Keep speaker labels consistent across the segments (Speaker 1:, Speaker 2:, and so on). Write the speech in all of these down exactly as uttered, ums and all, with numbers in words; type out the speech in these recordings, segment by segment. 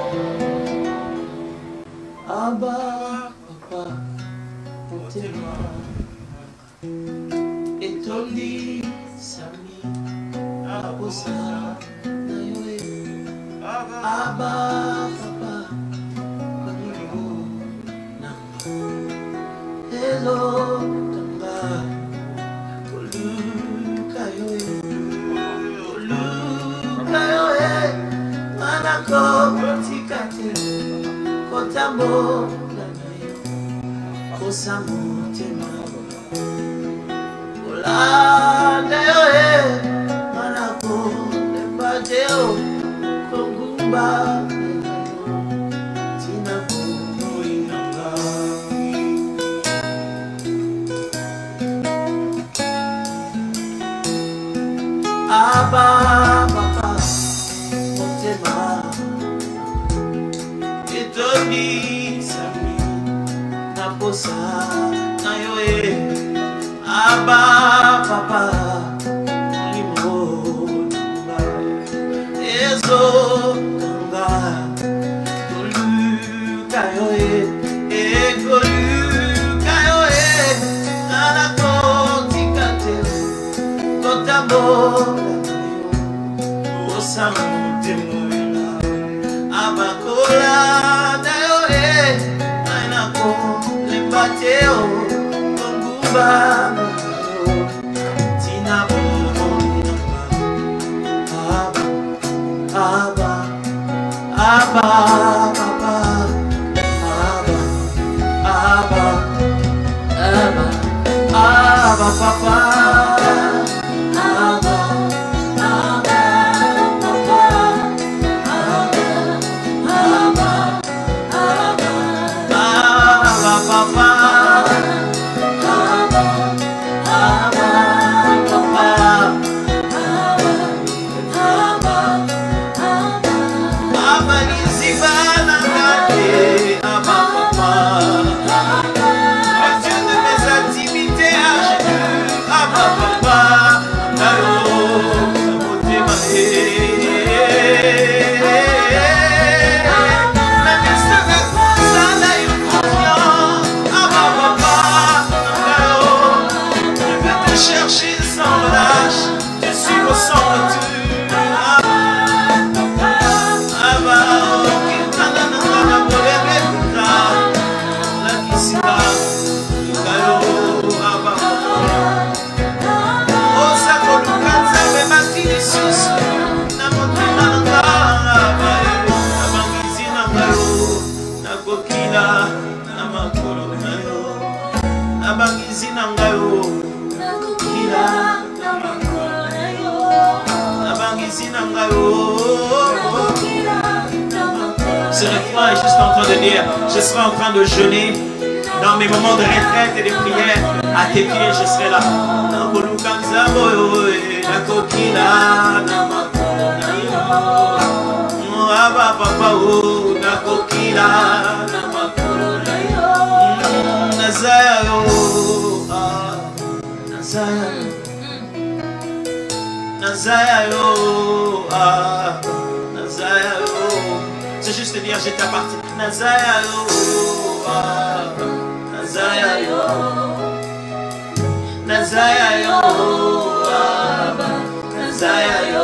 Speaker 1: Abba, papa, motema. Etondi, sami, abosa, nayoe. Abba, papa, konimo, namba. Hello, tamba, olu, kayoe. Olu, kayoe, manako, tikate. Kotambo, nayo, kosamu, tema. Olanda yo eh, manako lembateo kongumba tina kuno inanga. Aba papa motema itoni sami naposa na yo eh. Abba papa limo ezo kanga kolu kayo e kolu kayo e nana ko tikate kotabo osamu temoela abakola dayo e nana ko lembateo kongumba. Abba, Abba, Abba, Abba, Abba, Abba, Papa, Abba, Abba, Papa, Abba, Abba, Abba, Papa.
Speaker 2: Ce refrain est juste en train de dire, je serai en train de jeûner dans mes moments de retraite et de prière. À tes pieds, je serai là. C'est juste dire, je t'appartiens. Nazayo, Nazayo, Nazayo, Nazayo.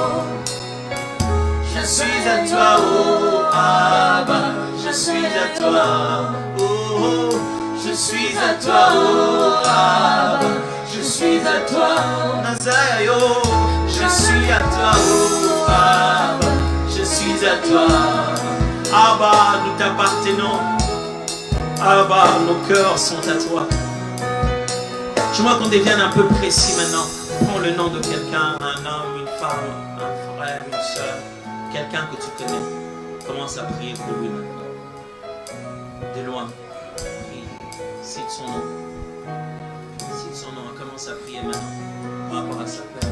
Speaker 2: Je suis à toi, oh Abba, je suis à toi, oh, oh, je suis à toi, oh Abba, je suis à toi, Nazayo, je suis à toi, oh Abba, je suis à toi. Abba, nous t'appartenons. Abba, nos cœurs sont à toi. J'aimerais qu'on devienne un peu précis maintenant. Prends le nom de quelqu'un, un homme, une femme, un frère, une soeur, quelqu'un que tu connais. Commence à prier pour lui maintenant. De loin, prie. Cite son nom. Cite son nom. Commence à prier maintenant. Par rapport à sa père.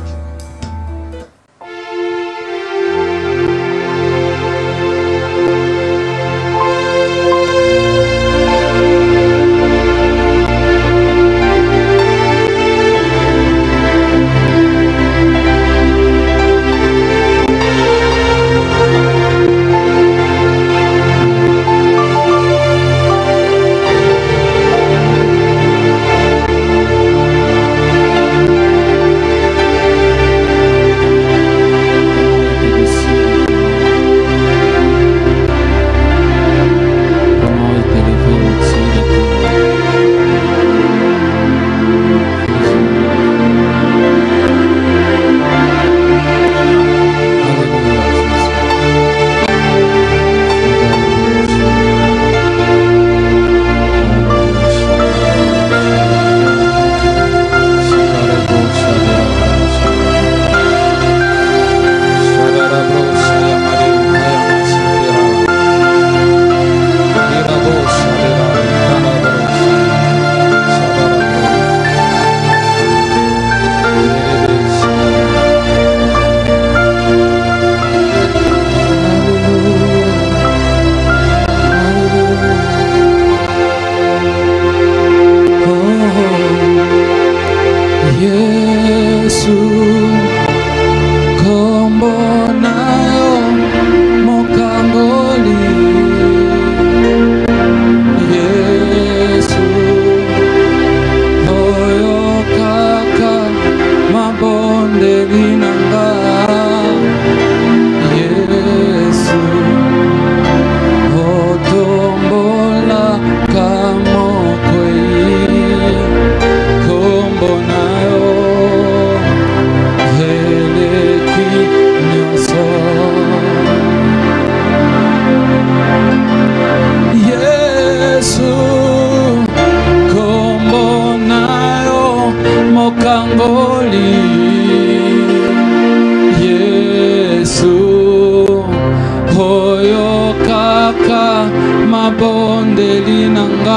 Speaker 3: nanga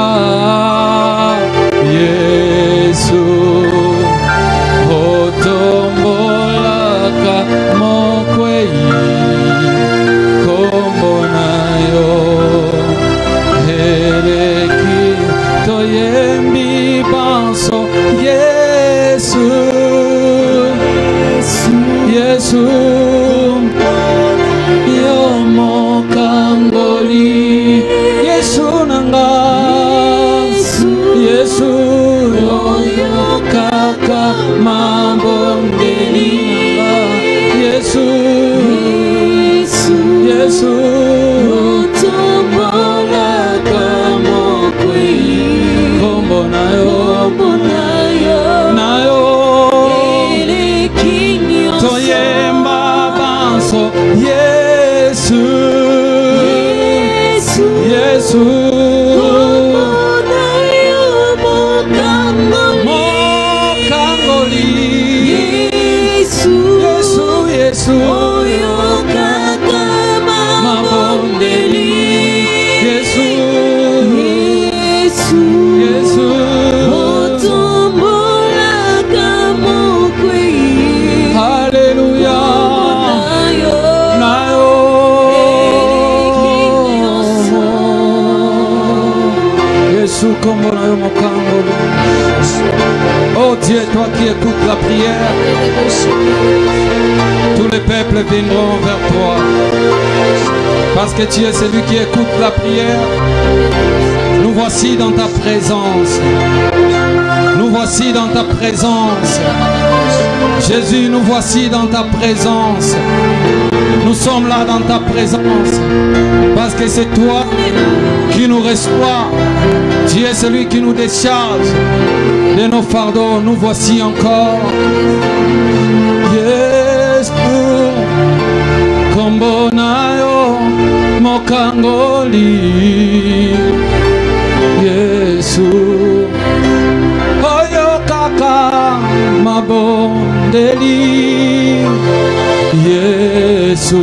Speaker 3: Yesu otombolaka mokwei kombo nayo eleki toyembi banso Yesu Yesu yo mokangoli Yesu nanga Yesu yo kaka mabondeli Yesu Yesu otombolaka mokwei kombo nayo nayo toyemba banso Yesu Yesu mokangoli Yesu Yesu mabondeli Yesu Yesu haleluya nayo Yesu kombo nayo mokangoli. Oh Dieu, toi qui écoutes la prière, tous les peuples viendront vers toi. Parce que tu es celui qui écoute la prière. Nous voici dans ta présence. Nous voici dans ta présence. Jésus, nous voici dans ta présence. Nous sommes là dans ta présence. Parce que c'est toi qui nous reçois. Tu es celui qui nous décharge de nos fardeaux. Nous voici encore. Yesu kombo nayo mokangoli Yesu oyo kaka mabondeli Yesu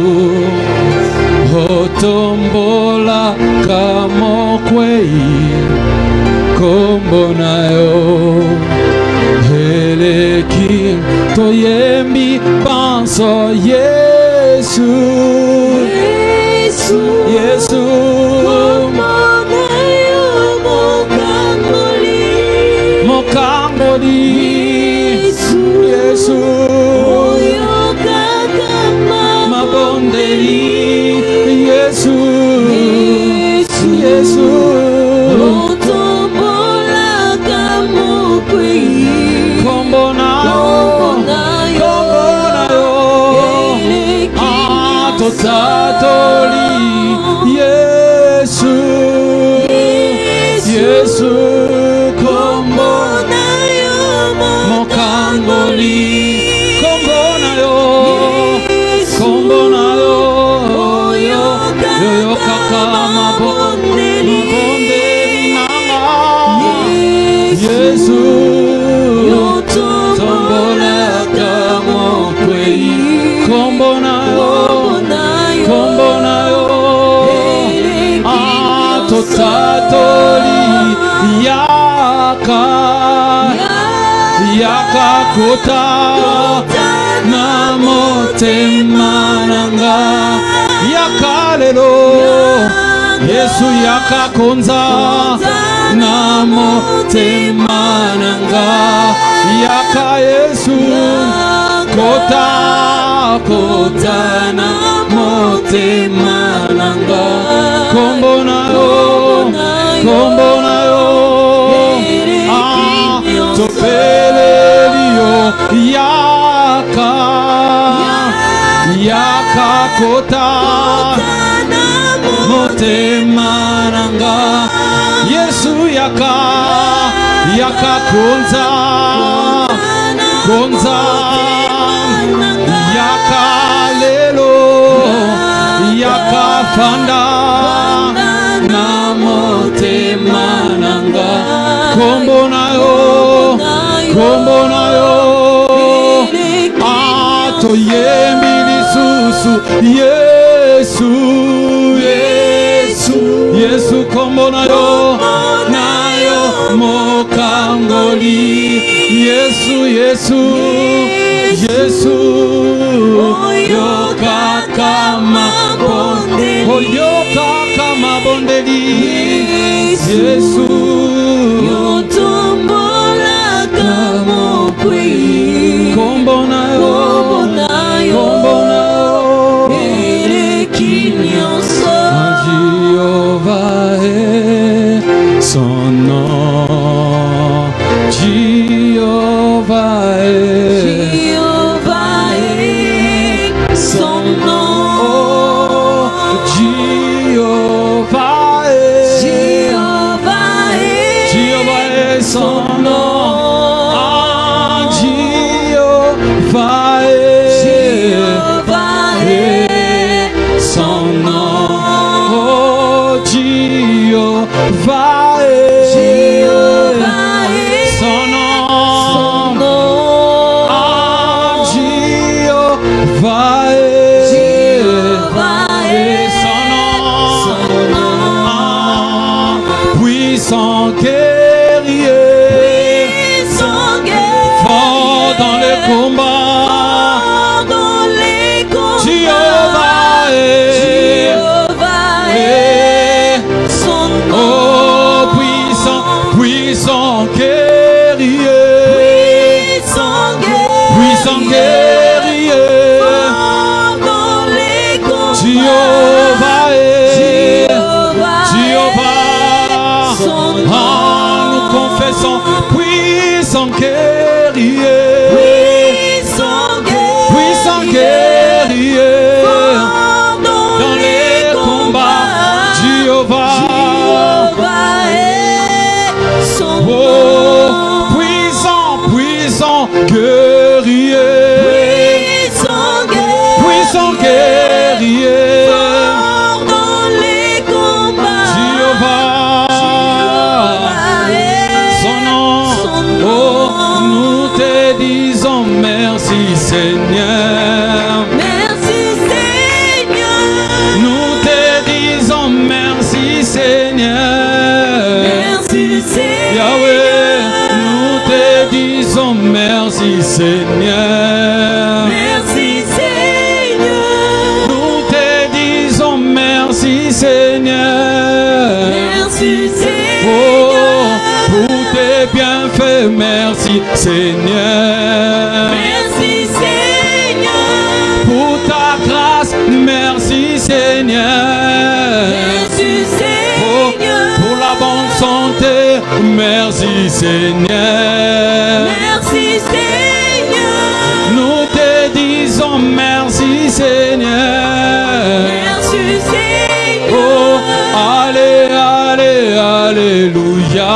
Speaker 3: otombola kamokwei kombo nayo eleki toyembi banso Yesu Yesu Yesu mokangoli Yesu mabondeli Yesu Yesu kombo nayo kombo nayo atotatoli Yesu Yesu kombo nayo mokangoli kombo nayo kombo nayo yo yo kaka mabondeli nanga Yesu tombolaka mokwei kombo nayo kombo nayo atotatoli yaka yaka kota na motema nanga yaka lelo Yesu yaka konza na motema nanga yaka Yesu kota kota na motema nanga kombo nayo kombo nayo ah topelelio yaka yaka kota motema nanga Yesu yaka yaka konza konza yaka lelo yaka fanda na motema nanga kombo nayo kombo nayo atoyembi lisusu Yesu Yesu Yesu kombo nayo Jésus, Jésus, yoka kama bondeli, oh yoka kama bondeli, Jésus,
Speaker 1: yotombola kama kwi,
Speaker 3: kombona yo, kombona yo,
Speaker 1: erekinyoso,
Speaker 3: Jéhovah est son nom, Jéhovah est,
Speaker 1: Jéhovah est son nom,
Speaker 3: oh, Jéhovah est,
Speaker 1: Jéhovah est,
Speaker 3: Jéhovah est son nom, ah, Jéhovah est,
Speaker 1: Jéhovah est
Speaker 3: son nom, oh, Jéhovah est,
Speaker 1: Jéhovah est
Speaker 3: son nom,
Speaker 1: son nom,
Speaker 3: ah, Jéhovah est,
Speaker 1: Jéhovah est
Speaker 3: son
Speaker 1: son
Speaker 3: nom,
Speaker 1: nom,
Speaker 3: ah, puissant guerrier,
Speaker 1: puissant guerrier,
Speaker 3: fort dans le combat,
Speaker 1: fort dans les combats,
Speaker 3: Jéhovah est,
Speaker 1: Jéhovah est
Speaker 3: est,
Speaker 1: son nom,
Speaker 3: oh, puissant, puissant guerrier,
Speaker 1: puissant guerrier,
Speaker 3: puissant guerrier,
Speaker 1: fort dans les combats,
Speaker 3: Jéhovah est,
Speaker 1: Jéhovah
Speaker 3: Jéhovah,
Speaker 1: son nom,
Speaker 3: ah, nous confessons, puissant guerrier,
Speaker 1: puissant guerrier,
Speaker 3: puissant guerrier,
Speaker 1: fort dans
Speaker 3: dans les combats, Jéhovah,
Speaker 1: Jéhovah est son
Speaker 3: oh,
Speaker 1: nom,
Speaker 3: puissant, puissant guerrier,
Speaker 1: puissant guerrier,
Speaker 3: puissant guerrier,
Speaker 1: fort dans les combats,
Speaker 3: Jéhovah,
Speaker 1: Jéhovah est
Speaker 3: son nom,
Speaker 1: son
Speaker 3: oh,
Speaker 1: nom.
Speaker 3: nous te disons merci Seigneur,
Speaker 1: Merci Seigneur,
Speaker 3: nous te disons merci Seigneur,
Speaker 1: merci Seigneur,
Speaker 3: Yahweh, nous te disons merci Seigneur,
Speaker 1: merci Seigneur,
Speaker 3: nous te disons merci Seigneur,
Speaker 1: merci
Speaker 3: oh,
Speaker 1: Seigneur,
Speaker 3: pour tes bienfaits, merci Seigneur,
Speaker 1: merci Seigneur,
Speaker 3: pour ta grâce, merci Seigneur,
Speaker 1: merci
Speaker 3: oh,
Speaker 1: Seigneur,
Speaker 3: pour la bonne santé, merci Seigneur,
Speaker 1: merci Seigneur,
Speaker 3: nous te disons merci Seigneur,
Speaker 1: merci Seigneur,
Speaker 3: oh, allez, allez, alléluia,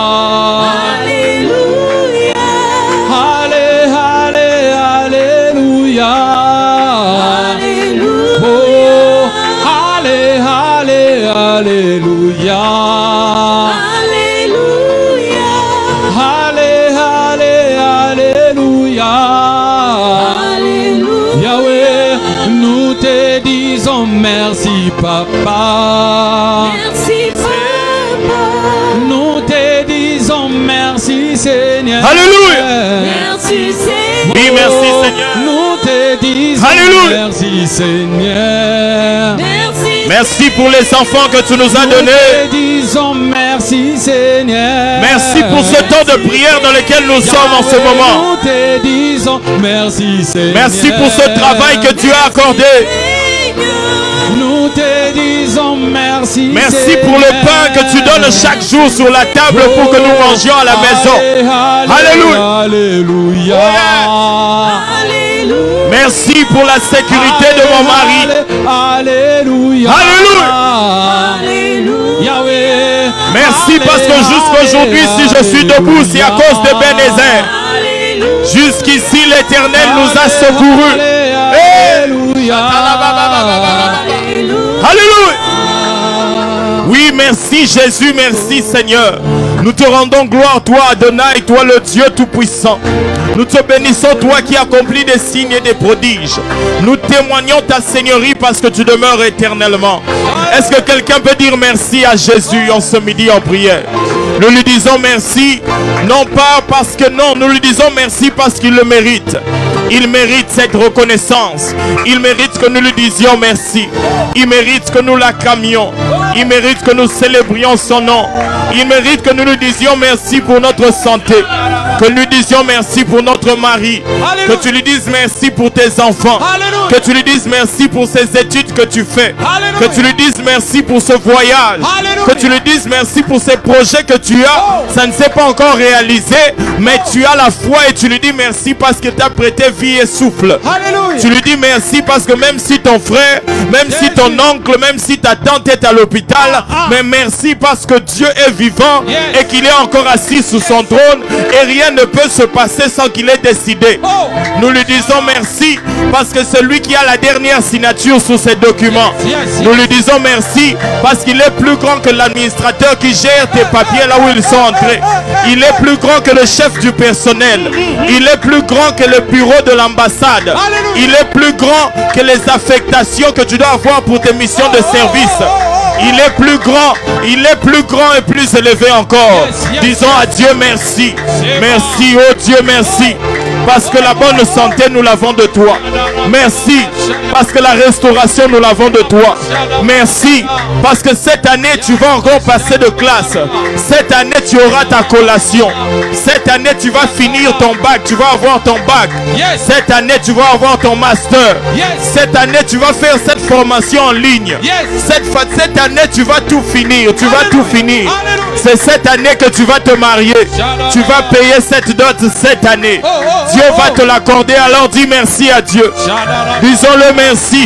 Speaker 1: Alléluia,
Speaker 3: allez, allez, alléluia,
Speaker 1: Alléluia,
Speaker 3: oh, allez, allez, alléluia,
Speaker 1: Alléluia,
Speaker 3: allez, allez, alléluia,
Speaker 1: Alléluia,
Speaker 3: Yahweh, nous te disons merci papa,
Speaker 1: merci Papa,
Speaker 3: nous te disons merci Seigneur,
Speaker 2: Alléluia.
Speaker 1: merci Seigneur,
Speaker 2: Oui, merci Seigneur.
Speaker 3: nous te disons
Speaker 2: Alléluia.
Speaker 3: merci Seigneur,
Speaker 1: merci,
Speaker 2: Merci pour les enfants que tu nous as
Speaker 3: nous
Speaker 2: donnés.
Speaker 3: te disons merci Seigneur,
Speaker 2: Merci pour ce temps de prière dans lequel nous sommes en ce
Speaker 3: Yahweh,
Speaker 2: moment.
Speaker 3: nous te disons merci Seigneur,
Speaker 2: Merci pour ce travail que tu as accordé.
Speaker 3: nous te disons merci.
Speaker 2: Merci pour le pain que tu donnes chaque jour sur la table pour que nous mangions à la maison. Alléluia.
Speaker 3: Alléluia.
Speaker 1: Alléluia,
Speaker 2: Merci pour la sécurité de mon mari.
Speaker 3: Alléluia.
Speaker 2: Alléluia.
Speaker 1: Alléluia,
Speaker 3: Yahweh.
Speaker 2: Merci parce que jusqu'aujourd'hui, si je suis debout, c'est à cause de Bénézer.
Speaker 1: Alléluia,
Speaker 2: Jusqu'ici, l'Éternel nous a secourus.
Speaker 3: Alléluia.
Speaker 2: Alléluia. Oui, merci Jésus, merci Seigneur. Nous te rendons gloire, toi Adonai, toi le Dieu Tout-Puissant. Nous te bénissons, toi qui accomplis des signes et des prodiges. Nous témoignons ta Seigneurie parce que tu demeures éternellement. Est-ce que quelqu'un peut dire merci à Jésus en ce midi en prière?
Speaker 4: Nous lui disons merci, non pas parce que non, nous lui disons merci parce qu'il le mérite. Il mérite cette reconnaissance. Il mérite que nous lui disions merci. Il mérite que nous l'acclamions. Il mérite que nous célébrions son nom. Il mérite que nous lui disions merci pour notre santé. Que nous lui disions merci pour notre mari. Que tu lui dises merci pour tes enfants. Que tu lui dises merci pour ces études que tu fais. Que tu lui dises merci pour ce voyage. Que tu lui dises merci pour ces projets que tu as. Ça ne s'est pas encore réalisé, mais tu as la foi et tu lui dis merci parce que tu as prêté vie et souffle. Tu lui dis merci parce que même si ton frère, même si ton oncle, même si ta tante est à l'hôpital, mais merci parce que Dieu est vivant et qu'il est encore assis sous son trône et rien ne peut se passer sans qu'il ait décidé. Nous lui disons merci parce que celui qui a la dernière signature sur ces documents. Nous lui disons merci parce qu'il est plus grand que l'administrateur qui gère tes papiers là où ils sont entrés. Il est plus grand que le chef du personnel. Il est plus grand que le bureau de l'ambassade. Il est plus grand que les affectations que tu dois avoir pour tes missions de service. Il est plus grand, il est plus grand et plus élevé encore. Disons à Dieu merci. Merci, oh Dieu, merci. Parce que la bonne santé, nous l'avons de toi. Merci. Parce que la restauration, nous l'avons de toi. Merci. Parce que cette année, tu vas encore passer de classe. Cette année, tu auras ta collation. Cette année, tu vas finir ton bac. Tu vas avoir ton bac. Cette année, tu vas avoir ton master. Cette année, tu vas faire cette formation en ligne. Cette, cette année, tu vas tout finir. Tu vas tout finir. C'est cette année que tu vas te marier. Tu vas payer cette dot cette année. Dieu va te l'accorder, alors dis merci à Dieu. Disons-le merci.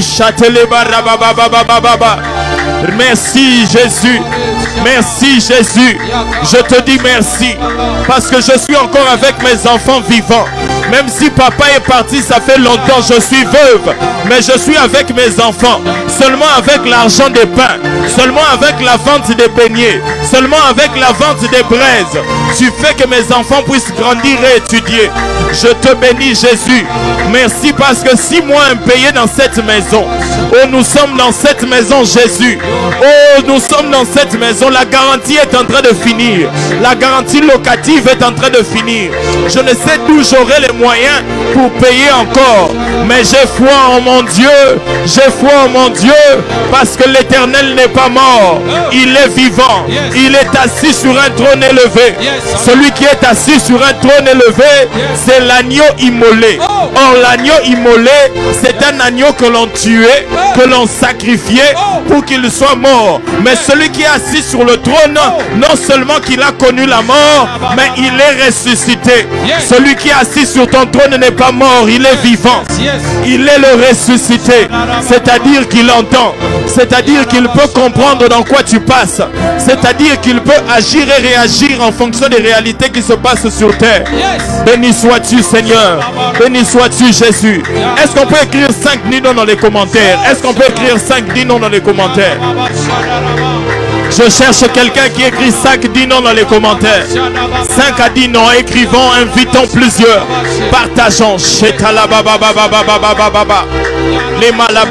Speaker 4: Merci Jésus. Merci Jésus. Je te dis merci parce que je suis encore avec mes enfants vivants. Même si papa est parti, ça fait longtemps, je suis veuve. Mais je suis avec mes enfants. Seulement avec l'argent des pains. Seulement avec la vente des beignets. Seulement avec la vente des braises. Tu fais que mes enfants puissent grandir et étudier. Je te bénis Jésus. Merci parce que six mois impayés dans cette maison. Oh, nous sommes dans cette maison Jésus. Oh, nous sommes dans cette maison. La garantie est en train de finir. La garantie locative est en train de finir. Je ne sais d'où j'aurai les moyens pour payer encore. Mais j'ai foi en mon Dieu. J'ai foi en mon Dieu. Parce que l'Éternel n'est pas mort. Il est vivant. Il est assis sur un trône élevé. Celui qui est assis sur un trône élevé, c'est l'agneau immolé. Or l'agneau immolé, c'est un agneau que l'on tuait, que l'on sacrifiait pour qu'il soit mort. Mais celui qui est assis sur le trône, non seulement qu'il a connu la mort, mais il est ressuscité. Celui qui est assis sur ton trône n'est pas mort, il est vivant. Il est le ressuscité. C'est-à-dire qu'il entend. C'est-à-dire qu'il peut comprendre dans quoi tu passes. C'est-à-dire qu'il peut agir et réagir en fonction des réalités qui se passent sur terre. Béni sois-tu Seigneur. Béni sois-tu Jésus. Est-ce qu'on peut écrire cinq dix non dans les commentaires? Est-ce qu'on peut écrire cinq dix non dans les commentaires? Je cherche quelqu'un qui écrit cinq dix non dans les commentaires. cinq à dix non. Écrivons, invitons plusieurs. Partageons. Les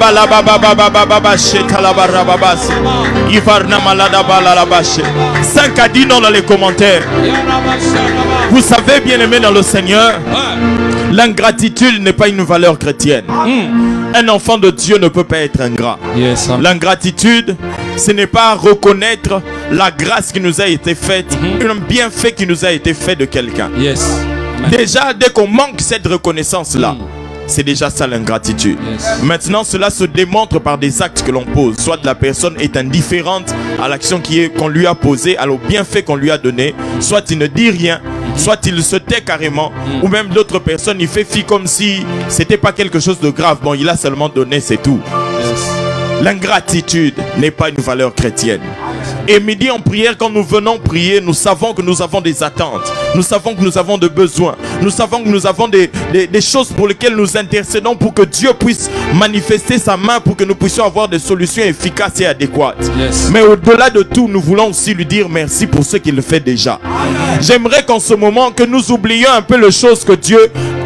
Speaker 4: cinq à dix non dans les commentaires. Vous savez, bien aimé dans le Seigneur, l'ingratitude n'est pas une valeur chrétienne. Mm. Un enfant de Dieu ne peut pas être ingrat. Yes, hein. L'ingratitude, ce n'est pas reconnaître la grâce qui nous a été faite, mm-hmm. un bienfait qui nous a été fait de quelqu'un. Yes. Déjà, dès qu'on manque cette reconnaissance-là, mm. c'est déjà ça l'ingratitude. Yes. Maintenant, cela se démontre par des actes que l'on pose. Soit la personne est indifférente à l'action qu'on lui a posée, à le bienfait qu'on lui a donné, soit il ne dit rien, soit il se tait carrément, mm. ou même l'autre personne il fait fi comme si c'était pas quelque chose de grave. Bon, il a seulement donné, c'est tout. Yes. L'ingratitude n'est pas une valeur chrétienne. Et midi en prière, quand nous venons prier, nous savons que nous avons des attentes. Nous savons que nous avons des besoins. Nous savons que nous avons des, des, des choses pour lesquelles nous intercédons pour que Dieu puisse manifester sa main, pour que nous puissions avoir des solutions efficaces et adéquates. Yes. Mais au-delà de tout, nous voulons aussi lui dire merci pour ce qu'il fait déjà. J'aimerais qu'en ce moment, que nous oublions un peu les choses que Dieu,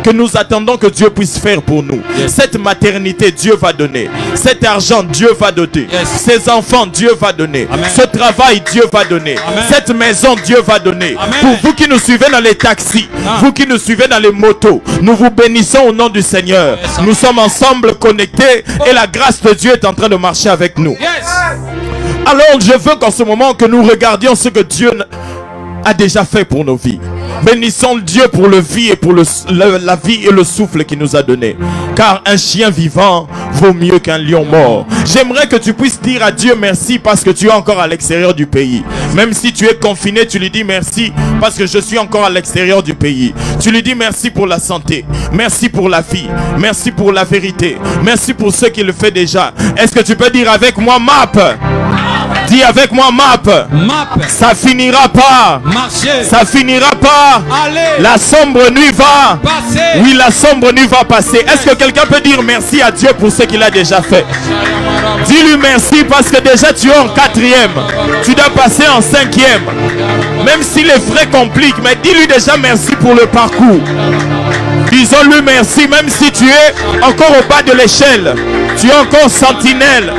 Speaker 4: que nous attendons que Dieu puisse faire pour nous. Yes. Cette maternité, Dieu va donner. Cet argent, Dieu va donner. Yes. Ces enfants, Dieu va donner. Amen. Ce travail, Dieu va donner. Amen. Cette maison, Dieu va donner. Amen. Pour vous qui nous suivez dans les taxis, ah. vous qui nous suivez dans les motos, nous vous bénissons au nom du Seigneur. Yes. Nous sommes ensemble connectés et la grâce de Dieu est en train de marcher avec nous. Yes. Alors je veux qu'en ce moment que nous regardions ce que Dieu a déjà fait pour nos vies. Bénissons Dieu pour le vie et pour le, le, la vie et le souffle qu'il nous a donné. Car un chien vivant vaut mieux qu'un lion mort. J'aimerais que tu puisses dire à Dieu merci parce que tu es encore à l'extérieur du pays. Même si tu es confiné, tu lui dis merci parce que je suis encore à l'extérieur du pays. Tu lui dis merci pour la santé, merci pour la vie, merci pour la vérité, merci pour ce qu'il fait déjà. Est-ce que tu peux dire avec moi MAP? Dis avec moi MAP. MAP. Ça finira pas. Marcher. Ça finira pas. Allez. La sombre nuit va passer. Oui, la sombre nuit va passer. Est-ce que quelqu'un peut dire merci à Dieu pour ce qu'il a déjà fait? Dis-lui merci parce que déjà tu es en quatrième. Tu dois passer en cinquième. Même si les frais compliquent, mais dis-lui déjà merci pour le parcours. Disons-lui merci même si tu es encore au bas de l'échelle. Tu es encore sentinelle.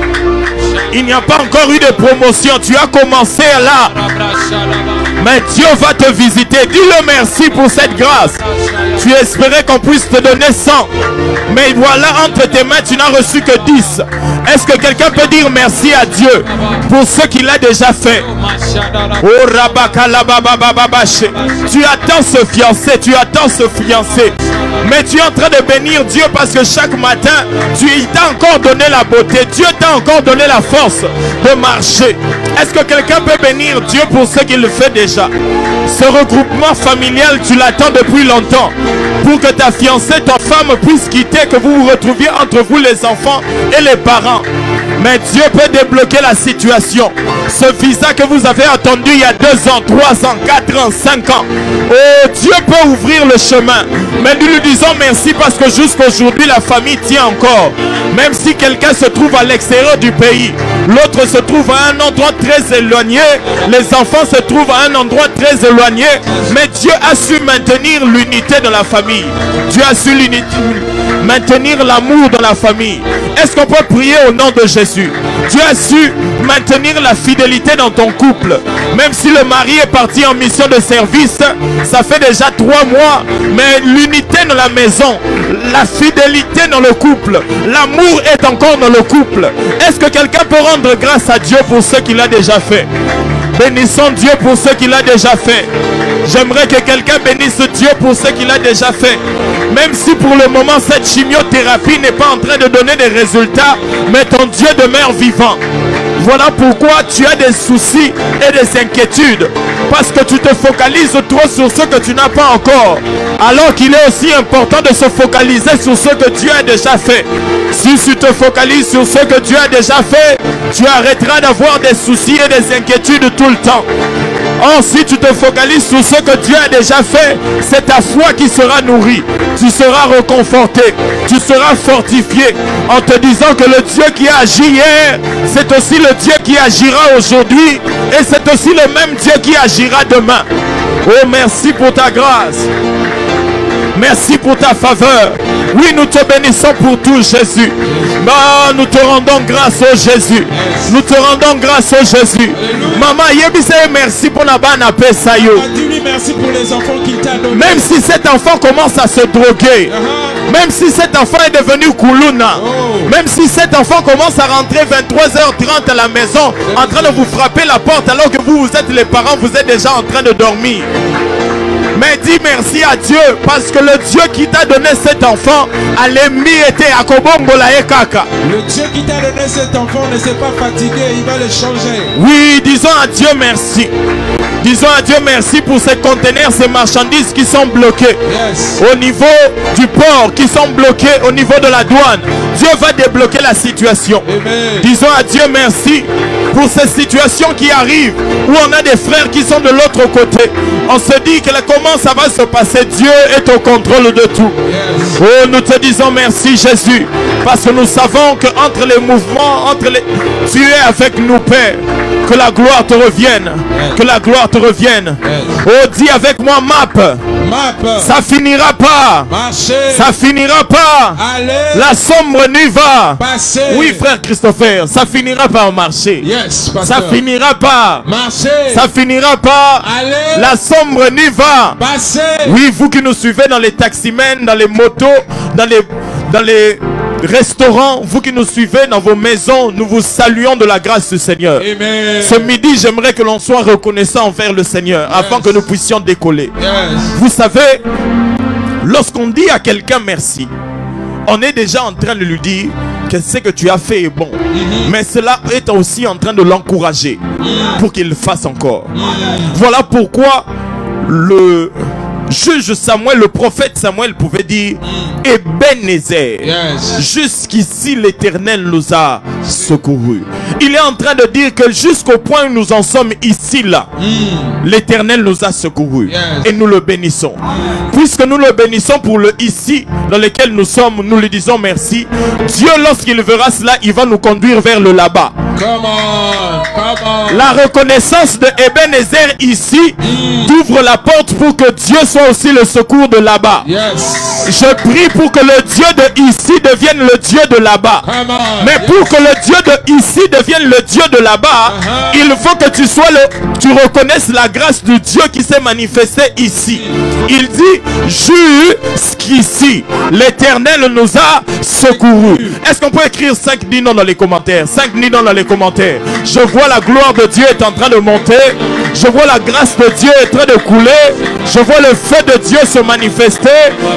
Speaker 4: Il n'y a pas encore eu de promotion. Tu as commencé là. Mais Dieu va te visiter. Dis-le merci pour cette grâce. Tu espérais qu'on puisse te donner cent. Mais voilà, entre tes mains, tu n'as reçu que dix. Est-ce que quelqu'un peut dire merci à Dieu pour ce qu'il a déjà fait? Oh, Rabakalababababache. Tu attends ce fiancé. Tu attends ce fiancé. Mais tu es en train de bénir Dieu parce que chaque matin, tu t'as encore donné la beauté. Dieu t'a encore donné la force de marcher. Est-ce que quelqu'un peut bénir Dieu pour ce qu'il fait déjà? Ce regroupement familial, tu l'attends depuis longtemps. Pour que ta fiancée, ta femme puisse quitter, que vous vous retrouviez entre vous les enfants et les parents. Mais Dieu peut débloquer la situation. Ce visa que vous avez attendu il y a deux ans, trois ans, quatre ans, cinq ans. Oh, Dieu peut ouvrir le chemin. Mais nous lui disons merci parce que jusqu'aujourd'hui, la famille tient encore. Même si quelqu'un se trouve à l'extérieur du pays, l'autre se trouve à un endroit très éloigné, les enfants se trouvent à un endroit très éloigné, mais Dieu a su maintenir l'unité dans la famille. Dieu a su maintenir l'amour dans la famille. Est-ce qu'on peut prier au nom de Jésus? Dieu a su maintenir la fidélité dans ton couple. Même si le mari est parti en mission de service, ça fait déjà trois mois, mais l'unité dans la maison, la fidélité dans le couple, l'amour est encore dans le couple. Est-ce que quelqu'un peut rendre grâce à Dieu pour ce qu'il a déjà fait? Bénissons Dieu pour ce qu'il a déjà fait. J'aimerais que quelqu'un bénisse Dieu pour ce qu'il a déjà fait. Même si pour le moment cette chimiothérapie n'est pas en train de donner des résultats, mais ton Dieu demeure vivant. Voilà pourquoi tu as des soucis et des inquiétudes. Parce que tu te focalises trop sur ce que tu n'as pas encore. Alors qu'il est aussi important de se focaliser sur ce que Dieu a déjà fait. Si tu te focalises sur ce que Dieu a déjà fait, tu arrêteras d'avoir des soucis et des inquiétudes tout le temps. Or, si tu te focalises sur ce que Dieu a déjà fait, c'est ta foi qui sera nourrie. Tu seras reconforté, tu seras fortifié en te disant que le Dieu qui a agi hier, c'est aussi le Dieu qui agira aujourd'hui et c'est aussi le même Dieu qui agira demain. Oh, merci pour ta grâce. Merci pour ta faveur. Oui, nous te bénissons pour tout, Jésus. Oh, nous te rendons grâce au Jésus. Nous te rendons grâce au Jésus. Maman, merci pour la bonne paix.
Speaker 5: Dis-lui merci pour les enfants qu'il t'a donnés.
Speaker 4: Même si cet enfant commence à se droguer, uh-huh. Même si cet enfant est devenu Koulouna, oh. Même si cet enfant commence à rentrer vingt-trois heures trente à la maison, en train de vous frapper la porte alors que vous, vous êtes les parents, vous êtes déjà en train de dormir. Mais dis merci à Dieu parce que le Dieu qui t'a donné cet enfant a l'émis été à Kobombola et Kaka.
Speaker 5: Le Dieu qui t'a donné cet enfant ne s'est pas fatigué, il va le changer.
Speaker 4: Oui, disons à Dieu merci. Disons à Dieu merci pour ces conteneurs, ces marchandises qui sont bloqués. Yes. Au niveau du port, qui sont bloqués au niveau de la douane. Dieu va débloquer la situation. Amen. Disons à Dieu merci pour ces situations qui arrivent où on a des frères qui sont de l'autre côté. On se dit que comment ça va se passer? Dieu est au contrôle de tout. Yes. Oh, nous te disons merci Jésus parce que nous savons que entre les mouvements, entre les... tu es avec nous, Père. Que la gloire te revienne. Que la gloire te revienne. Oh, dis avec moi, map.
Speaker 5: Map.
Speaker 4: Ça finira pas.
Speaker 5: Marcher.
Speaker 4: Ça finira pas.
Speaker 5: Aller.
Speaker 4: La sombre nuit va.
Speaker 5: Passer.
Speaker 4: Oui, frère Christopher, ça finira pas en marché.
Speaker 5: Yes,
Speaker 4: Ça
Speaker 5: pasteur.
Speaker 4: finira pas.
Speaker 5: Marcher.
Speaker 4: Ça finira pas.
Speaker 5: Aller.
Speaker 4: La sombre nuit va.
Speaker 5: Passer.
Speaker 4: Oui, vous qui nous suivez dans les taximens, dans les motos, dans les, dans les restaurants, vous qui nous suivez dans vos maisons, nous vous saluons de la grâce du Seigneur.
Speaker 5: Amen.
Speaker 4: Ce midi, j'aimerais que l'on soit reconnaissant envers le Seigneur afin que nous puissions décoller.
Speaker 5: Yes.
Speaker 4: Vous savez, lorsqu'on dit à quelqu'un merci, on est déjà en train de lui dire que ce que tu as fait est bon. Mm-hmm. Mais cela est aussi en train de l'encourager mm. pour qu'il le fasse encore. Mm. Voilà pourquoi le juge Samuel, le prophète Samuel pouvait dire mm. Ebenezer, yes. Jusqu'ici l'Éternel nous a secourus. Il est en train de dire que jusqu'au point où nous en sommes ici là, mm. l'Éternel nous a secourus, yes. Et nous le bénissons. Mm. Puisque nous le bénissons pour le ici dans lequel nous sommes, nous lui disons merci. Dieu, lorsqu'il verra cela, il va nous conduire vers le là-bas.
Speaker 5: Come on, come on.
Speaker 4: La reconnaissance de Ebenezer ici mm. ouvre la porte pour que Dieu soit aussi le secours de là-bas.
Speaker 5: Yes.
Speaker 4: Je prie pour que le Dieu de ici devienne le Dieu de là-bas. Mais yes. pour que le Dieu de ici devienne le Dieu de là-bas, uh-huh. il faut que tu sois le, tu reconnaisses la grâce de Dieu qui s'est manifestée ici. Il dit jusqu'ici l'Éternel nous a secourus. Est-ce qu'on peut écrire cinq dix non dans les commentaires? cinq dix non dans les commentaires. Je vois la gloire de Dieu est en train de monter. Je vois la grâce de Dieu est en train de couler. Je vois le feu de Dieu se manifester.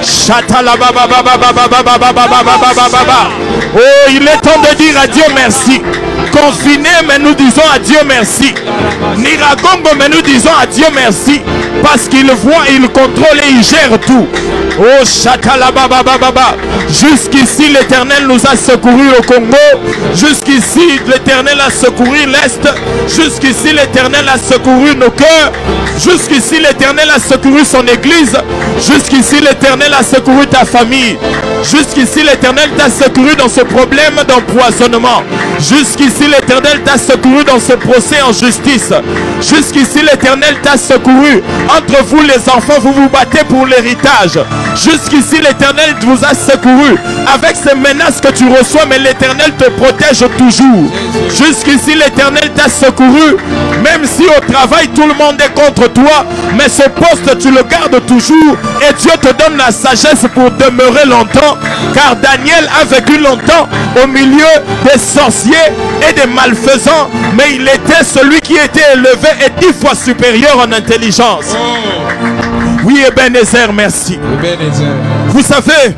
Speaker 4: Oh, il est temps de dire à Dieu merci. Confiné, mais nous disons à Dieu merci. Niragongo, mais nous disons à Dieu merci. Parce qu'il voit, il contrôle et il gère tout. Oh, chakalababababa. Jusqu'ici, l'Éternel nous a secourus au Congo. Jusqu'ici, l'Éternel a secouru l'Est. Jusqu'ici, l'Éternel a secouru nos cœurs. Jusqu'ici, l'Éternel a secouru son église. Jusqu'ici, l'Éternel a secouru ta famille. Jusqu'ici, l'Éternel t'a secouru dans ce problème d'empoisonnement. Jusqu'ici, l'Éternel t'a secouru dans ce procès en justice. Jusqu'ici, l'Éternel t'a secouru. Entre vous, les enfants, vous vous battez pour l'héritage. Jusqu'ici, l'Éternel vous a secouru. Avec ces menaces que tu reçois, mais l'Éternel te protège toujours. Jusqu'ici, l'Éternel t'a secouru. Même si au travail, tout le monde est contre toi, mais ce poste, tu le gardes toujours. Et Dieu te donne la sagesse pour demeurer longtemps. Car Daniel a vécu longtemps au milieu des sorciers et des malfaisants. Mais il était celui qui était élevé et dix fois supérieur en intelligence. Oui, Ebenezer, merci.
Speaker 5: Ebenezer.
Speaker 4: Vous savez,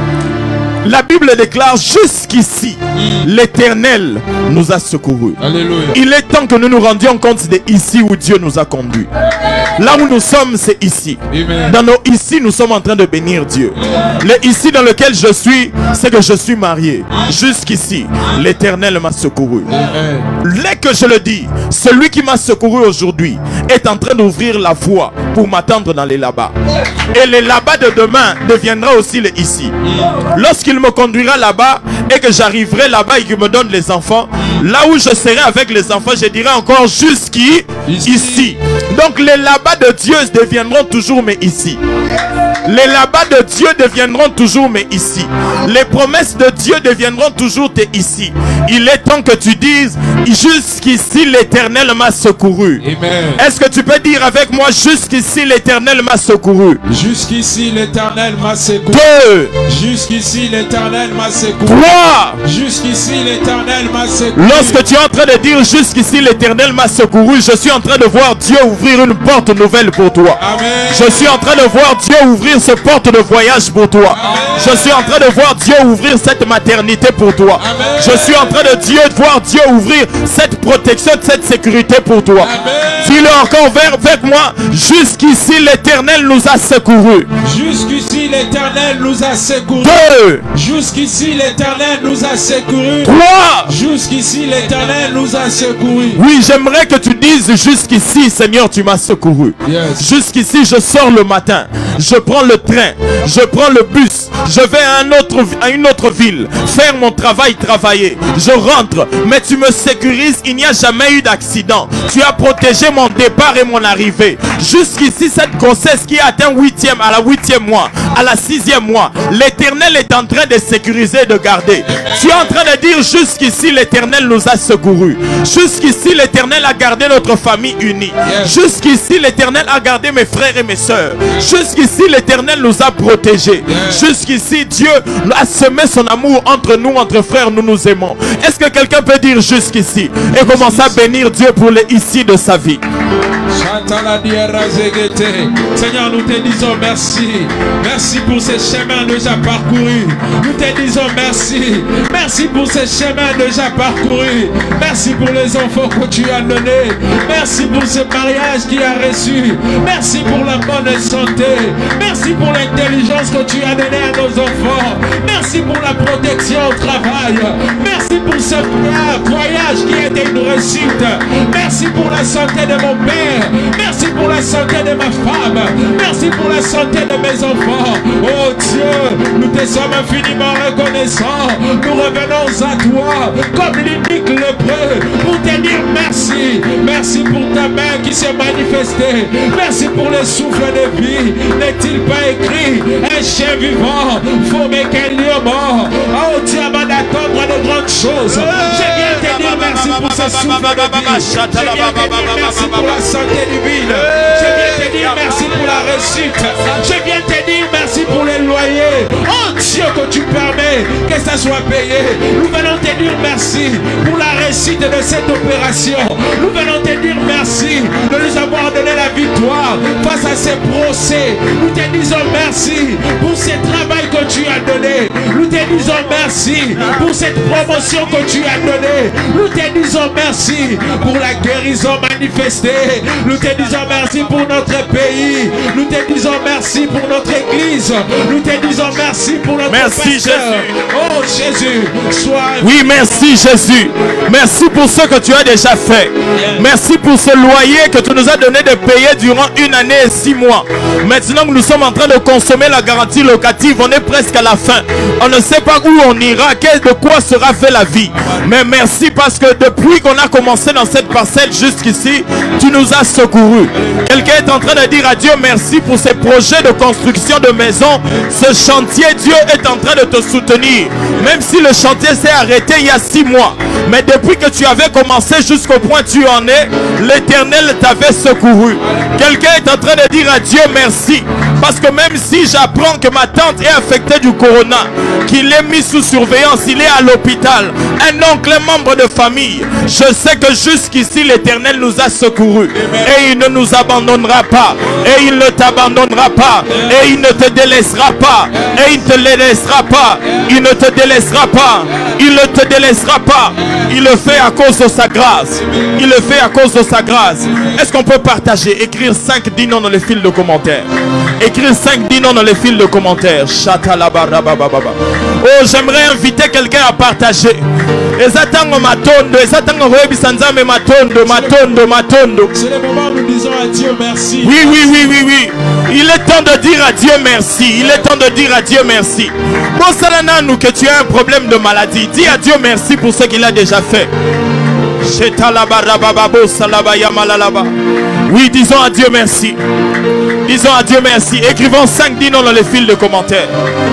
Speaker 4: la Bible déclare jusqu'ici, mm. l'Éternel nous a secourus.
Speaker 5: Alléluia.
Speaker 4: Il est temps que nous nous rendions compte de ici où Dieu nous a conduits. Là où nous sommes, c'est ici. Amen. Dans nos ici, nous sommes en train de bénir Dieu. Mm. Le ici dans lequel je suis, c'est que je suis marié. Mm. Jusqu'ici, l'Éternel m'a secouru. Dès que je le dis, celui qui m'a secouru aujourd'hui est en train d'ouvrir la voie pour m'attendre dans les là-bas. Et les là-bas de demain deviendra aussi les ici. Mm. Lorsqu'il me conduira là-bas et que j'arriverai là-bas et qu'il me donne les enfants, là où je serai avec les enfants, je dirai encore jusqu'ici. Ici. Donc les là-bas de Dieu deviendront toujours mais ici. Les là-bas de Dieu deviendront toujours mais ici. Les promesses de Dieu deviendront toujours tes ici. Il est temps que tu dises jusqu'ici l'Éternel m'a secouru. Est-ce que tu peux dire avec moi jusqu'ici l'Éternel m'a secouru?
Speaker 5: Jusqu'ici l'Éternel m'a secouru.
Speaker 4: Deux.
Speaker 5: Jusqu'ici l'Éternel m'a secouru.
Speaker 4: Trois.
Speaker 5: Jusqu'ici l'Éternel m'a secouru.
Speaker 4: Lorsque tu es en train de dire jusqu'ici l'Éternel m'a secouru, je suis en train de voir Dieu ouvrir une porte nouvelle pour toi.
Speaker 5: Amen.
Speaker 4: Je suis en train de voir Dieu ouvrir cette porte de voyage pour toi.
Speaker 5: Amen.
Speaker 4: Je suis en train de voir Dieu ouvrir cette maternité pour toi.
Speaker 5: Amen.
Speaker 4: Je suis en train de Dieu, de voir Dieu ouvrir cette protection, cette sécurité pour toi.
Speaker 5: Amen.
Speaker 4: Tu Dis-le encore vers, avec moi. Jusqu'ici, l'Éternel nous a secourus.
Speaker 5: Jusqu'ici l'Éternel nous a secourus.
Speaker 4: Deux.
Speaker 5: Jusqu'ici l'Éternel nous a secourus.
Speaker 4: Trois.
Speaker 5: Jusqu'ici l'Éternel nous a secourus.
Speaker 4: Oui, j'aimerais que tu dises jusqu'ici, Seigneur, tu m'as secouru.
Speaker 5: Yes.
Speaker 4: Jusqu'ici, je sors le matin. Je prends le train. Je prends le bus. Je vais à, un autre, à une autre ville. Faire mon travail, travailler. Je rentre. Mais tu me sécurises. Il n'y a jamais eu d'accident. Tu as protégé mon départ et mon arrivée. Jusqu'ici, cette grossesse qui a atteint huitième, à la huitième mois, à la sixième mois, l'Éternel est en train de sécuriser et de garder. Tu es en train de dire jusqu'ici, l'Éternel nous a secourus. Jusqu'ici, l'Éternel a gardé notre famille unie. Jusqu'ici, l'Éternel a gardé mes frères et mes sœurs. Jusqu'ici, l'Éternel nous a protégés. Jusqu'ici, Dieu a semé son amour entre nous, entre frères, nous nous aimons. Est-ce que quelqu'un peut dire jusqu'ici et commencer à bénir Dieu pour les ici de sa vie?
Speaker 5: Seigneur, nous te disons merci. Merci pour ces chemins déjà parcourus. Nous te disons merci. Merci pour ces chemins déjà parcourus. Merci pour les enfants que tu as donnés. Merci pour ce mariage qui a reçu. Merci pour la bonne santé. Merci pour l'intelligence que tu as donnée à nos enfants. Merci pour la protection au travail. Merci pour ce voyage qui a été une réussite. Merci pour la santé de mon père. Merci pour la santé de ma femme. Merci pour la santé de mes enfants. Oh Dieu, nous te sommes infiniment reconnaissants. Nous revenons à toi comme l'unique lépreux pour te dire merci. Merci pour ta main qui s'est manifestée. Merci pour le souffle de vie. N'est-il pas écrit un chien vivant, faut qu'un lieu mort. Oh Dieu, avant d'attendre de grandes choses, je viens te dire merci pour ce souffle de vie. Je viens te dire merci pour la santé divine. Je viens te dire merci pour la réussite. Je viens te dire merci pour les loyers. Oh Dieu, que tu permets que ça soit payé. Nous venons te dire merci pour la réussite de cette opération. Nous venons te dire merci de nous avoir donné la victoire face à ces procès. Nous te disons merci pour ce travail que tu as donné. Nous te disons merci pour cette promotion que tu as donnée. Nous te disons merci pour la guérison manifestée. Nous te disons merci pour notre pays. Nous te disons merci pour notre église. Nous te disons merci pour notre
Speaker 4: Merci
Speaker 5: pasteur.
Speaker 4: Jésus.
Speaker 5: Oh Jésus, sois...
Speaker 4: Oui, merci Jésus. Merci pour ce que tu as déjà fait. Merci pour ce loyer que tu nous as donné de payer durant une année et six mois. Maintenant que nous sommes en train de consommer la garantie locative, on est presque à la fin. On ne sait pas où on ira, quel, de quoi sera fait la vie. Mais merci parce que depuis qu'on a commencé dans cette parcelle jusqu'ici, tu nous as secourus. Quelqu'un est en train de dire à Dieu merci pour ces projets de construction de maisons. Ce chantier, Dieu est en train de te soutenir. Même si le chantier s'est arrêté il y a six mois. Mais depuis que tu avais commencé jusqu'au point où tu en es, l'Éternel t'avait secouru. Quelqu'un est en train de dire à Dieu merci. Parce que même si j'apprends que ma tante est affectée du corona, qu'il est mis sous surveillance, il est à l'hôpital, un oncle, un membre de famille, je sais que jusqu'ici l'Éternel nous a secourus. Et il ne nous abandonnera pas. Et il ne t'abandonnera pas. Et il ne te délaissera pas. Et il ne te délaissera pas. Il ne te délaissera pas. Il ne te délaissera pas. Il le fait à cause de sa grâce. Il le fait à cause de sa grâce. Est-ce qu'on peut partager, écrire cinq dix noms dans les fils de commentaires? Écrire cinq dix noms dans les fils de commentaires. Oh, j'aimerais inviter quelqu'un à partager. Ezatango matondo, ezatango rebisanzame matondo, matondo, matondo.
Speaker 5: C'est le moment où nous disons à Dieu merci.
Speaker 4: Oui, oui, oui, oui, oui. Il est temps de dire à Dieu merci. Il est temps de dire à Dieu merci. Bon, Salana, nous que tu as un problème de maladie, dis à Dieu merci pour ce qu'il a déjà fait. Oui, disons à Dieu merci. Disons à Dieu merci. Écrivons cinq dix noms dans les fils de commentaires.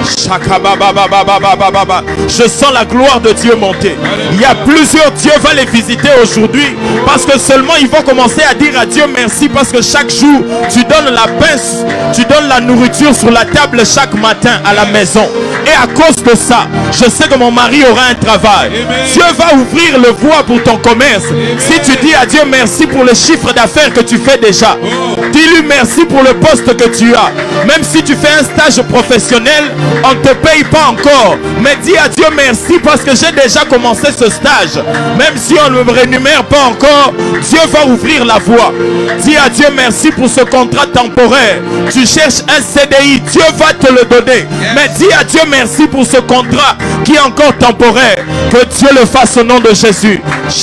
Speaker 4: Je sens la gloire de Dieu monter. Il y a plusieurs, Dieu va les visiter aujourd'hui. Parce que seulement ils vont commencer à dire à Dieu merci. Parce que chaque jour, tu donnes la pince, tu donnes la nourriture sur la table chaque matin à la maison. Et à cause de ça, je sais que mon mari aura un travail.
Speaker 5: Amen.
Speaker 4: Dieu va ouvrir le voie pour ton commerce.
Speaker 5: Amen.
Speaker 4: Si tu dis à Dieu merci pour le chiffre d'affaires que tu fais déjà,
Speaker 5: Oh.
Speaker 4: dis-lui merci pour le poste que tu as. Même si tu fais un stage professionnel, on ne te paye pas encore. Mais dis à Dieu merci parce que j'ai déjà commencé ce stage. Même si on ne me rémunère pas encore, Dieu va ouvrir la voie. Dis à Dieu merci pour ce contrat temporaire. Tu cherches un C D I, Dieu va te le donner. Mais dis à Dieu merci pour ce contrat qui est encore temporaire. Que Dieu le fasse au nom de Jésus.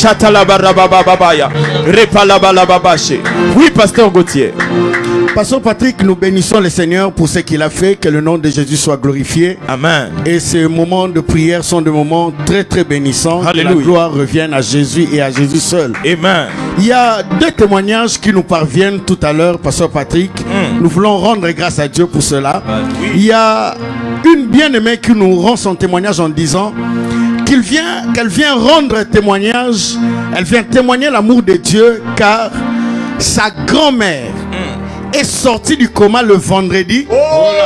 Speaker 4: Oui, pasteur Gauthier.
Speaker 6: Pasteur Patrick, nous bénissons le Seigneur pour ce qu'il a fait, que le nom de Jésus soit glorifié.
Speaker 4: Amen.
Speaker 6: Et ces moments de prière sont des moments très très bénissants.
Speaker 4: Alléluia.
Speaker 6: Que la gloire revienne à Jésus et à Jésus seul.
Speaker 4: Amen.
Speaker 6: Il y a deux témoignages qui nous parviennent tout à l'heure, Pasteur Patrick.
Speaker 4: Mm.
Speaker 6: Nous voulons rendre grâce à Dieu pour cela.
Speaker 4: oui.
Speaker 6: Il y a une bien-aimée qui nous rend son témoignage en disant qu'il vient, qu'elle vient rendre témoignage, elle vient témoigner l'amour de Dieu car sa grand-mère est sortie du coma le vendredi.
Speaker 4: Oh,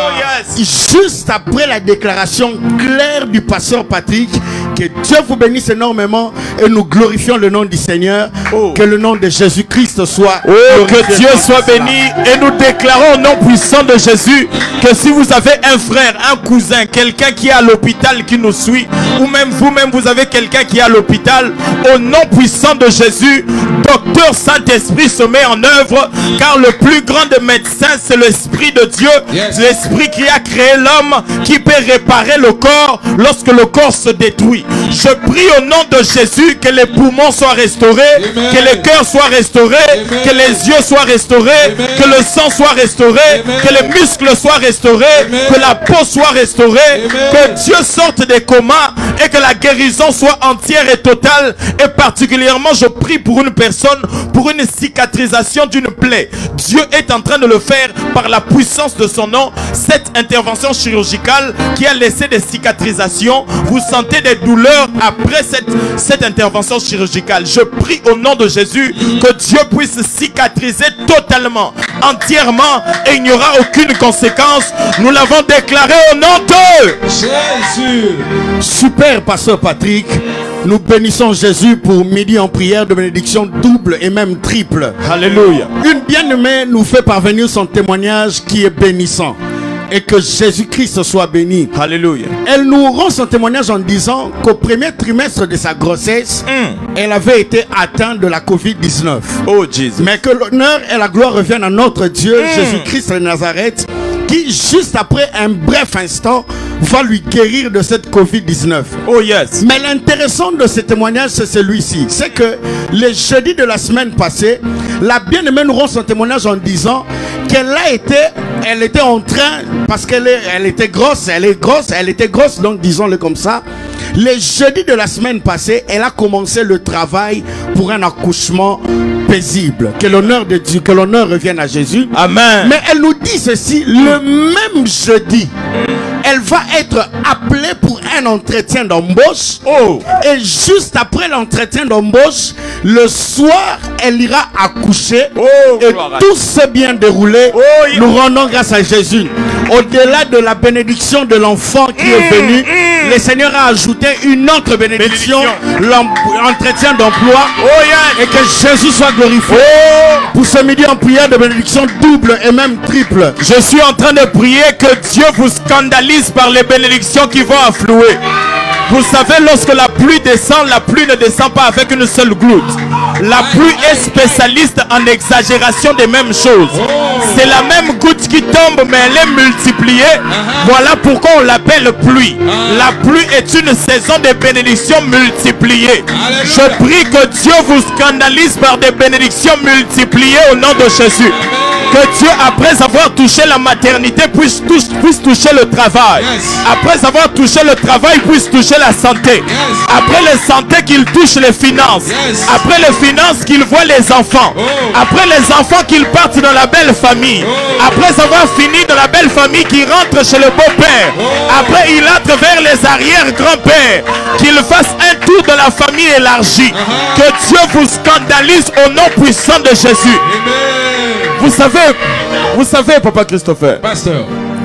Speaker 4: yes.
Speaker 6: Juste après la déclaration claire du pasteur Patrick, que Dieu vous bénisse énormément et nous glorifions le nom du Seigneur.
Speaker 4: Oh.
Speaker 6: Que le nom de Jésus-Christ soit
Speaker 4: Oh,
Speaker 6: glorifié.
Speaker 4: que Dieu soit béni et nous déclarons au nom puissant de Jésus que si vous avez un frère, un cousin, quelqu'un qui est à l'hôpital qui nous suit, ou même vous-même vous avez quelqu'un qui est à l'hôpital, au nom puissant de Jésus, docteur Saint-Esprit se met en œuvre, car le plus grand des médecins c'est l'Esprit de Dieu,
Speaker 5: Yes.
Speaker 4: l'Esprit qui a créé l'homme, qui peut réparer le corps lorsque le corps se détruit. Je prie au nom de Jésus que les poumons soient restaurés,
Speaker 5: Amen.
Speaker 4: que les cœurs soient restaurés,
Speaker 5: Amen.
Speaker 4: que les yeux soient restaurés,
Speaker 5: Amen.
Speaker 4: que le sang soit restauré,
Speaker 5: Amen.
Speaker 4: que les muscles soient restaurés,
Speaker 5: Amen.
Speaker 4: que la peau soit restaurée,
Speaker 5: Amen.
Speaker 4: que Dieu sorte des comas et que la guérison soit entière et totale. Et particulièrement, je prie pour une personne, pour une cicatrisation d'une plaie. Dieu est en train de le faire par la puissance de son nom. Cette intervention chirurgicale qui a laissé des cicatrisations, vous sentez des douleurs après cette, cette intervention chirurgicale. Je prie au nom de Jésus que Dieu puisse cicatriser totalement, entièrement, et il n'y aura aucune conséquence. Nous l'avons déclaré au nom de
Speaker 5: Jésus.
Speaker 6: Super, pasteur Patrick. Nous bénissons Jésus pour midi en prière de bénédiction double et même triple.
Speaker 4: Alléluia.
Speaker 6: Une bien-aimée nous fait parvenir son témoignage qui est bénissant. Et que Jésus-Christ soit béni.
Speaker 4: Alléluia.
Speaker 6: Elle nous rend son témoignage en disant qu'au premier trimestre de sa grossesse,
Speaker 4: Mm.
Speaker 6: elle avait été atteinte de la covid dix-neuf.
Speaker 4: Oh Jesus.
Speaker 6: Mais que l'honneur et la gloire reviennent à notre Dieu,
Speaker 4: Mm.
Speaker 6: Jésus-Christ de Nazareth, qui juste après un bref instant va lui guérir de cette covid dix-neuf.
Speaker 4: Oh yes.
Speaker 6: Mais l'intéressant de ce témoignage, c'est celui-ci. C'est que le jeudi de la semaine passée, la bien-aimée nous rend son témoignage en disant qu'elle a été, elle était en train, parce qu'elle est, elle était grosse, elle est grosse, elle était grosse, donc disons-le comme ça. Le jeudi de la semaine passée, elle a commencé le travail pour un accouchement paisible. Que l'honneur de Dieu, que l'honneur revienne à Jésus.
Speaker 4: Amen.
Speaker 6: Mais elle nous dit ceci, le même jeudi, elle va être appelée pour un entretien d'embauche.
Speaker 4: Oh.
Speaker 6: Et juste après l'entretien d'embauche, le soir, elle ira accoucher.
Speaker 4: Oh,
Speaker 6: Et
Speaker 4: gloire à
Speaker 6: tout s'est bien déroulé.
Speaker 4: Oh, il-
Speaker 6: Nous rendons grâce à Jésus. Au-delà de la bénédiction de l'enfant qui est venu, le Seigneur a ajouté une autre bénédiction, l'entretien d'emploi.
Speaker 4: Oh yes.
Speaker 6: Et que Jésus soit glorifié. Pour ce midi en prière de bénédiction double et même triple.
Speaker 4: Je suis en train de prier que Dieu vous scandalise par les bénédictions qui vont affluer. Vous savez, lorsque la pluie descend, la pluie ne descend pas avec une seule goutte. La pluie est spécialiste en exagération des mêmes choses. C'est la même goutte qui tombe, mais elle est multipliée. Voilà pourquoi on l'appelle pluie. La pluie est une saison de bénédictions multipliées. Je prie que Dieu vous scandalise par des bénédictions multipliées au nom de Jésus. Que Dieu, après avoir touché la maternité, puisse, touche, puisse toucher le travail.
Speaker 5: Yes.
Speaker 4: Après avoir touché le travail, puisse toucher la santé.
Speaker 5: Yes.
Speaker 4: Après la santé, qu'il touche les finances.
Speaker 5: Yes.
Speaker 4: Après les finances, qu'il voit les enfants.
Speaker 5: Oh.
Speaker 4: Après les enfants, qu'ils partent dans la belle famille.
Speaker 5: Oh.
Speaker 4: Après avoir fini dans la belle famille, qu'il rentre chez le beau-père.
Speaker 5: Oh.
Speaker 4: Après, il entre vers les arrière-grands-pères. Qu'il fasse un tour de la famille élargie.
Speaker 5: Uh-huh.
Speaker 4: Que Dieu vous scandalise au nom puissant de Jésus.
Speaker 5: Amen.
Speaker 4: Vous savez, vous savez, Papa Christopher,
Speaker 5: Pasteur.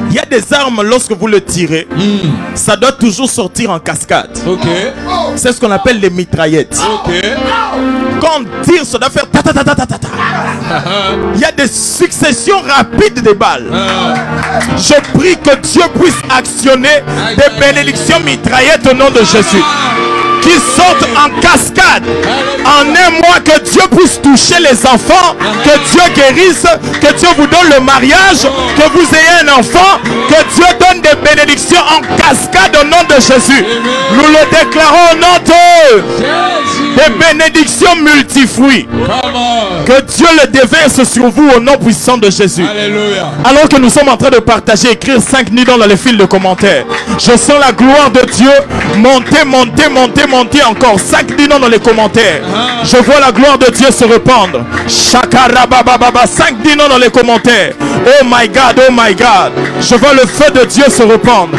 Speaker 4: Il y a des armes, lorsque vous le tirez, mm. ça doit toujours sortir en cascade.
Speaker 5: Okay.
Speaker 4: C'est ce qu'on appelle les mitraillettes.
Speaker 5: Okay.
Speaker 4: Quand on tire, ça doit faire ta ta ta ta ta ta. Il y a des successions rapides de balles. Je prie que Dieu puisse actionner des bénédictions mitraillettes au nom de Jésus, qui sortent en cascade. En un mois, que Dieu puisse toucher les enfants, que Dieu guérisse, que Dieu vous donne le mariage, que vous ayez un enfant, que Dieu donne des bénédictions en cascade au nom de Jésus. Nous le déclarons au nom de des bénédictions multifruits. Que Dieu le déverse sur vous au nom puissant de Jésus.
Speaker 5: Alléluia.
Speaker 4: Alors que nous sommes en train de partager, écrire cinq nids dans les fils de commentaires, je sens la gloire de Dieu monter, monter, monter, monter encore. cinq nids dans les commentaires. Je vois la gloire de Dieu se répandre. Shakarabababa, cinq nids dans les commentaires. Oh my God, oh my God. Je vois le feu de Dieu se répandre.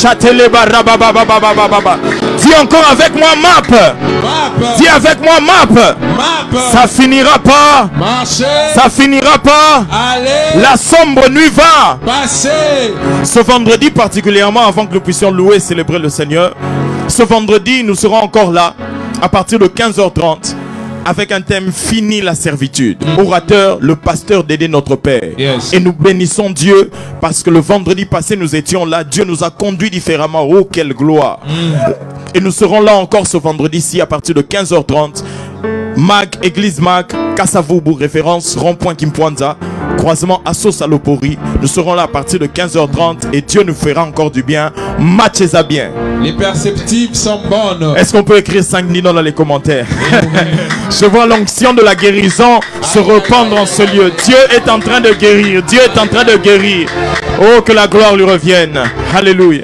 Speaker 4: Chateleba. Dis encore avec moi, map.
Speaker 5: Map.
Speaker 4: Dis avec moi, map.
Speaker 5: Map.
Speaker 4: Ça finira pas.
Speaker 5: Marcher.
Speaker 4: Ça finira pas.
Speaker 5: Allez.
Speaker 4: La sombre nuit va
Speaker 5: passer.
Speaker 4: Ce vendredi particulièrement, avant que nous puissions louer et célébrer le Seigneur, ce vendredi, nous serons encore là à partir de quinze heures trente avec un thème: fini la servitude. Mm. Orateur, le pasteur d'aider notre Père. Yes. Et nous bénissons Dieu parce que le vendredi passé, nous étions là. Dieu nous a conduits différemment. Oh, quelle gloire. Mm. Et nous serons là encore ce vendredi-ci à partir de quinze heures trente. Mag, Église Mag, Kasavubu, référence rond-point Kimpwanza, croisement Asso Salopori. Nous serons là à partir de quinze heures trente et Dieu nous fera encore du bien. Matchez-à bien.
Speaker 5: Les perceptibles sont bonnes.
Speaker 4: Est-ce qu'on peut écrire cinq nids dans les commentaires? Je vois l'onction de la guérison se répandre en ce lieu. Dieu est en train de guérir. Dieu est en train de guérir. Oh, que la gloire lui revienne. Alléluia.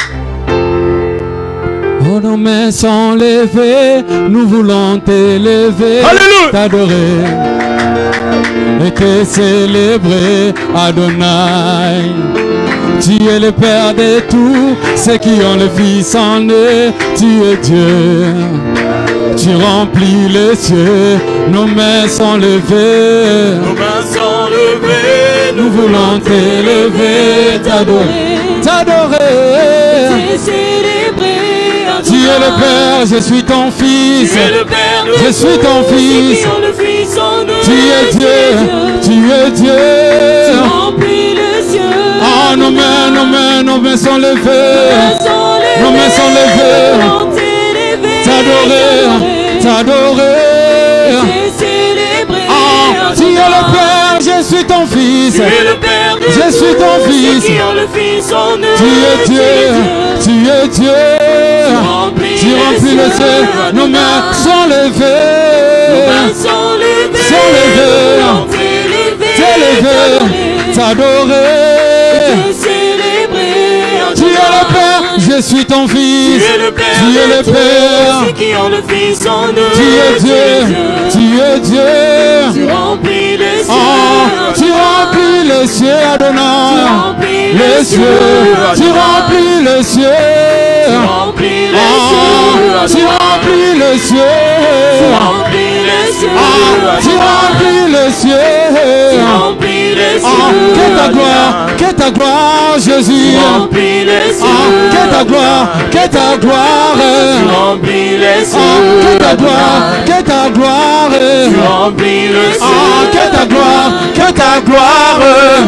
Speaker 3: Oh, nos mains sont levées, nous voulons t'élever, t'adorer et te célébrer, Adonai. Tu es le Père de tous ceux qui ont le Fils en eux, tu es Dieu. Tu remplis les cieux, nos mains sont levées,
Speaker 2: nos mains sont levées,
Speaker 3: nous voulons t'élever, t'adorer, t'adorer,
Speaker 1: célébrer.
Speaker 3: Tu es le Père, je suis ton Fils.
Speaker 1: Tu es le Père de
Speaker 3: je suis ton Fils.
Speaker 1: Tu
Speaker 3: es Dieu, tu es Dieu.
Speaker 1: Tu remplis le ciel.
Speaker 3: Ah, nos mains, nos mains, nos mains sont levées. Nos mains sont levées. T'adorer, t'adorer. Ah, tu es le Père, je suis ton Fils.
Speaker 1: Tu es le Père de
Speaker 3: je suis ton Fils.
Speaker 1: Qui ont le Fils en eux.
Speaker 3: Tu es Dieu, tu es Dieu. Tu remplis le ciel, nos mains sont levées,
Speaker 1: nos mains sont levées,
Speaker 3: sont levées, t'élever, t'adorer, tu es le Père, je suis ton Fils,
Speaker 1: tu es le Père,
Speaker 3: tu es le Père,
Speaker 1: ceux qui ont le Fils en eux,
Speaker 3: tu es Dieu, tu es Dieu,
Speaker 1: tu remplis le ciel,
Speaker 3: oh, tu remplis le ciel, Adonai, les cieux, tu remplis le ciel.
Speaker 1: Tu remplis les
Speaker 3: cieux, tu remplis le ciel,
Speaker 1: tu remplis les cieux,
Speaker 3: tu remplis le ciel,
Speaker 1: tu remplis les cieux,
Speaker 3: que ta gloire, que ta gloire, Jésus,
Speaker 1: tu remplis les cieux,
Speaker 3: que ta gloire, que ta gloire,
Speaker 1: tu remplis les cieux,
Speaker 3: que ta gloire, que ta gloire,
Speaker 1: tu remplis les cieux,
Speaker 3: que ta gloire, que ta gloire,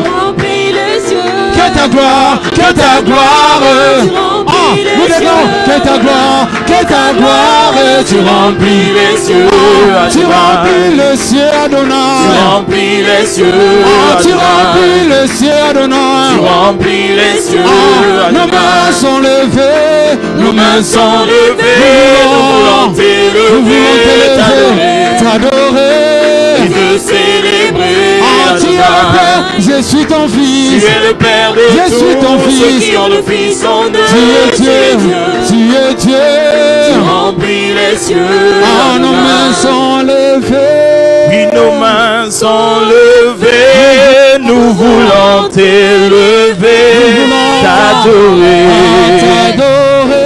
Speaker 3: que ta gloire, que ta gloire. Nous déclarons que ta gloire, que ta gloire, tu remplis les cieux, tu remplis le ciel, Adonai,
Speaker 2: tu remplis les cieux,
Speaker 3: tu remplis le ciel, Adonai,
Speaker 2: tu remplis les cieux,
Speaker 3: nos mains sont levées,
Speaker 2: nos mains sont levées, nous voulons t'élever,
Speaker 3: t'adorer,
Speaker 2: et te célébrer.
Speaker 3: Tu es le Père, je suis ton Fils.
Speaker 2: Tu es le Père de
Speaker 3: je
Speaker 2: tous
Speaker 3: suis ton
Speaker 2: ceux
Speaker 3: fils.
Speaker 2: qui ont le Fils en eux.
Speaker 3: Tu es Dieu, tu es Dieu.
Speaker 2: Tu remplis les cieux.
Speaker 3: Ah, nos mains sont levées.
Speaker 4: Oui, nos mains sont levées. Nous voulons t'élever, t'adorer,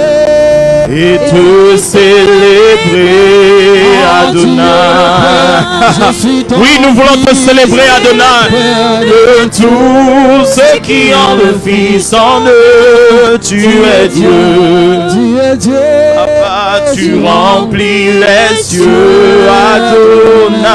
Speaker 3: t'adorer
Speaker 4: et te célébrer, Adonai. Oui, nous voulons te célébrer, Adonai. De tous ceux qui ont le Fils en eux, tu es Dieu.
Speaker 3: Tu es Dieu.
Speaker 4: Papa, tu remplis les cieux, Adonai.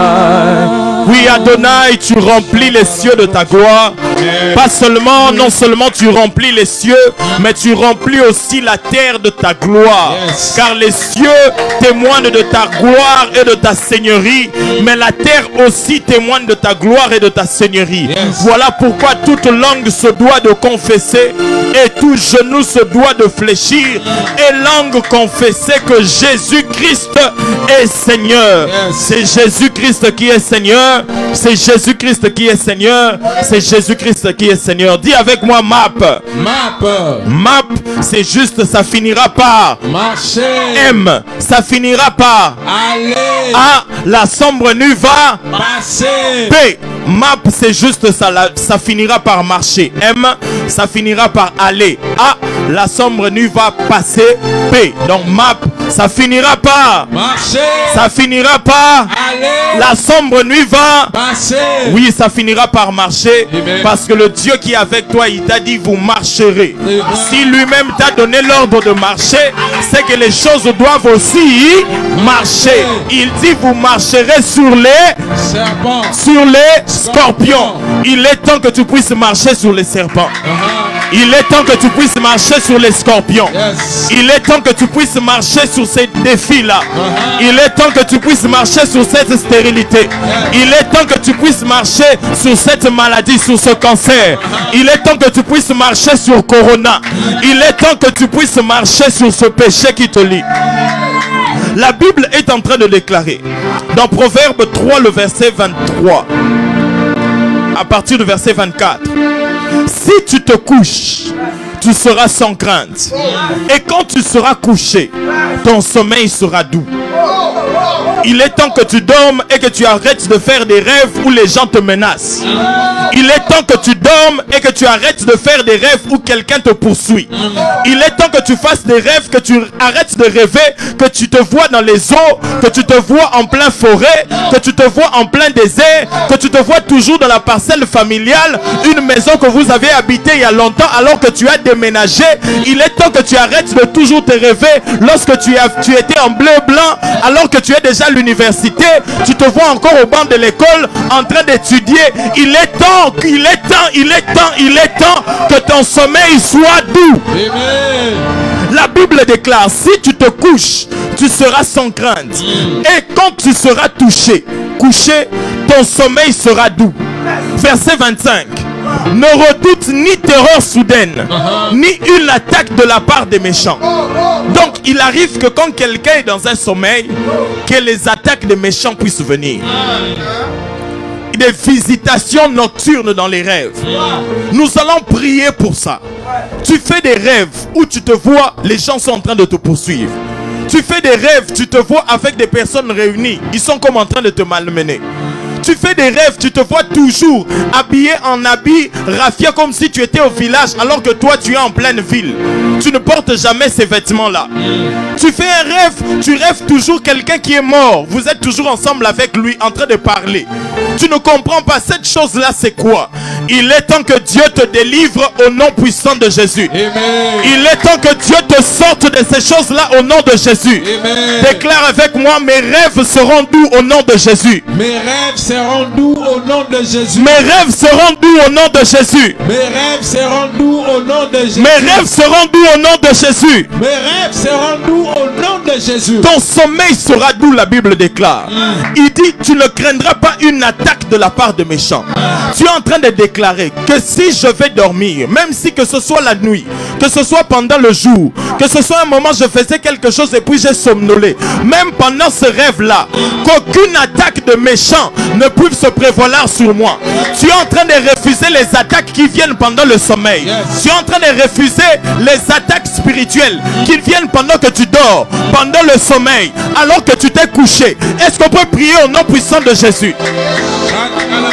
Speaker 4: Oui, Adonai, tu remplis les cieux de ta gloire. Pas seulement, non seulement tu remplis les cieux, mais tu remplis aussi la terre de ta gloire.
Speaker 5: Yes.
Speaker 4: Car les cieux témoignent de ta gloire et de ta seigneurie, mais la terre aussi témoigne de ta gloire et de ta seigneurie.
Speaker 5: Yes.
Speaker 4: Voilà pourquoi toute langue se doit de confesser et tout genou se doit de fléchir et langue confesser que Jésus-Christ est Seigneur.
Speaker 5: Yes.
Speaker 4: C'est Jésus-Christ qui est Seigneur. C'est Jésus-Christ qui est Seigneur. C'est Jésus-Christ qui est Seigneur. Dis avec moi map.
Speaker 5: Map.
Speaker 4: Map, c'est juste, ça finira par
Speaker 5: Marcher.
Speaker 4: M, ça finira par
Speaker 5: Aller.
Speaker 4: A, la sombre nuit va.
Speaker 5: Passer.
Speaker 4: P, map, c'est juste ça, la- ça finira par marcher. M, ça finira par aller. A, la sombre nuit va passer. P, donc map, ça finira par,
Speaker 5: Marcher.
Speaker 4: ça finira par,
Speaker 5: Aller.
Speaker 4: la sombre nuit va.
Speaker 5: Passer.
Speaker 4: Oui, ça finira par marcher.
Speaker 5: Amen.
Speaker 4: Parce que le Dieu qui est avec toi, il t'a dit vous marcherez.
Speaker 5: Amen.
Speaker 4: Si lui-même t'a donné l'ordre de marcher, c'est que les choses doivent aussi marcher. Il dit vous marcherez sur les,
Speaker 5: Serpent.
Speaker 4: sur les scorpions. Il est temps que tu puisses marcher sur les serpents.
Speaker 5: Uh-huh.
Speaker 4: Il est temps que tu puisses marcher sur les scorpions.
Speaker 5: Yes.
Speaker 4: Il est temps que tu puisses marcher sur ces défis-là.
Speaker 5: Uh-huh.
Speaker 4: Il est temps que tu puisses marcher sur cette stérilité. Il est temps que tu puisses marcher sur cette maladie, sur ce cancer. Il est temps que tu puisses marcher sur Corona. Il est temps que tu puisses marcher sur ce péché qui te lie. La Bible est en train de déclarer dans Proverbe trois, le verset vingt-trois, à partir du verset vingt-quatre. Si tu te couches, tu seras sans crainte. Et quand tu seras couché, ton sommeil sera doux. Il est temps que tu dormes et que tu arrêtes de faire des rêves où les gens te menacent. Il est temps que tu dormes et que tu arrêtes de faire des rêves où quelqu'un te poursuit. Il est temps que tu fasses des rêves, que tu arrêtes de rêver, que tu te vois dans les eaux, que tu te vois en plein forêt, que tu te vois en plein désert, que tu te vois toujours dans la parcelle familiale, une maison que vous avez habitée il y a longtemps alors que tu as déménagé. Il est temps que tu arrêtes de toujours te rêver lorsque tu, as, tu étais en bleu blanc alors que tu es déjà à l'université. Tu te vois encore au banc de l'école en train d'étudier. Il est temps, il est temps, il est temps, il est temps que ton sommeil soit doux.
Speaker 5: Amen.
Speaker 4: La Bible déclare, si tu te couches, tu seras sans crainte. Et quand tu seras touché, couché, ton sommeil sera doux. Verset vingt-cinq. Ne redoute ni terreur soudaine, ni une attaque de la part des méchants. Donc il arrive que quand quelqu'un est dans un sommeil, que les attaques des méchants puissent venir. Des visitations nocturnes dans les rêves. Nous allons prier pour ça. Tu fais des rêves où tu te vois, les gens sont en train de te poursuivre. Tu fais des rêves, tu te vois avec des personnes réunies, ils sont comme en train de te malmener. Tu fais des rêves, tu te vois toujours habillé en habit raffia comme si tu étais au village alors que toi tu es en pleine ville. Tu ne portes jamais ces vêtements-là. Tu fais un rêve, tu rêves toujours quelqu'un qui est mort. Vous êtes toujours ensemble avec lui en train de parler. Tu ne comprends pas cette chose-là, c'est quoi? Il est temps que Dieu te délivre au nom puissant de Jésus.
Speaker 5: Amen.
Speaker 4: Il est temps que Dieu te sorte de ces choses-là au nom de Jésus.
Speaker 5: Amen.
Speaker 4: Déclare avec moi, mes rêves seront doux au nom de Jésus.
Speaker 5: Mes rêves seront doux au nom de Jésus.
Speaker 4: Mes rêves seront doux au nom de Jésus.
Speaker 5: Mes rêves seront doux au nom de Jésus.
Speaker 4: Mes rêves seront doux au nom de Jésus.
Speaker 5: Mes rêves seront doux au nom de Jésus.
Speaker 4: Ton sommeil sera doux, la Bible déclare. Il dit, tu ne craindras pas une attaque de la part de méchants. Tu es en train de déclarer que si je vais dormir, même si que ce soit la nuit, que ce soit pendant le jour, que ce soit un moment je faisais quelque chose et puis j'ai somnolé, même pendant ce rêve-là, qu'aucune attaque de méchants ne puisse se prévaloir sur moi. Tu es en train de refuser les attaques qui viennent pendant le sommeil.
Speaker 5: Yes.
Speaker 4: Tu es en train de refuser les attaques spirituelles qui viennent pendant que tu dors, pendant le sommeil, alors que tu t'es couché. Est-ce qu'on peut prier au nom puissant de Jésus?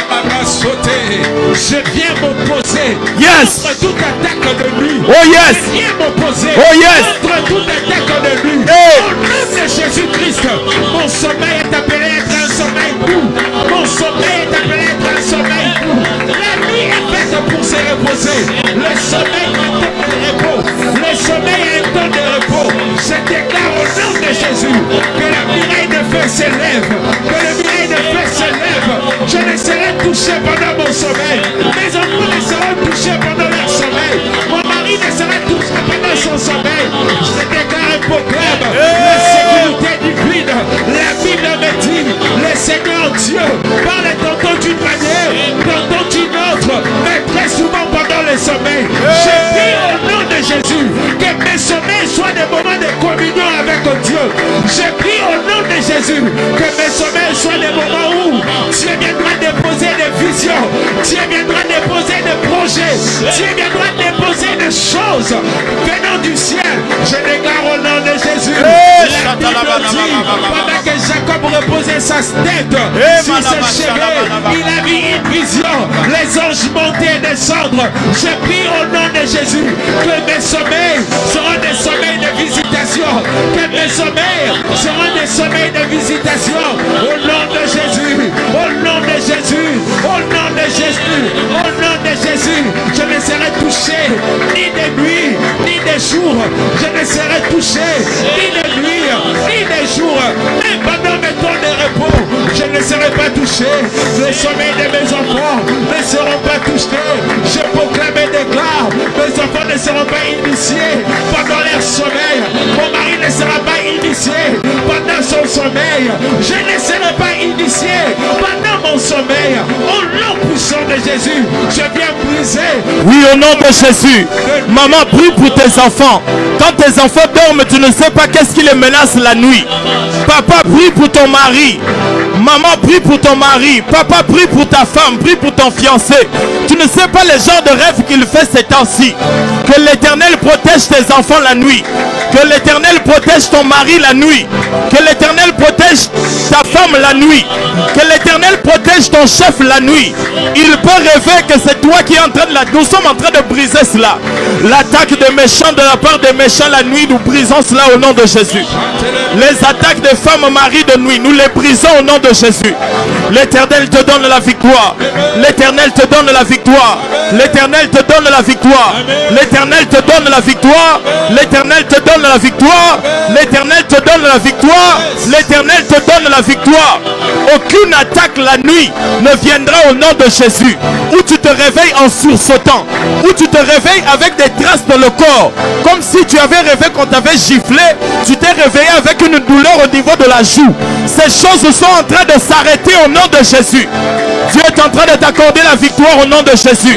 Speaker 5: sauter. Je viens m'opposer.
Speaker 4: Yes.
Speaker 5: Contre toute attaque de nuit.
Speaker 4: Oh yes.
Speaker 5: Je viens m'opposer.
Speaker 4: Oh yes.
Speaker 5: Contre toute attaque de nuit.
Speaker 4: Hey.
Speaker 5: Au nom de Jésus-Christ, mon sommeil est appelé à être un sommeil doux. Mon sommeil est appelé à être un sommeil doux. La nuit est faite pour se reposer. Le sommeil est un temps de repos. Le sommeil est un temps de repos. Je déclare au nom de Jésus que la muraille de feu s'élève. Que le muraille de feu s'élève. Je ne serai touché pendant mon sommeil. Mes enfants ne seront touchés pendant leur sommeil. Mon mari ne sera touché pendant son sommeil. Je déclare un proclame la sécurité divine. La Bible me dit, le Seigneur Dieu parle tantôt d'une manière, tantôt d'une autre, mais très souvent pendant le sommeil. Je prie au nom de Jésus que mes sommeils soient des moments de communion avec Dieu. Je prie au nom de Jésus que mes sommeils soient des moments où Dieu viendra déposer des visions, Dieu viendra déposer des projets, Dieu viendra déposer des choses venant du ciel. Je déclare au nom de Jésus. La Bible dit, pendant que Jacob reposait sa tête sur ses cheveux, il a vu une vision, les anges monter et descendre. Je prie au nom de Jésus que mes sommeils seront des sommeils de visitation, que mes sommeils seront des sommeils de visitation. Au nom de Jésus, au nom de Jésus, au nom de Jésus, au nom de Jésus, je ne serai touché ni de nuit, ni de jour. Je ne serai touché ni de nuit, ni de jour. Même pendant mes temps de repos, je ne serai pas touché. Le sommeil de mes enfants ne seront pas touchés. Je proclame et déclare, mes enfants ne seront pas initiés pendant leur sommeil. Mon mari ne sera pas initié pendant son sommeil. Je ne serai pas initié pendant mon sommeil. Au nom puissant de Jésus, je viens briser.
Speaker 4: Oui, au nom de Jésus. Maman, prie pour tes enfants. Quand tes enfants dorment, tu ne sais pas qu'est-ce qui les menace la nuit. Papa, prie pour ton mari. Maman, prie pour ton mari. Papa, prie pour ta femme. Prie pour ton fiancé. Tu ne sais pas le genre de rêve qu'il fait ces temps-ci. Que l'Éternel protège tes enfants la nuit. Que l'Éternel protège ton mari la nuit. Que l'Éternel protège ta femme la nuit. Que l'Éternel protège ton chef la nuit. Il peut rêver que c'est toi qui es en train de la... Nous sommes en train de briser cela. L'attaque des méchants de la part des méchants la nuit, nous brisons cela au nom de Jésus. Les attaques des femmes maris de nuit, nous les brisons au nom de Jésus. L'Éternel te donne la victoire. L'Éternel te donne la victoire. L'Éternel te donne la victoire. L'Éternel te donne la victoire. L'Éternel te donne la victoire. L'Éternel te donne la victoire. L'Éternel te donne la victoire. Aucune attaque la nuit ne viendra au nom de Jésus. Où tu te réveilles en sursautant. Où tu te réveilles avec des traces dans le corps. Comme si tu avais rêvé qu'on t'avait giflé. Tu t'es réveillé avec une douleur au niveau de la joue. Ces choses sont en train de s'arrêter au nom de Jésus. Dieu est en train de t'accorder la victoire au nom de Jésus.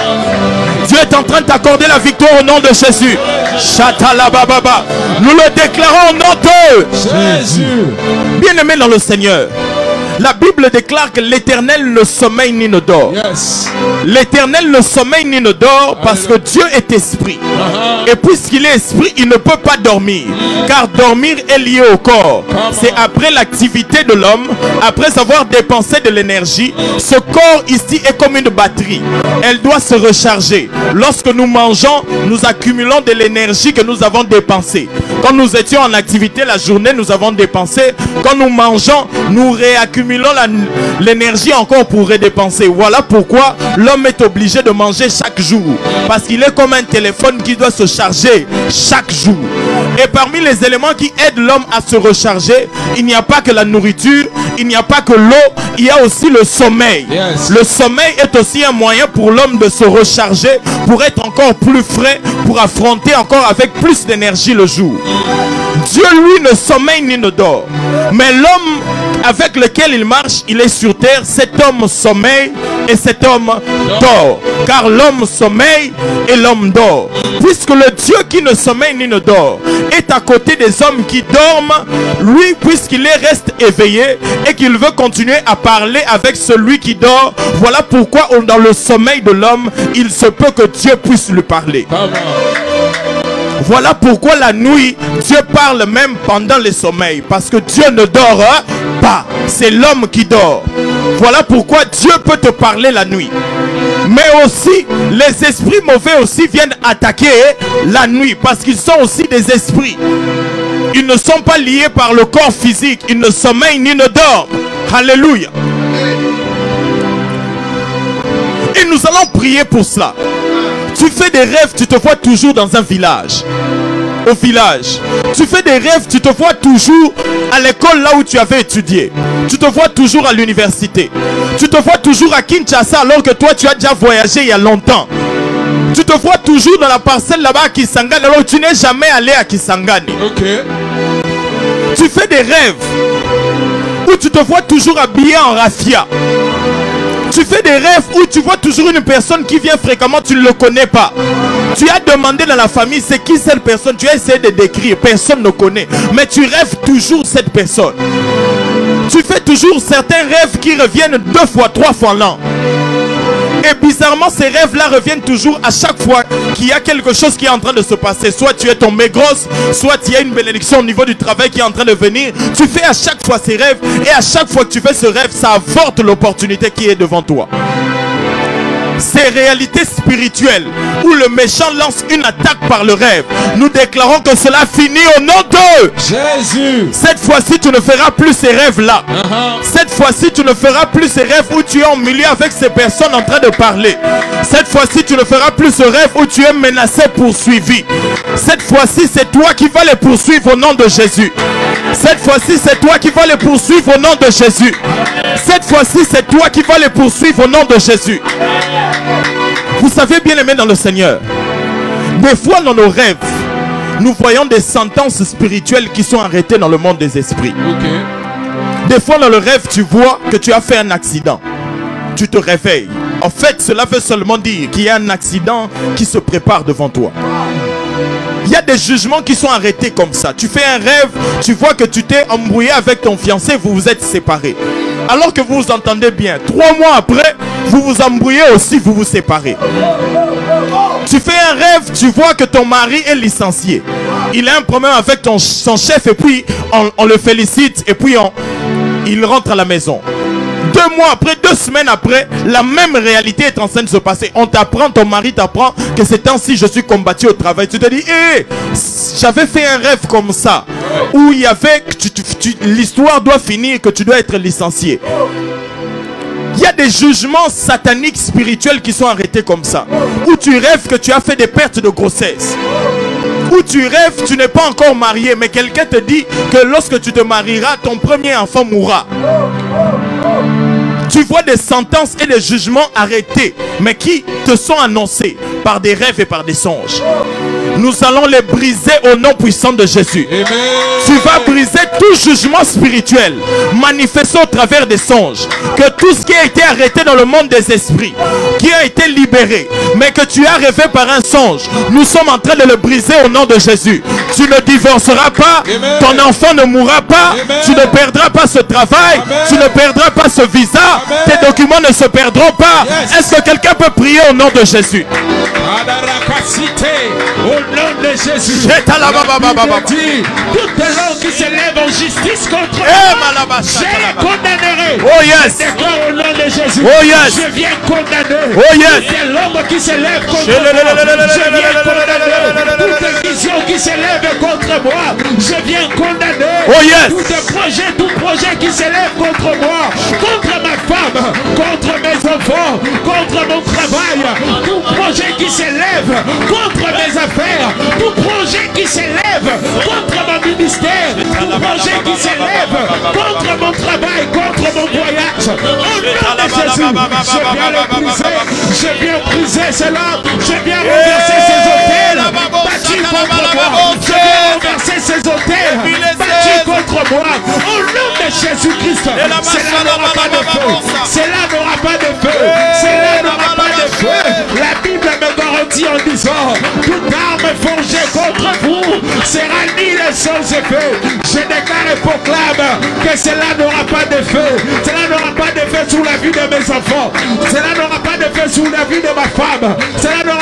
Speaker 4: Dieu est en train de t'accorder la victoire au nom de Jésus. Chatalabababa. Nous le déclarons au nom de Jésus. Bien-aimé dans le Seigneur, la Bible déclare que l'Éternel ne sommeille ni ne dort.
Speaker 5: Yes.
Speaker 4: L'Éternel ne sommeille ni ne dort parce que Dieu est esprit.
Speaker 5: Uh-huh.
Speaker 4: Et puisqu'il est esprit, il ne peut pas dormir. Car dormir est lié au corps. C'est après l'activité de l'homme, après avoir dépensé de l'énergie, ce corps ici est comme une batterie. Elle doit se recharger. Lorsque nous mangeons, nous accumulons de l'énergie que nous avons dépensée. Quand nous étions en activité la journée, nous avons dépensé. Quand nous mangeons, nous réaccumulons l'énergie encore pour redépenser. Voilà pourquoi l'homme est obligé de manger chaque jour. Parce qu'il est comme un téléphone qui doit se charger chaque jour. Et parmi les éléments qui aident l'homme à se recharger, il n'y a pas que la nourriture, il n'y a pas que l'eau, il y a aussi le sommeil.
Speaker 5: Yes.
Speaker 4: Le sommeil est aussi un moyen pour l'homme de se recharger, pour être encore plus frais, pour affronter encore avec plus d'énergie le jour. Dieu, lui, ne sommeille ni ne dort. Mais l'homme avec lequel il marche, il est sur terre. Cet homme sommeille et cet homme dort. Car l'homme sommeille et l'homme dort. Puisque le Dieu qui ne sommeille ni ne dort est à côté des hommes qui dorment, lui, puisqu'il est reste éveillé et qu'il veut continuer à parler avec celui qui dort, voilà pourquoi dans le sommeil de l'homme, il se peut que Dieu puisse lui parler. Voilà pourquoi la nuit, Dieu parle même pendant le sommeil. Parce que Dieu ne dort pas. C'est l'homme qui dort. Voilà pourquoi Dieu peut te parler la nuit. Mais aussi, les esprits mauvais aussi viennent attaquer la nuit parce qu'ils sont aussi des esprits. Ils ne sont pas liés par le corps physique. Ils ne sommeillent ni ne dorment. Alléluia. Et nous allons prier pour cela. Tu fais des rêves, tu te vois toujours dans un village. Au village. Tu fais des rêves, tu te vois toujours à l'école là où tu avais étudié. Tu te vois toujours à l'université. Tu te vois toujours à Kinshasa alors que toi tu as déjà voyagé il y a longtemps. Tu te vois toujours dans la parcelle là-bas à Kisangani alors que tu n'es jamais allé à Kisangani.
Speaker 5: Ok.
Speaker 4: Tu fais des rêves où tu te vois toujours habillé en raffia. Tu fais des rêves où tu vois toujours une personne qui vient fréquemment, tu ne le connais pas. Tu as demandé dans la famille c'est qui cette personne, tu as essayé de décrire, personne ne connaît. Mais tu rêves toujours cette personne. Tu fais toujours certains rêves qui reviennent deux fois, trois fois l'an. Et bizarrement, ces rêves-là reviennent toujours à chaque fois qu'il y a quelque chose qui est en train de se passer. Soit tu es tombé grosse, soit il y a une bénédiction au niveau du travail qui est en train de venir. Tu fais à chaque fois ces rêves. Et à chaque fois que tu fais ce rêve, ça avorte l'opportunité qui est devant toi. Ces réalités spirituelles où le méchant lance une attaque par le rêve, nous déclarons que cela finit au nom de
Speaker 5: Jésus.
Speaker 4: Cette fois-ci, tu ne feras plus ces rêves-là.
Speaker 5: Uh-huh.
Speaker 4: Cette fois-ci, tu ne feras plus ces rêves où tu es en milieu avec ces personnes en train de parler. Cette fois-ci, tu ne feras plus ce rêve où tu es menacé, poursuivi. Cette fois-ci, c'est toi qui vas les poursuivre au nom de Jésus. Cette fois-ci, c'est toi qui vas les poursuivre au nom de Jésus. Cette fois-ci, c'est toi qui vas les poursuivre au nom de Jésus. Vous savez, bien aimé dans le Seigneur, des fois dans nos rêves, nous voyons des sentences spirituelles qui sont arrêtées dans le monde des esprits.
Speaker 5: Ok.
Speaker 4: Des fois dans le rêve, tu vois que tu as fait un accident. Tu te réveilles. En fait, cela veut seulement dire qu'il y a un accident qui se prépare devant toi. Il y a des jugements qui sont arrêtés comme ça. Tu fais un rêve, tu vois que tu t'es embrouillé avec ton fiancé, vous vous êtes séparés. Alors que vous vous entendez bien. Trois mois après, vous vous embrouillez aussi, vous vous séparez. Tu fais un rêve, tu vois que ton mari est licencié. Il a un problème avec ton, son chef et puis on, on le félicite et puis on, il rentre à la maison. Deux mois après, deux semaines après, la même réalité est en train de se passer. On t'apprend, ton mari t'apprend que c'est ainsi je suis combattu au travail. Tu te dis, hé, hey, j'avais fait un rêve comme ça, où il y avait, l'histoire doit finir, que tu dois être licencié. Il y a des jugements sataniques spirituels qui sont arrêtés comme ça. Où tu rêves que tu as fait des pertes de grossesse. Où tu rêves, tu n'es pas encore marié, mais quelqu'un te dit que lorsque tu te marieras, ton premier enfant mourra. Tu vois des sentences et des jugements arrêtés, mais qui te sont annoncés par des rêves et par des songes. Nous allons les briser au nom puissant de Jésus. Amen. Tu vas briser tout jugement spirituel manifesté au travers des songes. Que tout ce qui a été arrêté dans le monde des esprits, qui a été libéré, mais que tu as rêvé par un songe, nous sommes en train de le briser au nom de Jésus. Tu ne divorceras pas. Amen. Ton enfant ne mourra pas. Amen. Tu ne perdras pas ce travail. Amen. Tu ne perdras pas ce visa. Amen. Tes documents ne se perdront pas. Yes. Est-ce que quelqu'un peut prier au nom de Jésus?
Speaker 5: Au nom de Jésus, dit, toute langue qui s'élève en justice contre moi, je les condamnerai.
Speaker 4: Oh yes.
Speaker 5: Je déclare au nom de Jésus,
Speaker 4: oh yes.
Speaker 5: Je viens condamner.
Speaker 4: Oh yes.
Speaker 5: Toute langue qui s'élève contre moi, je viens condamner. Toute vision qui s'élève contre moi, je viens condamner.
Speaker 4: Oh yes.
Speaker 5: Tout projet, tout projet qui s'élève contre moi, contre ma femme, contre mes enfants, contre mon travail, tout projet qui s'élève contre mes affaires, tout projet qui s'élève contre mon ministère, tout projet qui s'élève contre mon travail, contre mon voyage. Au nom de Jésus, je viens le briser, je viens briser cela, je viens renverser ces hôtels bâtis contre moi, je viens renverser ces hôtels bâtis contre moi. Au nom de Jésus-Christ, cela n'aura pas de feu, cela n'aura pas de feu, cela n'aura pas de feu. La Bible me garantit en disant, toute arme forgée contre vous sera nihilée sans effet. Je déclare et proclame que cela n'aura pas de feu, cela n'aura pas de feu sur la vie de mes enfants, cela n'aura pas de feu sur la vie de ma femme, cela n'aura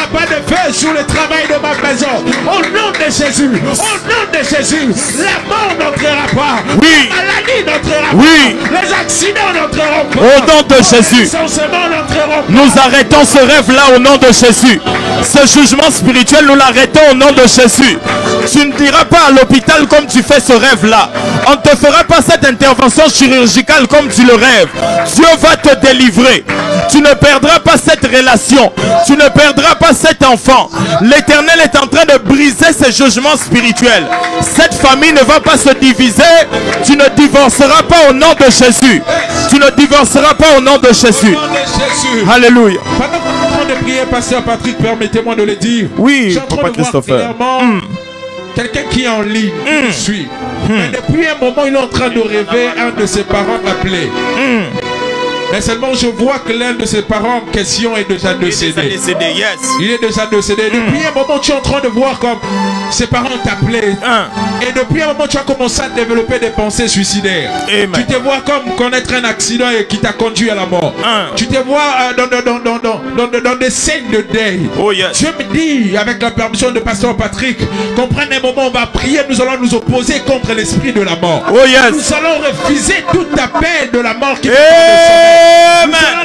Speaker 5: pas de feu sur le travail de ma maison. Au nom de Jésus, au nom de Jésus, la mort n'entrera pas.
Speaker 4: Oui.
Speaker 5: La maladie n'entrera
Speaker 4: Oui.
Speaker 5: pas. Les accidents n'entreront pas.
Speaker 4: Au nom de Jésus.
Speaker 5: Les licenciements n'entreront pas.
Speaker 4: Nous arrêtons ce rêve-là au nom de Jésus. Ce jugement spirituel, nous l'arrêtons au nom de Jésus. Tu ne diras pas à l'hôpital comme tu fais ce rêve-là. On ne te fera pas cette intervention chirurgicale comme tu le rêves. Dieu va te délivrer. Tu ne perdras pas cette relation. Tu ne perdras pas cet enfant. L'Éternel est en train de briser ces jugements spirituels. Cette famille ne va pas se diviser. Tu ne divorceras pas au nom de Jésus. Tu ne divorceras pas au nom de Jésus.
Speaker 5: Au nom de Jésus.
Speaker 4: Alléluia.
Speaker 5: Pendant qu'on est en train de prier, Pasteur Patrick, permettez-moi de le dire.
Speaker 4: Oui,
Speaker 5: je suis en train
Speaker 4: Papa
Speaker 5: de voir
Speaker 4: Christopher.
Speaker 5: clairement
Speaker 4: Mm.
Speaker 5: quelqu'un qui est en ligne, qui me suit. Mais depuis un moment, il est en train de rêver un de ses parents appelés.
Speaker 4: Mm.
Speaker 5: Mais seulement je vois que l'un de ses parents en question est déjà décédé.
Speaker 4: décédé, yes.
Speaker 5: Il est déjà décédé. Depuis un moment, tu es en train de voir comme ses parents t'appelaient.
Speaker 4: Un.
Speaker 5: Et depuis un moment, tu as commencé à développer des pensées suicidaires.
Speaker 4: Amen.
Speaker 5: Tu te vois comme connaître un accident et qui t'a conduit à la mort.
Speaker 4: Un.
Speaker 5: Tu te vois euh, dans, dans, dans, dans, dans, dans, dans des scènes de deuil.
Speaker 4: Oh yes.
Speaker 5: Dieu me dit, avec la permission de Pasteur Patrick, qu'on prenne un moment, on va prier, nous allons nous opposer contre l'esprit de la mort.
Speaker 4: Oh yes.
Speaker 5: Nous allons refuser tout appel de la mort qui
Speaker 4: Amen.
Speaker 5: dans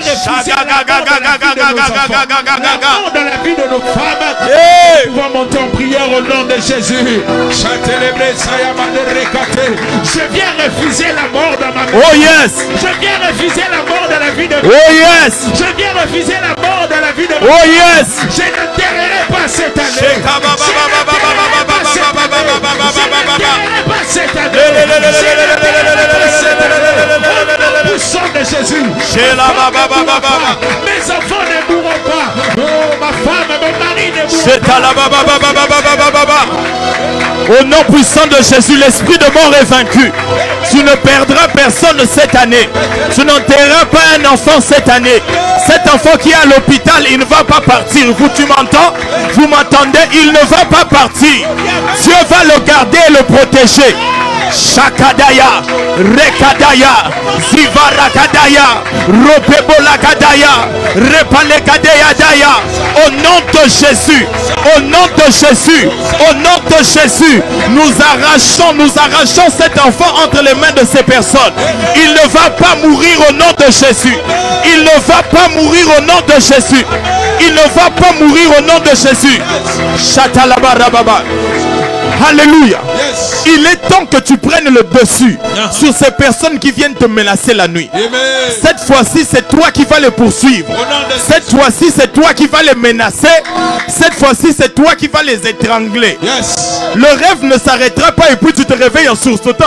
Speaker 5: la vie de nos femmes.
Speaker 4: Hey.
Speaker 5: Nous pouvons monter en prière au nom de Jésus. Je viens refuser la mort dans ma vie.
Speaker 4: Oh yes.
Speaker 5: Je viens refuser la mort dans la vie de
Speaker 4: Oh yes.
Speaker 5: Je viens refuser la mort dans la vie de
Speaker 4: Oh yes.
Speaker 5: Je n'enterrerai pas cette année. Je n'enterrerai pas cette année. Je n'enterrerai pas cette année. Je n'enterrerai pas cette année. Au nom puissant de Jésus. Mes enfants ne mourront pas. Oh, ma femme, mon mari ne mourront pas.
Speaker 4: Au nom puissant de Jésus, l'esprit de mort est vaincu. Tu ne perdras personne cette année. Tu n'enterreras pas un enfant cette année. Cet enfant qui est à l'hôpital, il ne va pas partir. Vous, tu m'entends? Vous m'entendez? Il ne va pas partir. Dieu va le garder et le protéger. Shakadaya, Rekadaya, Zivarakadaya, Ropebolakadaya, Repalekadaya Daya. Au nom de Jésus, au nom de Jésus, au nom de Jésus, nous arrachons, nous arrachons cet enfant entre les mains de ces personnes. Il ne va pas mourir au nom de Jésus. Il ne va pas mourir au nom de Jésus. Il ne va pas mourir au nom de Jésus. Chatalabarababa. Alléluia.
Speaker 5: Yes.
Speaker 4: Il est temps que tu prennes le dessus sur ces personnes qui viennent te menacer la nuit.
Speaker 5: Amen.
Speaker 4: Cette fois-ci, c'est toi qui vas les poursuivre.
Speaker 5: Au nom de
Speaker 4: Cette fois-ci, c'est toi qui vas les menacer. Cette fois-ci, c'est toi qui vas les étrangler.
Speaker 5: Yes.
Speaker 4: Le rêve ne s'arrêtera pas et puis tu te réveilles en sursautant.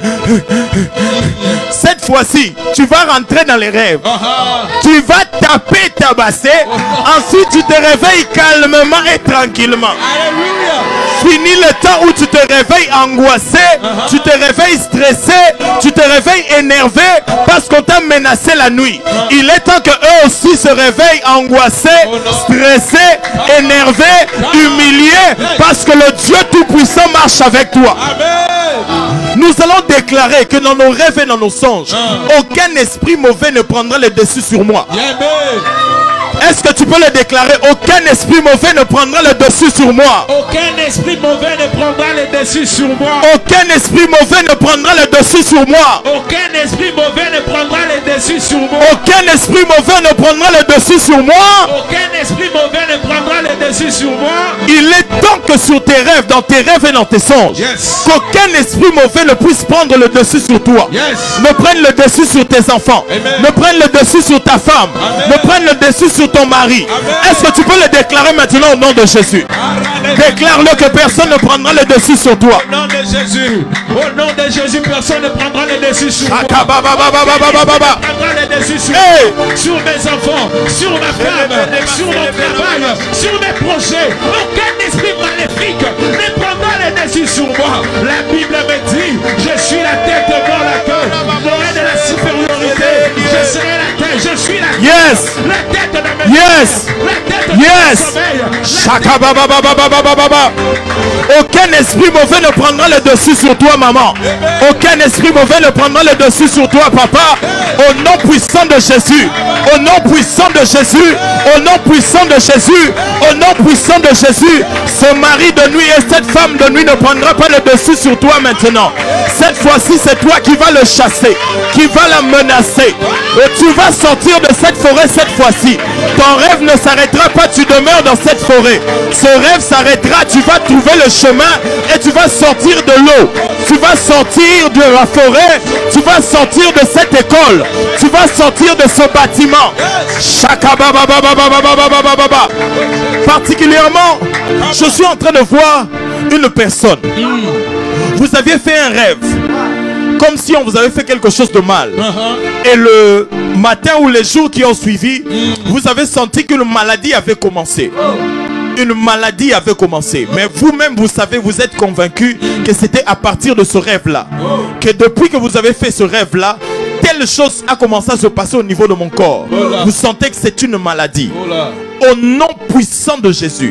Speaker 4: Cette fois-ci, tu vas rentrer dans les rêves.
Speaker 5: Uh -huh.
Speaker 4: Tu vas taper, tabasser. Ensuite, tu te réveilles calmement et tranquillement.
Speaker 5: Alléluia.
Speaker 4: Fini le temps où tu te réveilles angoissé,
Speaker 5: Uh-huh.
Speaker 4: tu te réveilles stressé, tu te réveilles énervé parce qu'on t'a menacé la nuit. Il est temps que eux aussi se réveillent angoissés,
Speaker 5: Oh non.
Speaker 4: stressés, énervés, humiliés parce que le Dieu Tout-Puissant marche avec toi.
Speaker 5: Amen.
Speaker 4: Nous allons déclarer que dans nos rêves et dans nos songes,
Speaker 5: Ah.
Speaker 4: aucun esprit mauvais ne prendra le dessus sur moi.
Speaker 5: Amen.
Speaker 4: Est-ce que tu peux le déclarer? Aucun esprit mauvais ne prendra le dessus sur moi.
Speaker 5: Aucun esprit mauvais ne prendra le dessus sur moi.
Speaker 4: Aucun esprit mauvais ne prendra le dessus sur moi.
Speaker 5: Aucun esprit mauvais ne prendra le dessus sur moi.
Speaker 4: Aucun esprit mauvais ne prendra le dessus sur moi.
Speaker 5: Aucun esprit mauvais ne prendra le dessus sur moi.
Speaker 4: Il est temps que sur tes rêves, dans tes rêves et dans tes songes,
Speaker 5: Yes.
Speaker 4: qu'aucun esprit mauvais ne puisse prendre le dessus sur toi.
Speaker 5: Yes.
Speaker 4: Ne prenne le dessus sur tes enfants.
Speaker 5: Amen.
Speaker 4: Ne prenne le dessus sur ta femme.
Speaker 5: Amen.
Speaker 4: Ne prenne le dessus sur ton mari.
Speaker 5: Amen.
Speaker 4: Est-ce que tu peux le déclarer maintenant au nom de Jésus? Déclare-le que personne ne prendra le dessus sur toi.
Speaker 5: Au nom de Jésus. Au nom de Jésus, personne ne prendra le dessus sur moi.
Speaker 4: Akabababababababa.
Speaker 5: Prendra le dessus sur
Speaker 4: Hey.
Speaker 5: moi, sur mes enfants, sur ma femme, sur mon travail, sur mes projets. Aucun esprit maléfique ne prendra le dessus sur moi. La Bible me dit, je suis la tête devant la queue. J'aurai de la supériorité. Je serai la tête, je suis la tête.
Speaker 4: Yes.
Speaker 5: La tête de mes
Speaker 4: Yes.
Speaker 5: La tête de
Speaker 4: Yes. Yes. Chaka baba baba baba baba baba. Aucun esprit mauvais ne prendra le dessus sur toi, maman. Aucun esprit mauvais ne prendra le dessus sur toi, papa. Au nom puissant de Jésus. Au nom puissant de Jésus. Au nom puissant de Jésus. Au nom puissant de Jésus. Ce mari de nuit et cette femme de nuit ne prendra pas le dessus sur toi maintenant. Cette fois-ci, c'est toi qui vas le chasser, qui va la menacer. Et tu vas sortir de cette forêt cette fois-ci. Ton rêve ne s'arrêtera pas, tu demeures dans cette forêt. Ce rêve s'arrêtera, tu vas trouver le chemin et tu vas sortir de l'eau. Tu vas sortir de la forêt, tu vas sortir de cette école, tu vas sortir de ce bâtiment. Chaka baba baba baba baba baba baba. Particulièrement, je suis en train de voir une personne. Vous aviez fait un rêve, comme si on vous avait fait quelque chose de mal. Et le matin ou les jours qui ont suivi, vous avez senti qu'une maladie avait commencé. Une maladie avait commencé. Mais vous-même, vous savez, vous êtes convaincu que c'était à partir de ce rêve-là. Que depuis que vous avez fait ce rêve-là, telle chose a commencé à se passer au niveau de mon corps. Vous sentez que c'est une maladie. Au nom puissant de Jésus,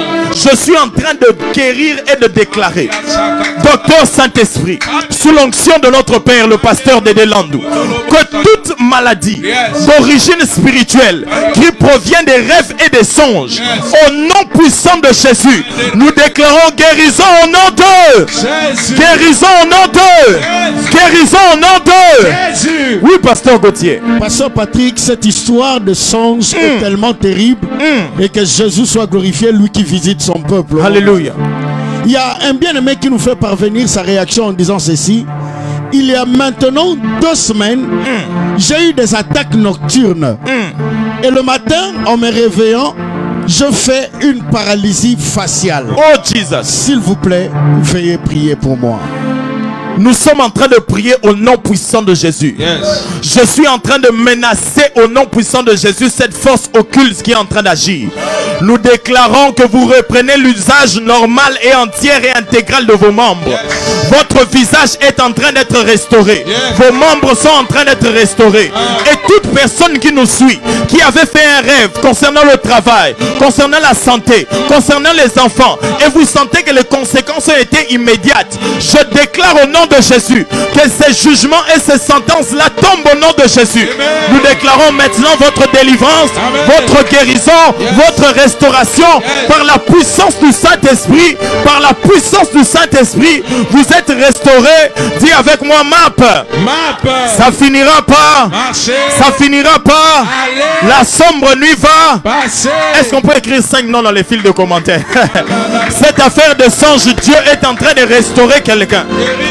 Speaker 4: je suis en train de guérir et de déclarer, Docteur Saint-Esprit, sous l'onction de notre Père, le pasteur de Delandou, que toute maladie d'origine spirituelle qui provient des rêves et des songes, au nom puissant de Jésus, nous déclarons guérison au nom d'eux. Guérison au nom d'eux. Guérison au nom d'eux. Oui, pasteur Gauthier.
Speaker 6: Pasteur Patrick, cette histoire de songe mm. est tellement terrible mm. et que Jésus soit glorifié, lui qui visite son peuple.
Speaker 4: Alléluia.
Speaker 6: Il y a un bien-aimé qui nous fait parvenir sa réaction en disant ceci. Il y a maintenant deux semaines, mm. j'ai eu des attaques nocturnes. Mm. Et le matin, en me réveillant, je fais une paralysie faciale.
Speaker 4: Oh Jesus.
Speaker 6: S'il vous plaît, veuillez prier pour moi.
Speaker 4: Nous sommes en train de prier au nom puissant de Jésus. Yes. Je suis en train de menacer au nom puissant de Jésus cette force occulte qui est en train d'agir. Nous déclarons que vous reprenez l'usage normal et entier et intégral de vos membres. Yes. Votre visage est en train d'être restauré. Yes. Vos membres sont en train d'être restaurés. Ah. Et toute personne qui nous suit, qui avait fait un rêve concernant le travail, concernant la santé, concernant les enfants, et vous sentez que les conséquences ont été immédiates, je déclare au nom de Jésus que ces jugements et ces sentences là tombent au nom de Jésus. Amen. Nous déclarons maintenant votre délivrance, Amen. Votre guérison, yes. votre restauration, yes. par la puissance du Saint-Esprit, par la puissance du Saint-Esprit, vous êtes restaurés. Dis avec moi, map.
Speaker 5: Map.
Speaker 4: Ça finira pas.
Speaker 5: Marcher.
Speaker 4: Ça finira pas.
Speaker 5: Allez.
Speaker 4: La sombre nuit va
Speaker 5: passer.
Speaker 4: Est-ce qu'on peut écrire cinq noms dans les fils de commentaires? Cette affaire de songe, Dieu est en train de restaurer quelqu'un.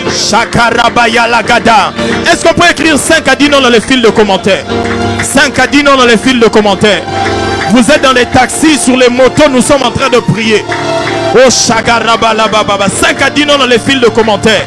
Speaker 4: Shakarabaya Lagada. Est-ce qu'on peut écrire cinq à dix noms dans les fils de commentaires? cinq à dix noms dans les fils de commentaires. Vous êtes dans les taxis, sur les motos, nous sommes en train de prier. Oh Shagarabalababa. cinq à dix noms dans les fils de commentaires.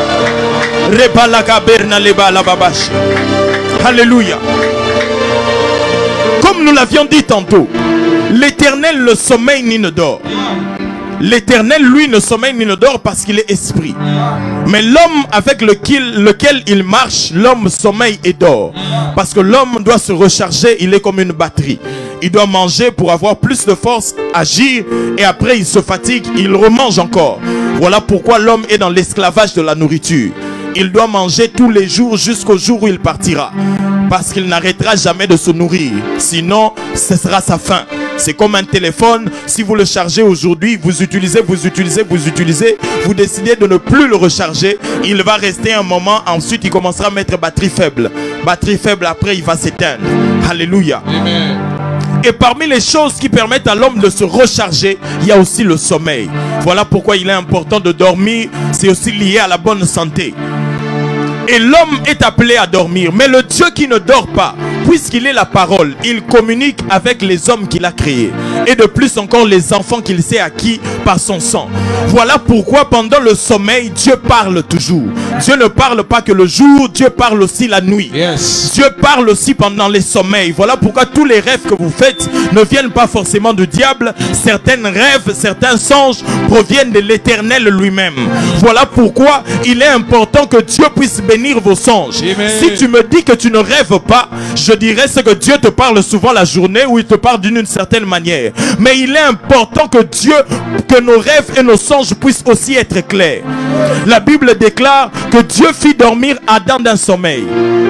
Speaker 4: Alléluia. Comme nous l'avions dit tantôt, l'Éternel ne sommeille ni ne dort. L'Éternel, lui, ne sommeille ni ne dort parce qu'il est esprit. Mais l'homme avec lequel, lequel il marche, l'homme sommeille et dort. Parce que l'homme doit se recharger, il est comme une batterie. Il doit manger pour avoir plus de force, agir, et après il se fatigue, il remange encore. Voilà pourquoi l'homme est dans l'esclavage de la nourriture. Il doit manger tous les jours jusqu'au jour où il partira. Parce qu'il n'arrêtera jamais de se nourrir. Sinon, ce sera sa fin. C'est comme un téléphone. Si vous le chargez aujourd'hui, vous utilisez, vous utilisez, vous utilisez. Vous décidez de ne plus le recharger. Il va rester un moment. Ensuite, il commencera à mettre batterie faible. Batterie faible, après, il va s'éteindre. Alléluia. Amen. Et parmi les choses qui permettent à l'homme de se recharger, il y a aussi le sommeil. Voilà pourquoi il est important de dormir. C'est aussi lié à la bonne santé. Et l'homme est appelé à dormir. Mais le Dieu qui ne dort pas, puisqu'il est la parole, il communique avec les hommes qu'il a créés. Et de plus encore les enfants qu'il s'est acquis par son sang. Voilà pourquoi pendant le sommeil, Dieu parle toujours. Dieu ne parle pas que le jour, Dieu parle aussi la nuit. Yes. Dieu parle aussi pendant les sommeils. Voilà pourquoi tous les rêves que vous faites ne viennent pas forcément du diable. Certains rêves, certains songes proviennent de l'Éternel lui-même. Voilà pourquoi il est important que Dieu puisse bénir vos songes. Amen. Si tu me dis que tu ne rêves pas, je dirais, c'est que Dieu te parle souvent la journée ou il te parle d'une certaine manière. Mais il est important que Dieu, que nos rêves et nos songes puissent aussi être clairs. La Bible déclare que Dieu fit dormir Adam d'un sommeil.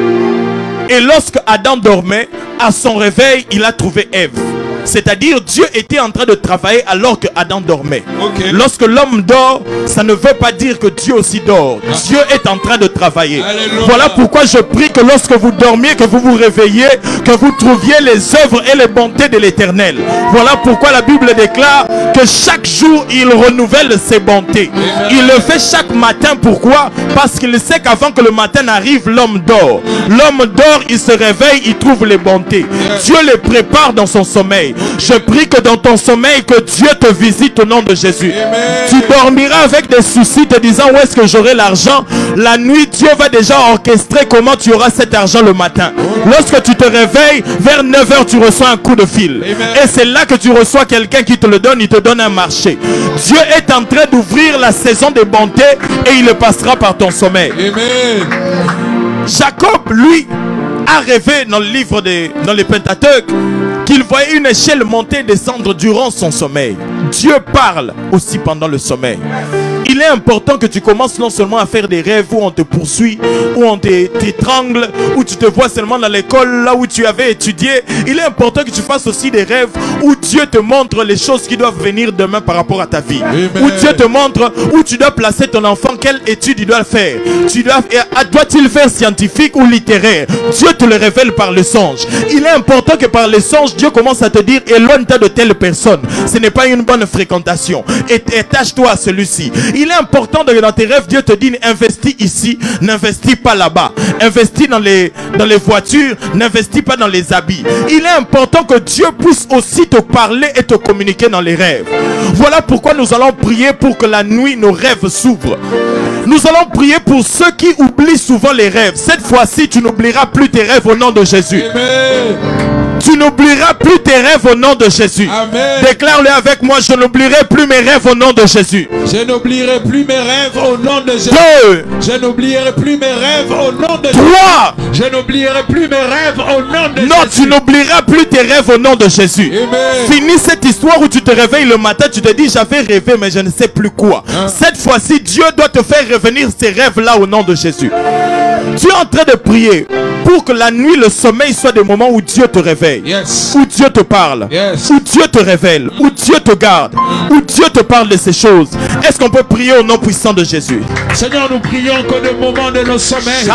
Speaker 4: Et lorsque Adam dormait, à son réveil, il a trouvé Ève. C'est-à-dire, Dieu était en train de travailler alors que Adam dormait. Okay. Lorsque l'homme dort, ça ne veut pas dire que Dieu aussi dort. Ah. Dieu est en train de travailler. Alléluia. Voilà pourquoi je prie que lorsque vous dormiez, que vous vous réveillez, que vous trouviez les œuvres et les bontés de l'Éternel. Voilà pourquoi la Bible déclare que chaque jour, il renouvelle ses bontés. Amen. Il le fait chaque matin. Pourquoi? Parce qu'il sait qu'avant que le matin arrive, l'homme dort. L'homme dort, il se réveille, il trouve les bontés. Yes. Dieu les prépare dans son sommeil. Je prie que dans ton sommeil, que Dieu te visite au nom de Jésus. Amen. Tu dormiras avec des soucis te disant où est-ce que j'aurai l'argent. La nuit, Dieu va déjà orchestrer comment tu auras cet argent le matin. Lorsque tu te réveilles, vers neuf heures, tu reçois un coup de fil. Amen. Et c'est là que tu reçois quelqu'un qui te le donne, il te donne un marché. Dieu est en train d'ouvrir la saison des bontés et il le passera par ton sommeil. Amen. Jacob, lui, a rêvé dans le livre des, dans les Pentateuques qu'il voyait une échelle monter et descendre durant son sommeil. Dieu parle aussi pendant le sommeil. Il est important que tu commences non seulement à faire des rêves où on te poursuit, où on t'étrangle, où tu te vois seulement dans l'école, là où tu avais étudié. Il est important que tu fasses aussi des rêves où Dieu te montre les choses qui doivent venir demain par rapport à ta vie. Amen. Où Dieu te montre où tu dois placer ton enfant, quelle étude il doit faire. Tu dois, doit-il faire scientifique ou littéraire? Dieu te le révèle par le songe. Il est important que par les songes, Dieu commence à te dire, éloigne-toi de telle personne. Ce n'est pas une bonne fréquentation. Et attache-toi à celui-ci. Il est important que dans tes rêves, Dieu te dit, investis ici, n'investis pas là-bas. Investis dans les, dans les voitures, n'investis pas dans les habits. Il est important que Dieu puisse aussi te parler et te communiquer dans les rêves. Voilà pourquoi nous allons prier pour que la nuit, nos rêves s'ouvrent. Nous allons prier pour ceux qui oublient souvent les rêves. Cette fois-ci, tu n'oublieras plus tes rêves au nom de Jésus. Amen. Tu n'oublieras plus tes rêves au nom de Jésus. Amen. Déclare-le avec moi, je n'oublierai plus mes rêves au nom de Jésus.
Speaker 5: Je n'oublierai plus mes rêves au nom de Jésus.
Speaker 4: Deux.
Speaker 5: Je n'oublierai plus mes rêves au nom de Jésus.
Speaker 4: Trois.
Speaker 5: Je n'oublierai plus mes rêves au nom de
Speaker 4: non,
Speaker 5: Jésus.
Speaker 4: Tu n'oublieras plus tes rêves au nom de Jésus. Amen. Finis cette histoire où tu te réveilles le matin, tu te dis j'avais rêvé mais je ne sais plus quoi. Hein? Cette fois-ci, Dieu doit te faire revenir ces rêves-là au nom de Jésus. Tu es en train de prier pour que la nuit, le sommeil soit des moments où Dieu te réveille, yes. Où Dieu te parle, yes. Où Dieu te révèle, où Dieu te garde, où Dieu te parle de ces choses. Est-ce qu'on peut prier au nom puissant de Jésus?
Speaker 5: Seigneur, nous prions que le moment de nos sommeils.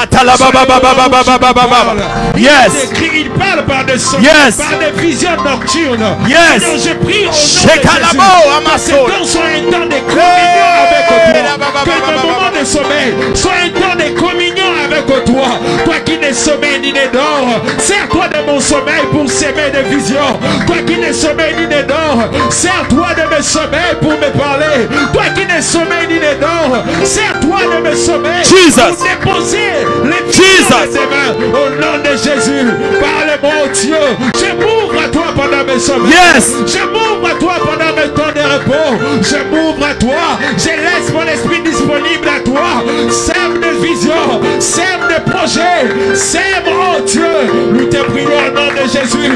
Speaker 4: Yes.
Speaker 5: Il parle par des sommeils,
Speaker 4: yes.
Speaker 5: Par des visions nocturnes.
Speaker 4: Yes.
Speaker 5: Seigneur, je prie au nom de Jésus. Que ce temps soit un temps de communion avec toi. Que le moment de sommeil soit un temps de communion avec toi. Toi qui n'es sommeil ni ne dors, sers-toi de mon sommeil pour s'aimer de visions. Toi qui n'es sommeil ni ne dors, sers-toi de mes sommeils pour me parler. Toi qui n'es sommeil ni ne dors, sers-toi de mes sommeils pour déposer les visions de tes mains. Au nom de Jésus, parle-moi, oh Dieu. Je m'ouvre à toi pendant mes sommeils.
Speaker 4: Yes.
Speaker 5: Je m'ouvre à toi pendant mes temps de repos. Je m'ouvre à toi. Je laisse mon esprit disponible à toi. Sème de visions, sème de projets, sème, oh Dieu. Nous te prions au nom de Jésus.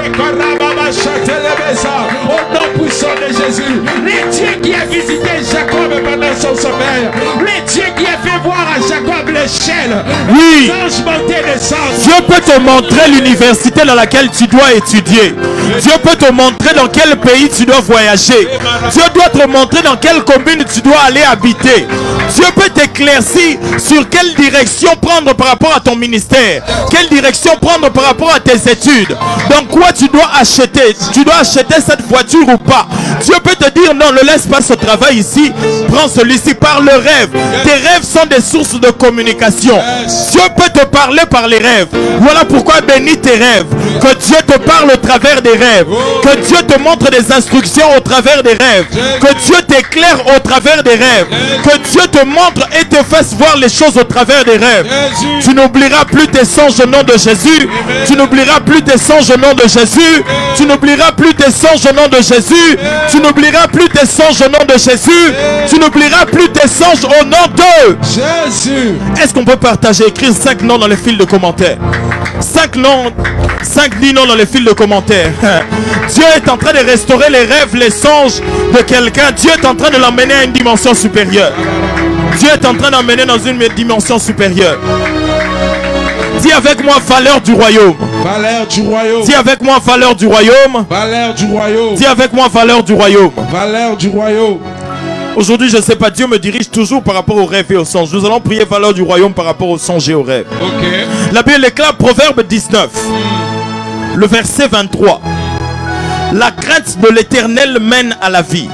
Speaker 5: Au nom puissant de Jésus. Le Dieu qui a visité Jacob pendant son sommeil. Le Dieu qui a fait voir à Jacob l'échelle.
Speaker 4: Oui. Dieu peut te montrer l'université dans laquelle tu dois étudier. Dieu peut te montrer dans quel pays tu dois voyager. Dieu doit te montrer dans quelle commune tu dois aller habiter. Dieu peut t'éclaircir sur quelle direction prendre par rapport à ton ministère. Quelle direction prendre par rapport à tes études. Donc quoi tu dois acheter. Tu dois acheter cette voiture ou pas. Dieu peut te dire non, ne laisse pas ce travail ici. Prends celui-ci par le rêve. Tes rêves sont des sources de communication. Dieu peut te parler par les rêves. Voilà pourquoi bénis tes rêves. Que Dieu te parle au travers des rêves. Que Dieu te montre des instructions au travers des rêves. Que Dieu t'éclaire au travers des rêves. Que Dieu te montre et te fasse voir les choses au travers des rêves. Tu n'oublieras plus tes songes au nom de Jésus. Tu n'oublieras plus tes songes au nom de Jésus. Tu n'oublieras plus tes songes au nom de Jésus. Tu n'oublieras plus tes songes au nom de Jésus. Tu n'oublieras plus tes songes au nom de
Speaker 5: Jésus.
Speaker 4: Est-ce qu'on peut partager, écrire cinq noms dans les fils de commentaires? Cinq noms cinq dix non dans les fils de commentaires. Dieu est en train de restaurer les rêves, les songes de quelqu'un. Dieu est en train de l'emmener à une dimension supérieure. Dieu est en train d'emmener dans une dimension supérieure. Dis avec moi, valeur du royaume.
Speaker 5: Valeur du royaume.
Speaker 4: Dis avec moi, valeur du royaume.
Speaker 5: Valeur du royaume.
Speaker 4: Dis avec moi, valeur du royaume.
Speaker 5: Valeur du royaume.
Speaker 4: Aujourd'hui, je ne sais pas, Dieu me dirige toujours par rapport aux rêves et aux songes. Nous allons prier valeur du royaume par rapport aux songes et aux rêves.
Speaker 5: Ok.
Speaker 4: La Bible déclare Proverbe dix-neuf, le verset vingt-trois. La crainte de l'Éternel mène à la vie.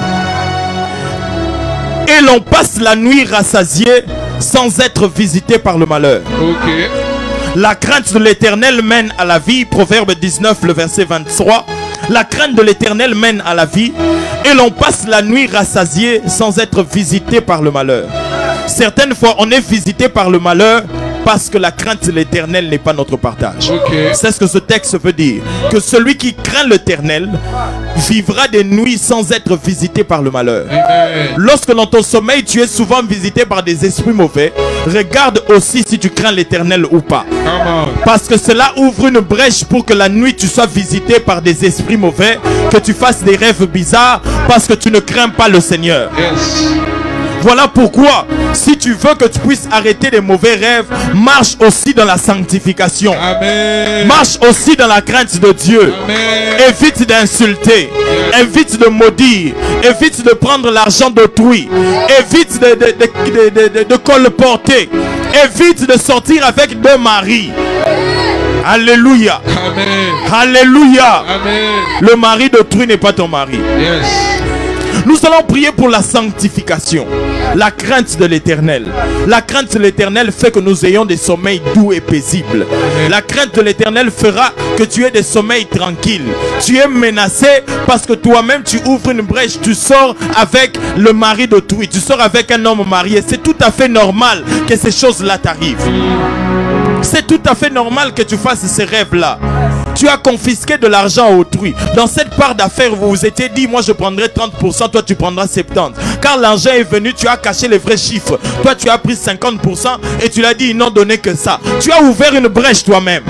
Speaker 4: Et l'on passe la nuit rassasié sans être visité par le malheur.
Speaker 5: Ok.
Speaker 4: La crainte de l'Éternel mène à la vie. Proverbe dix-neuf, le verset vingt-trois. La crainte de l'Éternel mène à la vie. Et l'on passe la nuit rassasié sans être visité par le malheur. Certaines fois, on est visité par le malheur parce que la crainte de l'Éternel n'est pas notre partage.
Speaker 5: Okay.
Speaker 4: C'est ce que ce texte veut dire. Que celui qui craint l'Éternel vivra des nuits sans être visité par le malheur.
Speaker 5: Amen.
Speaker 4: Lorsque dans ton sommeil, tu es souvent visité par des esprits mauvais, regarde aussi si tu crains l'Éternel ou pas. Parce que cela ouvre une brèche pour que la nuit tu sois visité par des esprits mauvais, que tu fasses des rêves bizarres parce que tu ne crains pas le Seigneur.
Speaker 5: Yes.
Speaker 4: Voilà pourquoi, si tu veux que tu puisses arrêter les mauvais rêves, marche aussi dans la sanctification.
Speaker 5: Amen.
Speaker 4: Marche aussi dans la crainte de Dieu.
Speaker 5: Amen.
Speaker 4: Évite d'insulter. Évite de maudire. Évite de prendre l'argent d'autrui. Évite de, de, de, de, de, de colporter. Évite de sortir avec deux maris. Alléluia.
Speaker 5: Amen.
Speaker 4: Alléluia.
Speaker 5: Amen.
Speaker 4: Le mari d'autrui n'est pas ton mari.
Speaker 5: Yes.
Speaker 4: Nous allons prier pour la sanctification, la crainte de l'Éternel. La crainte de l'Éternel fait que nous ayons des sommeils doux et paisibles. La crainte de l'Éternel fera que tu aies des sommeils tranquilles. Tu es menacé parce que toi-même tu ouvres une brèche, tu sors avec le mari d'autrui, tu sors avec un homme marié. C'est tout à fait normal que ces choses-là t'arrivent. C'est tout à fait normal que tu fasses ces rêves-là. Tu as confisqué de l'argent à autrui. Dans cette part d'affaires, vous vous étiez dit, moi je prendrai trente pour cent, toi tu prendras soixante pour cent. Car l'argent est venu, tu as caché les vrais chiffres. Toi tu as pris cinquante pour cent et tu l'as dit, ils n'ont donné que ça. Tu as ouvert une brèche toi-même.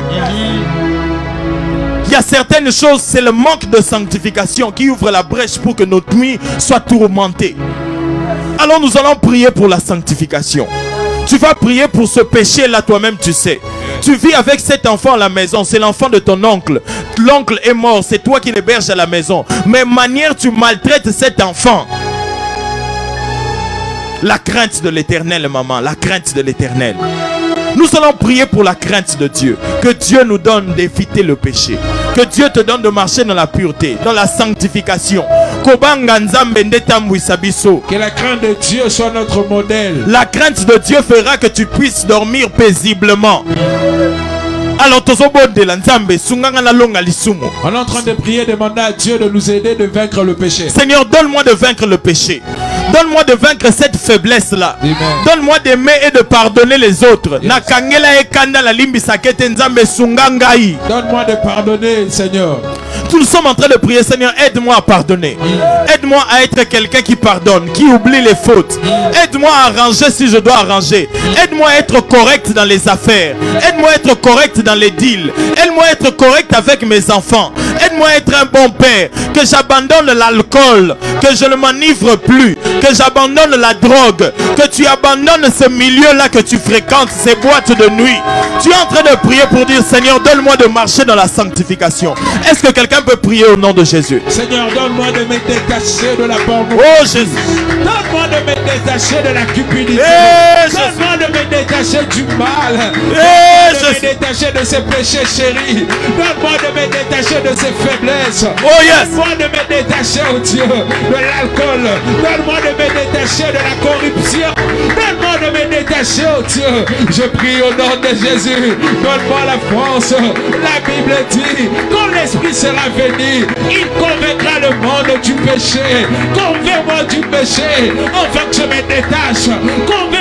Speaker 4: Il y a certaines choses, c'est le manque de sanctification qui ouvre la brèche pour que notre nuit soit tourmentée. Alors nous allons prier pour la sanctification. Tu vas prier pour ce péché-là toi-même, tu sais. Tu vis avec cet enfant à la maison, c'est l'enfant de ton oncle. L'oncle est mort, c'est toi qui l'héberges à la maison. Mais manière tu maltraites cet enfant. La crainte de l'Éternel, maman, la crainte de l'Éternel. Nous allons prier pour la crainte de Dieu. Que Dieu nous donne d'éviter le péché. Que Dieu te donne de marcher dans la pureté, dans la sanctification. Que
Speaker 5: la crainte de Dieu soit notre modèle.
Speaker 4: La crainte de Dieu fera que tu puisses dormir paisiblement. Alors, on
Speaker 5: est en train de prier, demander à Dieu de nous aider de vaincre le péché.
Speaker 4: Seigneur, donne-moi de vaincre le péché. Donne-moi de vaincre cette faiblesse-là. Donne-moi d'aimer et de pardonner les autres. Yes.
Speaker 5: Donne-moi de pardonner, Seigneur.
Speaker 4: Nous sommes en train de prier, Seigneur, aide-moi à pardonner. Mm. Aide-moi à être quelqu'un qui pardonne, qui oublie les fautes. Mm. Aide-moi à arranger si je dois arranger. Mm. Aide-moi à être correct dans les affaires. Aide-moi à être correct dans les deals. Aide-moi à être correct avec mes enfants. Aide-moi à être un bon père. Que j'abandonne l'alcool. Que je ne m'enivre plus. Que j'abandonne la drogue. Que tu abandonnes ce milieu-là que tu fréquentes, ces boîtes de nuit. Tu es en train de prier pour dire, Seigneur, donne-moi de marcher dans la sanctification. Est-ce que quelqu'un peut prier au nom de Jésus?
Speaker 5: Seigneur, donne-moi de me détacher de la pornographie.
Speaker 4: Oh Jésus.
Speaker 5: Donne-moi de me détacher de la cupidité.
Speaker 4: Hey,
Speaker 5: donne-moi de me détacher du mal.
Speaker 4: Hey,
Speaker 5: donne-moi de me détacher de ces péchés chéris. Donne-moi de me détacher de ces faiblesses.
Speaker 4: Oh yes.
Speaker 5: Donne-moi de me détacher, oh Dieu, de l'alcool. Donne-moi de me détacher de la corruption. Donne-moi de me détacher, oh Dieu. Je prie au nom de Jésus. Donne-moi la force. La Bible dit, quand l'Esprit sera venu, il convaincra le monde du péché. Convainc-moi du péché, afin que je me détache. Convainc-moi du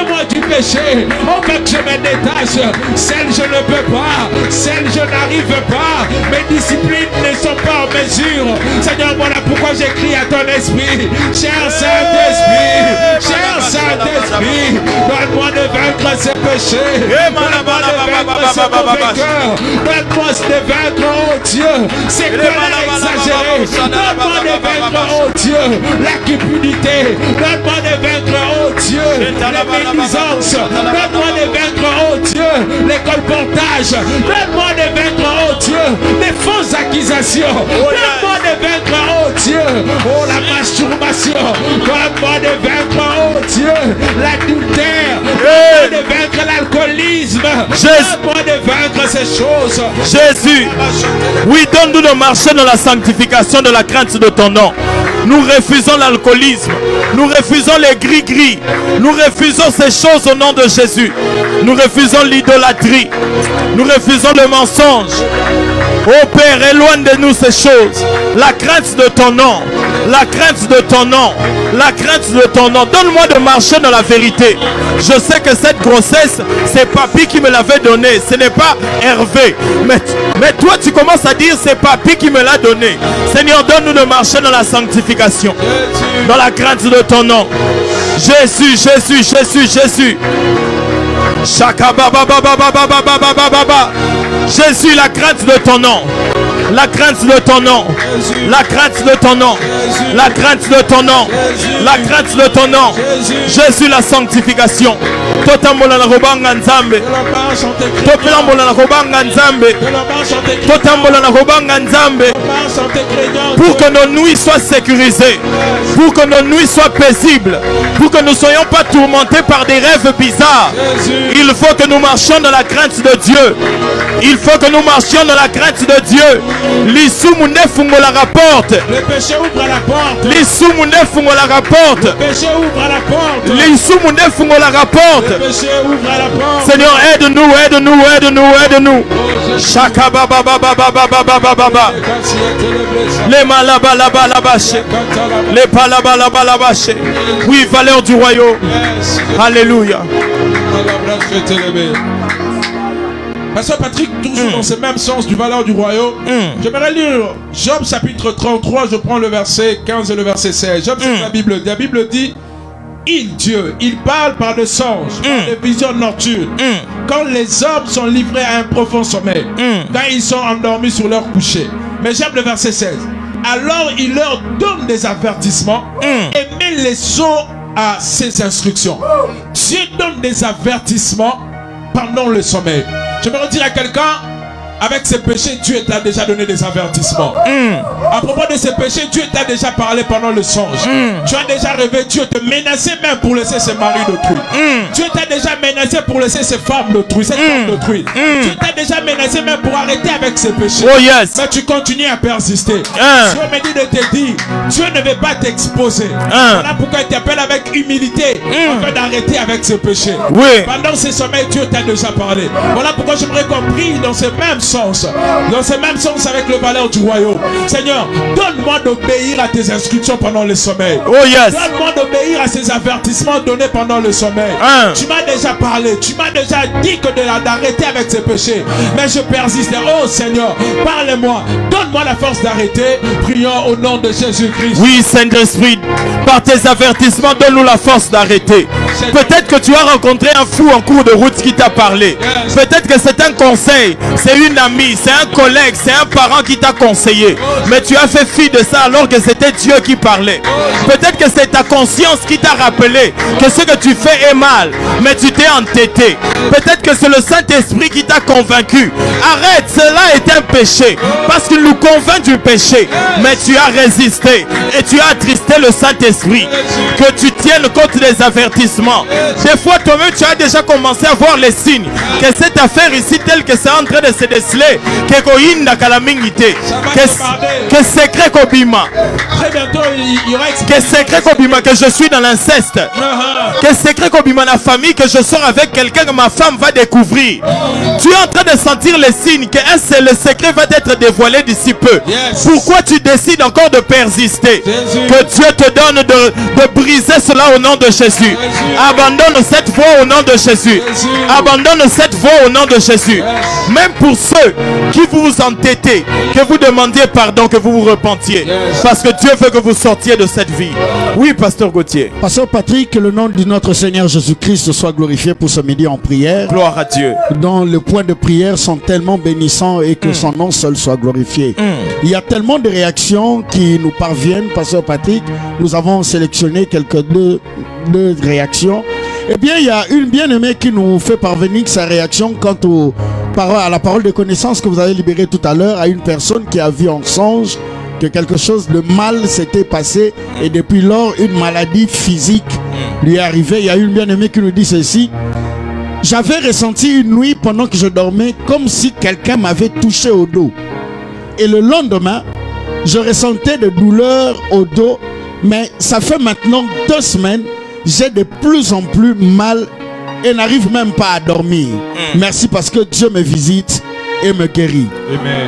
Speaker 5: péchés. On veut que je me détache. Celles je ne peux pas. Celles je n'arrive pas. Mes disciplines ne sont pas en mesure. Seigneur, voilà pourquoi j'écris à ton esprit. Cher Saint-Esprit, cher Saint-Esprit, donne-moi de vaincre ces péchés. Donne-moi de vaincre ce mauvais cœur. Donne-moi de vaincre, oh Dieu, ces colères exagérées. Donne-moi de vaincre, oh Dieu, la cupidité. Donne-moi de vaincre, oh Dieu, les médisances. Donne-moi de vaincre, oh Dieu, les colportages. Donne-moi de vaincre, oh Dieu, les fausses accusations. Donne-moi de vaincre, oh Dieu, oh la masturbation. Donne-moi de vaincre, oh Dieu, l'adultère. Donne-moi de vaincre l'alcoolisme. Donne-moi de vaincre ces choses.
Speaker 4: Jésus, oui, donne-nous de marcher dans la sanctification de la crainte de ton nom. Nous refusons l'alcoolisme. Nous refusons les gris-gris. Nous refusons ces choses au nom de Jésus. Nous refusons l'idolâtrie. Nous refusons le mensonge. Oh Père, éloigne de nous ces choses. La crainte de ton nom. La crainte de ton nom. La crainte de ton nom. Donne-moi de marcher dans la vérité. Je sais que cette grossesse, c'est Papi qui me l'avait donné. Ce n'est pas Hervé. Mais, mais toi, tu commences à dire c'est Papi qui me l'a donné. Seigneur, donne-nous de marcher dans la sanctification. Dans la crainte de ton nom. Jésus, Jésus, Jésus, Jésus. Jésus, la crainte de ton nom. La crainte de ton nom. La crainte de ton nom. La crainte de ton nom. La crainte de ton nom. Jésus, la sanctification. Totambola na kobanga nzambe. Totambola na kobanga nzambe. Totambola na kobanga nzambe. Pour que nos nuits soient sécurisées. Pour que nos nuits soient paisibles. Pour que nous ne soyons pas tourmentés par des rêves bizarres. Il faut que nous marchions dans la crainte de Dieu. Il faut que nous marchions dans la crainte de Dieu. L'issumune fungo la rapporte.
Speaker 5: Le péché ouvre la porte.
Speaker 4: L'issumune fungo la rapporte.
Speaker 5: Le péché ouvre la porte.
Speaker 4: L'issumune fungo la rapporte.
Speaker 5: Le péché ouvre la porte.
Speaker 4: Seigneur, aide-nous, aide-nous, aide-nous, aide-nous. Chaka baba baba baba baba baba. Les malaba laba labache. Les palaba laba labache. Oui, valeur du royaume. Alléluia.
Speaker 5: Pasteur Patrick, toujours mm. dans ce même sens du valeur du royaume, mm. j'aimerais lire Job chapitre trente-trois, je prends le verset quinze et le verset seize. Job, c'est mm. la Bible. La Bible dit, il, Dieu, il parle par des songes, mm. par des visions nocturnes, mm. quand les hommes sont livrés à un profond sommeil, mm. quand ils sont endormis sur leur coucher. Mais j'aime le verset seize. Alors il leur donne des avertissements mm. et met les os à ses instructions. Dieu donne des avertissements pendant le sommeil. Je me redire à quelqu'un, avec ses péchés, Dieu t'a déjà donné des avertissements. Mm. À propos de ses péchés, Dieu t'a déjà parlé pendant le songe. Mm. Tu as déjà rêvé, Dieu te menaçait même pour laisser ses maris d'autrui. Mm. Dieu t'a déjà menacé pour laisser ses femmes d'autrui, cette mm. femme d'autrui. Mm. Dieu t'a déjà menacé même pour arrêter avec ses péchés.
Speaker 4: Oh yes.
Speaker 5: Mais tu continues à persister.
Speaker 4: Mm.
Speaker 5: Dieu me dit de te dire, Dieu ne veut pas t'exposer. Mm. Voilà pourquoi il t'appelle avec humilité, mm. afin d'arrêter avec ses péchés.
Speaker 4: Oui.
Speaker 5: Pendant ce sommeil, Dieu t'a déjà parlé. Voilà pourquoi j'aimerais qu'on prie dans ce même sens, dans ce même sens avec le valeur du royaume. Seigneur, donne-moi d'obéir à tes instructions pendant le sommeil.
Speaker 4: Oh yes.
Speaker 5: Donne-moi d'obéir à ces avertissements donnés pendant le sommeil.
Speaker 4: Hein.
Speaker 5: Tu m'as déjà parlé, tu m'as déjà dit que de d'arrêter avec ces péchés, mais je persiste. Oh Seigneur, parle-moi, donne-moi la force d'arrêter. Prions au nom de Jésus-Christ.
Speaker 4: Oui, Saint-Esprit, par tes avertissements, donne-nous la force d'arrêter. Peut-être que tu as rencontré un fou en cours de route qui t'a parlé. Yes. Peut-être que c'est un conseil, c'est une amie, c'est un collègue, c'est un parent qui t'a conseillé. Mais tu as fait fi de ça alors que c'était Dieu qui parlait. Peut-être que c'est ta conscience qui t'a rappelé que ce que tu fais est mal, mais tu t'es entêté. Peut-être que c'est le Saint-Esprit qui t'a convaincu. Arrête, cela est un péché. Parce qu'il nous convainc du péché. Mais tu as résisté et tu as attristé le Saint-Esprit. Que tu tiennes compte des avertissements. Des fois, toi-même, tu as déjà commencé à voir les signes que que cette affaire ici, telle que c'est en train de se déceler, que Kohinda Kalamingite, que secret Kobima,
Speaker 5: Très bientôt, il y aura
Speaker 4: que secret Kobima, que je suis dans l'inceste, que secret Kobima, la famille, que je sors avec quelqu'un que ma femme va découvrir. Tu es en train de sentir les signes que un, le secret va être dévoilé d'ici peu.
Speaker 5: Yes.
Speaker 4: Pourquoi tu décides encore de persister?
Speaker 5: Jésus.
Speaker 4: Que Dieu te donne de, de briser cela au nom de Jésus.
Speaker 5: Jésus.
Speaker 4: Abandonne cette voie au nom de Jésus.
Speaker 5: Jésus.
Speaker 4: Abandonne cette voie au nom de Jésus.
Speaker 5: Yes.
Speaker 4: Même pour ceux qui vous vous entêtez, que vous demandiez pardon, que vous vous repentiez.
Speaker 5: Yes.
Speaker 4: Parce que Dieu veut que vous sortiez de cette vie. Oui, Pasteur Gauthier.
Speaker 6: Pasteur Patrick, que le nom de notre Seigneur Jésus-Christ soit glorifié pour ce midi en prière.
Speaker 4: Gloire à Dieu.
Speaker 6: Dont les points de prière sont tellement bénissants et que mm. son nom seul soit glorifié. Mm. Il y a tellement de réactions qui nous parviennent, Pasteur Patrick. Nous avons sélectionné quelques deux, deux réactions. Eh bien, il y a une bien-aimée qui nous fait parvenir sa réaction quant au, à la parole de connaissance que vous avez libérée tout à l'heure à une personne qui a vu en songe que quelque chose de mal s'était passé et depuis lors, une maladie physique lui est arrivée. Il y a une bien-aimée qui nous dit ceci. J'avais ressenti une nuit pendant que je dormais comme si quelqu'un m'avait touché au dos. Et le lendemain, je ressentais des douleurs au dos. Mais ça fait maintenant deux semaines, j'ai de plus en plus mal et n'arrive même pas à dormir. Mm. Merci parce que Dieu me visite et me guérit. Amen.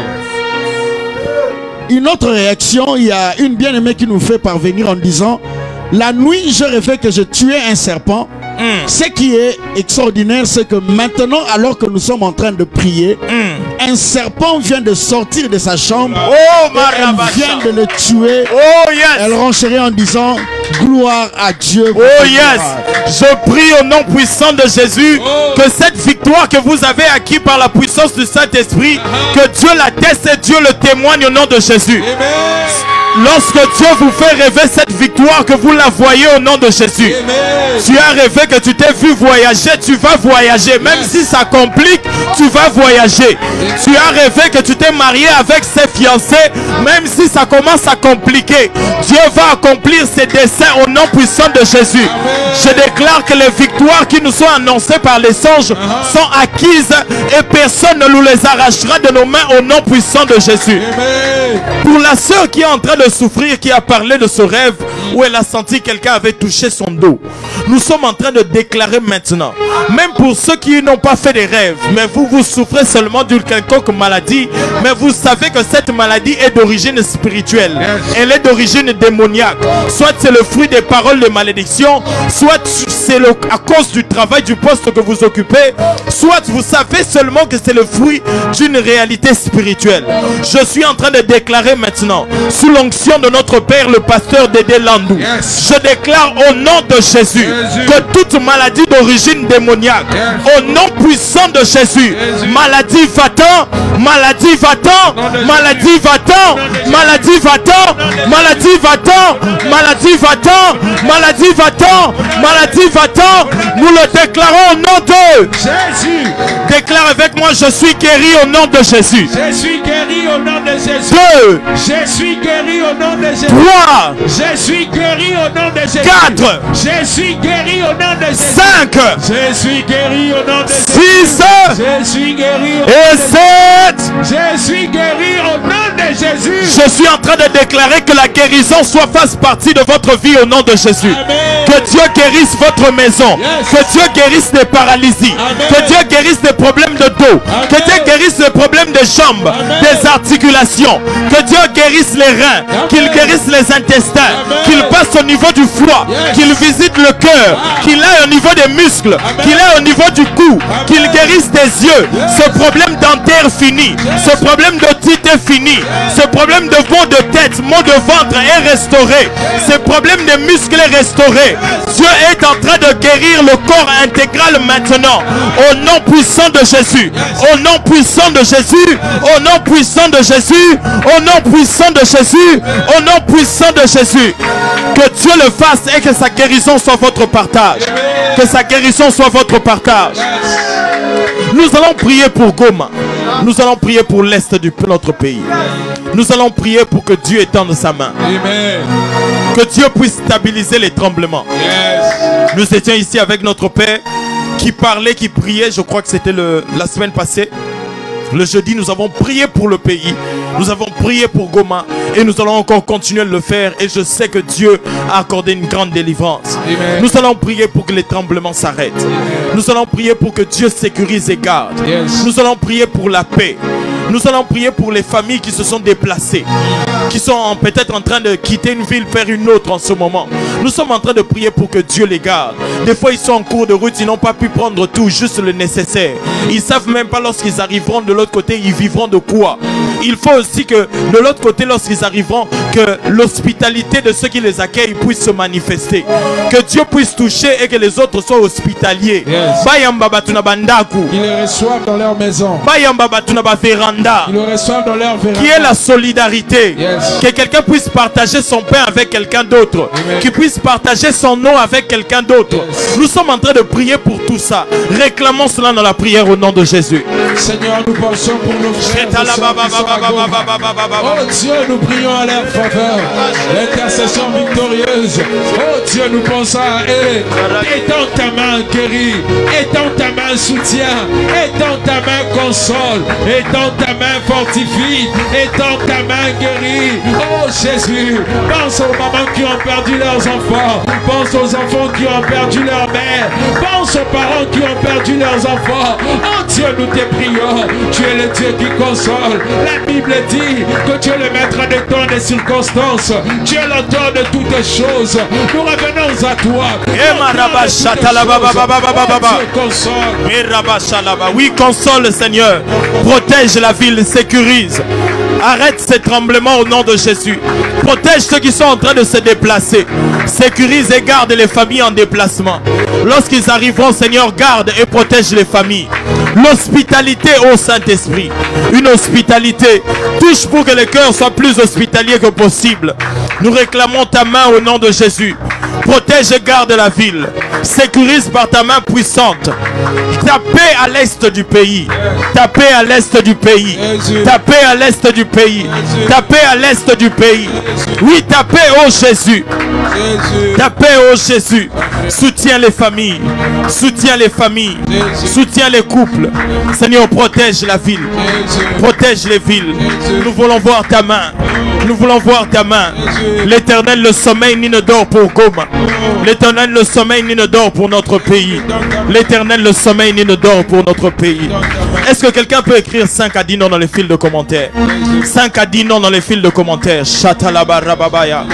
Speaker 6: Une autre réaction, il y a une bien-aimée qui nous fait parvenir en disant: la nuit, je rêvais que je tuais un serpent. Mm. Ce qui est extraordinaire, c'est que maintenant, alors que nous sommes en train de prier, mm. un serpent vient de sortir de sa chambre. Oh, elle vient de le tuer. Oh, yes. Elle renchérit en disant: gloire à Dieu.
Speaker 4: Oh, yes. Je prie au nom puissant de Jésus oh. que cette victoire que vous avez acquise par la puissance du Saint-Esprit, uh-huh. que Dieu l'atteste et Dieu le témoigne au nom de Jésus. Amen. Lorsque Dieu vous fait rêver cette victoire, que vous la voyez au nom de Jésus. Amen. Tu as rêvé que tu t'es vu voyager, tu vas voyager. Même yes. si ça complique, tu vas voyager. Yes. Tu as rêvé que tu t'es marié avec ses fiancés, même si ça commence à compliquer. Dieu va accomplir ses desseins au nom puissant de Jésus. Amen. Je déclare que les victoires qui nous sont annoncées par les songes uh-huh. sont acquises et personne ne nous les arrachera de nos mains au nom puissant de Jésus. Amen. Pour la sœur qui est en train de souffrir, qui a parlé de ce rêve où elle a senti quelqu'un avait touché son dos, nous sommes en train de déclarer maintenant, même pour ceux qui n'ont pas fait des rêves, mais vous vous souffrez seulement d'une quelconque maladie, mais vous savez que cette maladie est d'origine spirituelle, elle est d'origine démoniaque, soit c'est le fruit des paroles de malédiction, soit c'est à cause du travail du poste que vous occupez, soit vous savez seulement que c'est le fruit d'une réalité spirituelle. Je suis en train de déclarer maintenant, sous l'onction de notre Père le pasteur Dédé Landou, yes. je déclare au nom de Jésus, Jésus. que toute maladie d'origine démoniaque, yes. au nom puissant de Jésus, Jésus. maladie va-t'en, maladie va-t'en, maladie va-t'en, maladie va-t'en, maladie va-t'en, maladie va-t'en, maladie va-t'en, maladie va-t'en, nous le déclarons au nom de Jésus. Déclare avec moi: je suis guéri au nom de Jésus.
Speaker 5: Je suis guéri au nom de Jésus.
Speaker 4: Deux.
Speaker 5: Je suis guéri au nom de Jésus.
Speaker 4: Trois.
Speaker 5: Je suis guéri au nom de Jésus.
Speaker 4: Quatre.
Speaker 5: Je suis guéri au nom de Jésus.
Speaker 4: Cinq.
Speaker 5: Je suis guéri au nom de Jésus.
Speaker 4: Six.
Speaker 5: Je suis guéri au nom
Speaker 4: et
Speaker 5: de
Speaker 4: sept.
Speaker 5: Je suis guéri au nom de Jésus.
Speaker 4: Je suis en train de déclarer que la guérison soit fasse partie de votre vie au nom de Jésus. Amen. Que Dieu guérisse votre maison. Yes. Que Dieu guérisse les paralysies. Amen. Que Dieu guérisse les problèmes de dos. Amen. Que Dieu guérisse les problèmes des jambes, Amen. des articulations. Que Dieu guérisse les reins. Qu'il guérisse les intestins. Qu'il passe au niveau du foie. Yes. Qu'il visite le cœur. Ah. Qu'il aille au niveau des muscles. Qu'il aille au niveau du cou. Qu'il guérisse tes yeux. Yes. Ce problème dentaire fini. Yes. Ce problème d'otite est fini. Yes. Ce problème de maux de tête, maux de ventre est restauré. Yes. Ce problème de muscles est restauré. Yes. Dieu est en train de guérir le corps intégral maintenant. Au nom puissant de Jésus. Yes. Au nom puissant de Jésus. Au nom puissant de Jésus. Au nom puissant de Jésus. Au nom puissant de Jésus. Que Dieu le fasse et que sa guérison soit votre partage. Que sa guérison soit votre partage. Nous allons prier pour Goma. Nous allons prier pour l'Est de notre pays. Nous allons prier pour que Dieu étende sa main. Amen. Que Dieu puisse stabiliser les tremblements. Yes. Nous étions ici avec notre Père. qui parlait, qui priait. Je crois que c'était le, la semaine passée. Le jeudi, nous avons prié pour le pays. Nous avons prié pour Goma. Et nous allons encore continuer de le faire. Et je sais que Dieu a accordé une grande délivrance.
Speaker 5: Amen.
Speaker 4: Nous allons prier pour que les tremblements s'arrêtent. Nous allons prier pour que Dieu sécurise et garde.
Speaker 5: Yes.
Speaker 4: Nous allons prier pour la paix. Nous allons prier pour les familles qui se sont déplacées, qui sont peut-être en train de quitter une ville vers une autre en ce moment. Nous sommes en train de prier pour que Dieu les garde. Des fois, ils sont en cours de route, ils n'ont pas pu prendre tout, juste le nécessaire. Ils ne savent même pas lorsqu'ils arriveront de l'autre côté, ils vivront de quoi. Il faut aussi que de l'autre côté, lorsqu'ils arriveront, que l'hospitalité de ceux qui les accueillent puisse se manifester. Que Dieu puisse toucher et que les autres soient hospitaliers.
Speaker 5: Yes. Qu'ils les reçoivent dans leur maison. Qu'ils le reçoivent dans leur véranda.
Speaker 4: Qui est la solidarité.
Speaker 5: Yes.
Speaker 4: Que quelqu'un puisse partager son pain avec quelqu'un d'autre. Qui puisse partager son eau avec quelqu'un d'autre.
Speaker 5: Yes.
Speaker 4: Nous sommes en train de prier pour tout ça. Réclamons cela dans la prière au nom de Jésus.
Speaker 5: Seigneur, nous pensons pour nos frères et sœurs qui sont à Goma. Oh Dieu, nous prions à leur faveur. L'intercession victorieuse. Oh Dieu, nous pensons à eux. Étends ta main guérie. Étends ta main soutien. Étends ta main console. Étends ta main fortifie. Étends ta main guérie. Oh Jésus, pense aux mamans qui ont perdu leurs enfants. Pense aux enfants qui ont perdu leur mère. Pense aux parents qui ont perdu leurs enfants. Oh Dieu, nous te prions. Tu es le Dieu qui console. La Bible dit que tu es le maître de temps des circonstances. Tu es l'auteur de toutes choses. Nous revenons à toi.
Speaker 4: Oui, console Seigneur. Protège la ville, sécurise. Arrête ces tremblements au nom de Jésus. Protège ceux qui sont en train de se déplacer. Sécurise et garde les familles en déplacement. Lorsqu'ils arriveront, Seigneur, garde et protège les familles. L'hospitalité au Saint-Esprit. Une hospitalité. Touche pour que le cœur soit plus hospitalier que possible. Nous réclamons ta main au nom de Jésus. Protège et garde la ville. Sécurise par ta main puissante. Ta paix à l'est du pays. Ta paix à l'est du pays. Ta paix à l'est du pays. Ta paix à l'est du pays. Oui, ta paix, oh Jésus. Ta paix, oh Jésus. Soutiens les familles. Soutiens les familles. Soutiens les couples. Seigneur, protège la ville. Protège les villes. Nous voulons voir ta main. Nous voulons voir ta main. L'Éternel le sommeil ni ne dort pour Goma. L'Éternel le sommeil ni ne dort pour notre pays. L'Éternel le sommeil ni ne dort pour notre pays. Est-ce que quelqu'un peut écrire cinq à dix noms dans les fils de commentaires? cinq à dix noms dans les fils de commentaires. Chatalabarababaya.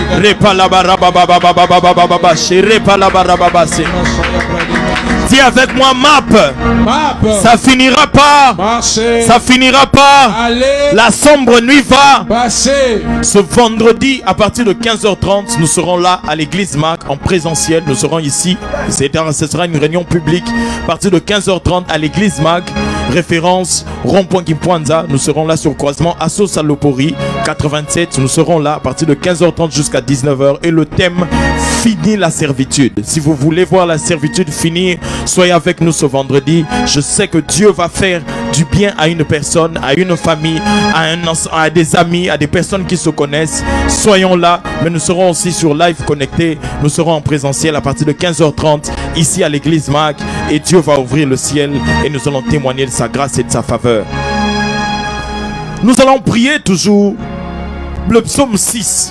Speaker 4: Repalabarababababababababa. Repalabarababase. Dis avec moi, map.
Speaker 5: Map.
Speaker 4: Ça finira par.
Speaker 5: Marcher.
Speaker 4: Ça finira par.
Speaker 5: Aller.
Speaker 4: La sombre nuit va
Speaker 5: passer.
Speaker 4: Ce vendredi à partir de quinze heures trente, nous serons là à l'église Marc en présentiel. Nous serons ici. Ce sera une réunion publique à partir de quinze heures trente à l'église Marc. Référence rond-point Kimpuanza. Nous serons là sur le croisement Asso Salopori quatre-vingt-sept. Nous serons là à partir de quinze heures trente jusqu'à dix-neuf heures. Et le thème: finir la servitude. Si vous voulez voir la servitude finir, soyez avec nous ce vendredi. Je sais que Dieu va faire du bien à une personne, à une famille, à, un, à des amis, à des personnes qui se connaissent. Soyons là, mais nous serons aussi sur live connecté. Nous serons en présentiel à partir de quinze heures trente ici à l'église Marc. Et Dieu va ouvrir le ciel et nous allons témoigner de sa grâce et de sa faveur. Nous allons prier toujours le psaume six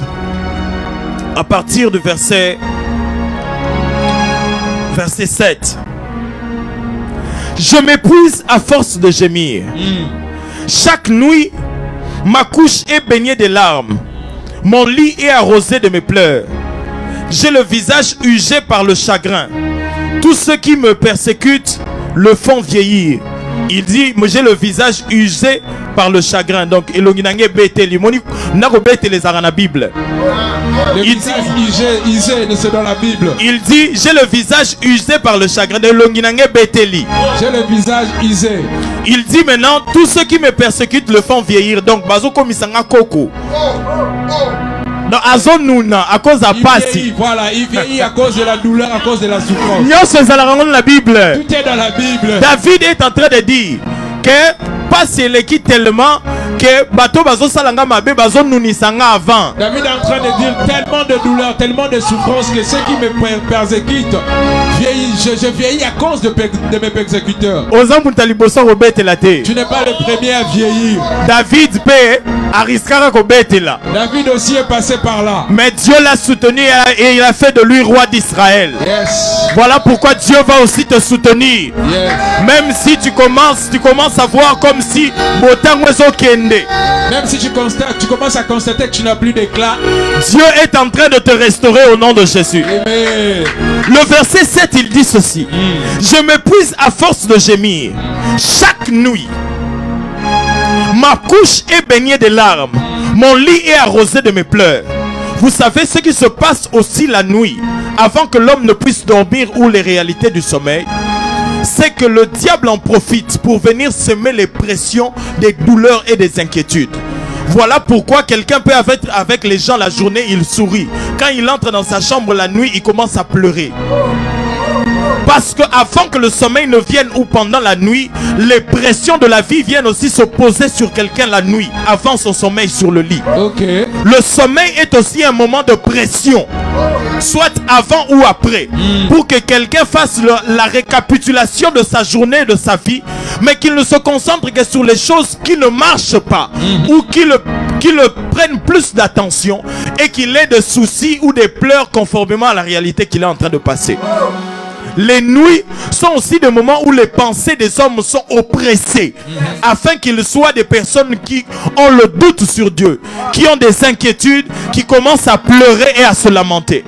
Speaker 4: à partir du verset verset sept. Je m'épuise à force de gémir. Mm. Chaque nuit, ma couche est baignée de larmes. Mon lit est arrosé de mes pleurs. J'ai le visage usé par le chagrin. Tous ceux qui me persécutent le font vieillir. Il dit, j'ai le visage usé par le chagrin. Donc, il dit, le visage
Speaker 5: usé, c'est dans la Bible.
Speaker 4: Il dit, j'ai le visage usé par le chagrin. J'ai le
Speaker 5: visage usé.
Speaker 4: Il dit maintenant, tous ceux qui me persécutent le font vieillir. Donc, bazoko misanga koko. Non, à cause de la passe.
Speaker 5: Voilà, il vieillit à cause de la douleur, à cause de la souffrance.
Speaker 4: La Bible.
Speaker 5: Tout est dans la Bible.
Speaker 4: David est en train de dire que passe l'équipe tellement que bato bazo salanga mabe bazo nunisanga avant.
Speaker 5: David est en train de dire tellement de douleur, tellement de souffrance que ceux qui me per- persécutent, vieillis, je, je vieillis à cause de, per- de mes persécuteurs.
Speaker 4: Ozambuta liboso kobetela te.
Speaker 5: Tu n'es pas le premier à vieillir.
Speaker 4: David pe ariskara kobetela.
Speaker 5: David aussi est passé par là.
Speaker 4: Mais Dieu l'a soutenu et il a fait de lui roi d'Israël.
Speaker 5: Yes.
Speaker 4: Voilà pourquoi Dieu va aussi te soutenir.
Speaker 5: Yes.
Speaker 4: Même si tu commences, tu commences à voir comme si botango ezokende.
Speaker 5: Même si tu constates, tu commences à constater que tu n'as plus d'éclat.
Speaker 4: Dieu est en train de te restaurer au nom de Jésus.
Speaker 5: Amen.
Speaker 4: Le verset sept, il dit ceci.
Speaker 5: Mm.
Speaker 4: Je m'épuise à force de gémir. Chaque nuit, ma couche est baignée de larmes. Mon lit est arrosé de mes pleurs. Vous savez ce qui se passe aussi la nuit, avant que l'homme ne puisse dormir, ou les réalités du sommeil, c'est que le diable en profite pour venir semer les pressions, des douleurs et des inquiétudes. Voilà pourquoi quelqu'un peut être avec les gens la journée, il sourit. Quand il entre dans sa chambre la nuit, il commence à pleurer. Parce que avant que le sommeil ne vienne ou pendant la nuit, les pressions de la vie viennent aussi se poser sur quelqu'un la nuit, avant son sommeil sur le lit.
Speaker 5: Ok.
Speaker 4: Le sommeil est aussi un moment de pression, soit avant ou après,
Speaker 5: Mm.
Speaker 4: pour que quelqu'un fasse le- la récapitulation de sa journée et de sa vie, mais qu'il ne se concentre que sur les choses qui ne marchent pas, ou qui le, qui le prennent plus d'attention, et qu'il ait des soucis ou des pleurs conformément à la réalité qu'il est en train de passer. Les nuits sont aussi des moments où les pensées des hommes sont oppressées, afin qu'ils soient des personnes qui ont le doute sur Dieu, qui ont des inquiétudes, qui commencent à pleurer et à se lamenter.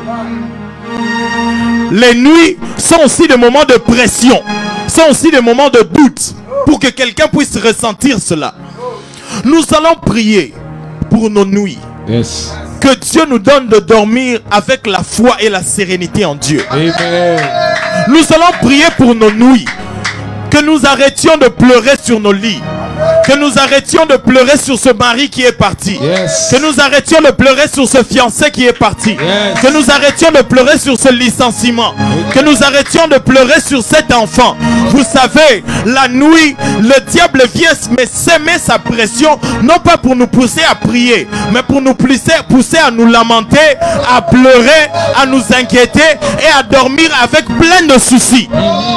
Speaker 4: Les nuits sont aussi des moments de pression, sont aussi des moments de doute, pour que quelqu'un puisse ressentir cela. Nous allons prier pour nos nuits.
Speaker 5: Yes.
Speaker 4: Que Dieu nous donne de dormir avec la foi et la sérénité en Dieu.
Speaker 5: Amen.
Speaker 4: Nous allons prier pour nos nuits. Que nous arrêtions de pleurer sur nos lits. Que nous arrêtions de pleurer sur ce mari qui est parti.
Speaker 5: Yes.
Speaker 4: Que nous arrêtions de pleurer sur ce fiancé qui est parti.
Speaker 5: Yes.
Speaker 4: Que nous arrêtions de pleurer sur ce licenciement. Que nous arrêtions de pleurer sur cet enfant. Vous savez, la nuit, le diable vient mais s'aimer sa pression, non pas pour nous pousser à prier, mais pour nous pousser, pousser à nous lamenter, à pleurer, à nous inquiéter et à dormir avec plein de soucis.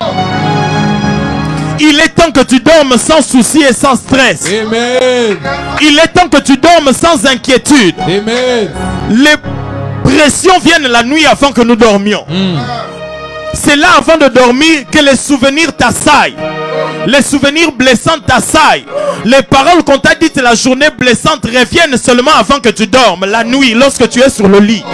Speaker 4: Il est temps que tu dormes sans souci et sans stress.
Speaker 5: Amen.
Speaker 4: Il est temps que tu dormes sans inquiétude.
Speaker 5: Amen.
Speaker 4: Les pressions viennent la nuit avant que nous dormions.
Speaker 5: Mm.
Speaker 4: C'est là avant de dormir que les souvenirs t'assaillent. Les souvenirs blessants t'assaillent. Les paroles qu'on t'a dites la journée blessante reviennent seulement avant que tu dormes, la nuit, lorsque tu es sur le lit.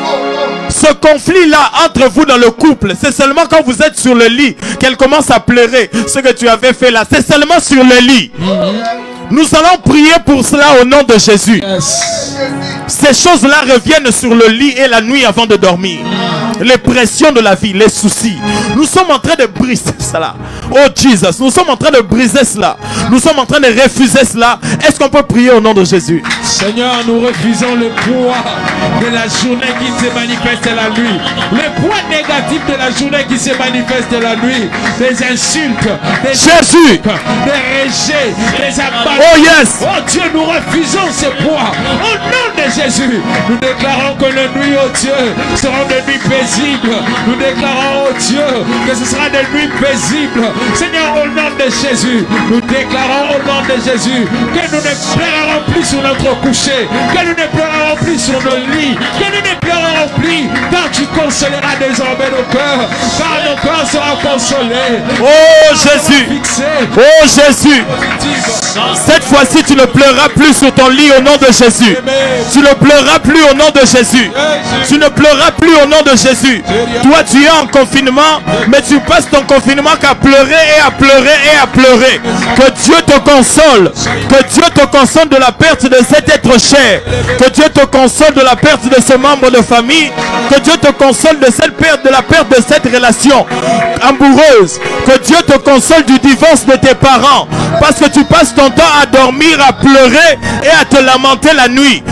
Speaker 4: Ce conflit-là entre vous dans le couple, c'est seulement quand vous êtes sur le lit qu'elle commence à pleurer. Ce que tu avais fait là, c'est seulement sur le lit. Mm-hmm. Nous allons prier pour cela au nom de Jésus.
Speaker 5: Yes.
Speaker 4: Ces choses-là reviennent sur le lit et la nuit avant de dormir. Les pressions de la vie, les soucis. Nous sommes en train de briser cela. Oh Jesus, nous sommes en train de briser cela. Nous sommes en train de refuser cela. Est-ce qu'on peut prier au nom de Jésus?
Speaker 5: Seigneur, nous refusons le poids de la journée qui se manifeste la nuit. Le poids négatif de la journée qui se manifeste la nuit. Des insultes, des
Speaker 4: Jésus,
Speaker 5: des rejets, des abattements.
Speaker 4: oh yes,
Speaker 5: Oh Dieu, nous refusons ce poids. Au nom de Jésus, nous déclarons que les nuits, oh Dieu, seront des nuits paisibles. Nous déclarons, oh Dieu, que ce sera des nuits paisibles. Seigneur, au nom de Jésus, nous déclarons au nom de Jésus que nous ne pleurerons plus sur notre coucher, que nous ne pleurerons plus sur nos lits, que nous ne pleurerons plus, car tu consoleras désormais nos cœurs, car nos cœurs seront consolés.
Speaker 4: oh Jésus,
Speaker 5: Fixés.
Speaker 4: oh Jésus. Cette fois-ci, tu ne pleureras plus sur ton lit au nom de Jésus. Tu ne pleureras plus au nom de Jésus. Tu ne pleureras plus au nom de Jésus. Toi, tu es en confinement, mais tu passes ton confinement qu'à pleurer et à pleurer et à pleurer. Que Dieu te console. Que Dieu te console de la perte de cet être cher. Que Dieu te console de la perte de ce membre de famille. Que Dieu te console de cette perte, de la perte de cette relation amoureuse. Que Dieu te console du divorce de tes parents. Parce que tu passes ton temps à dormir, à pleurer et à te lamenter la nuit. Que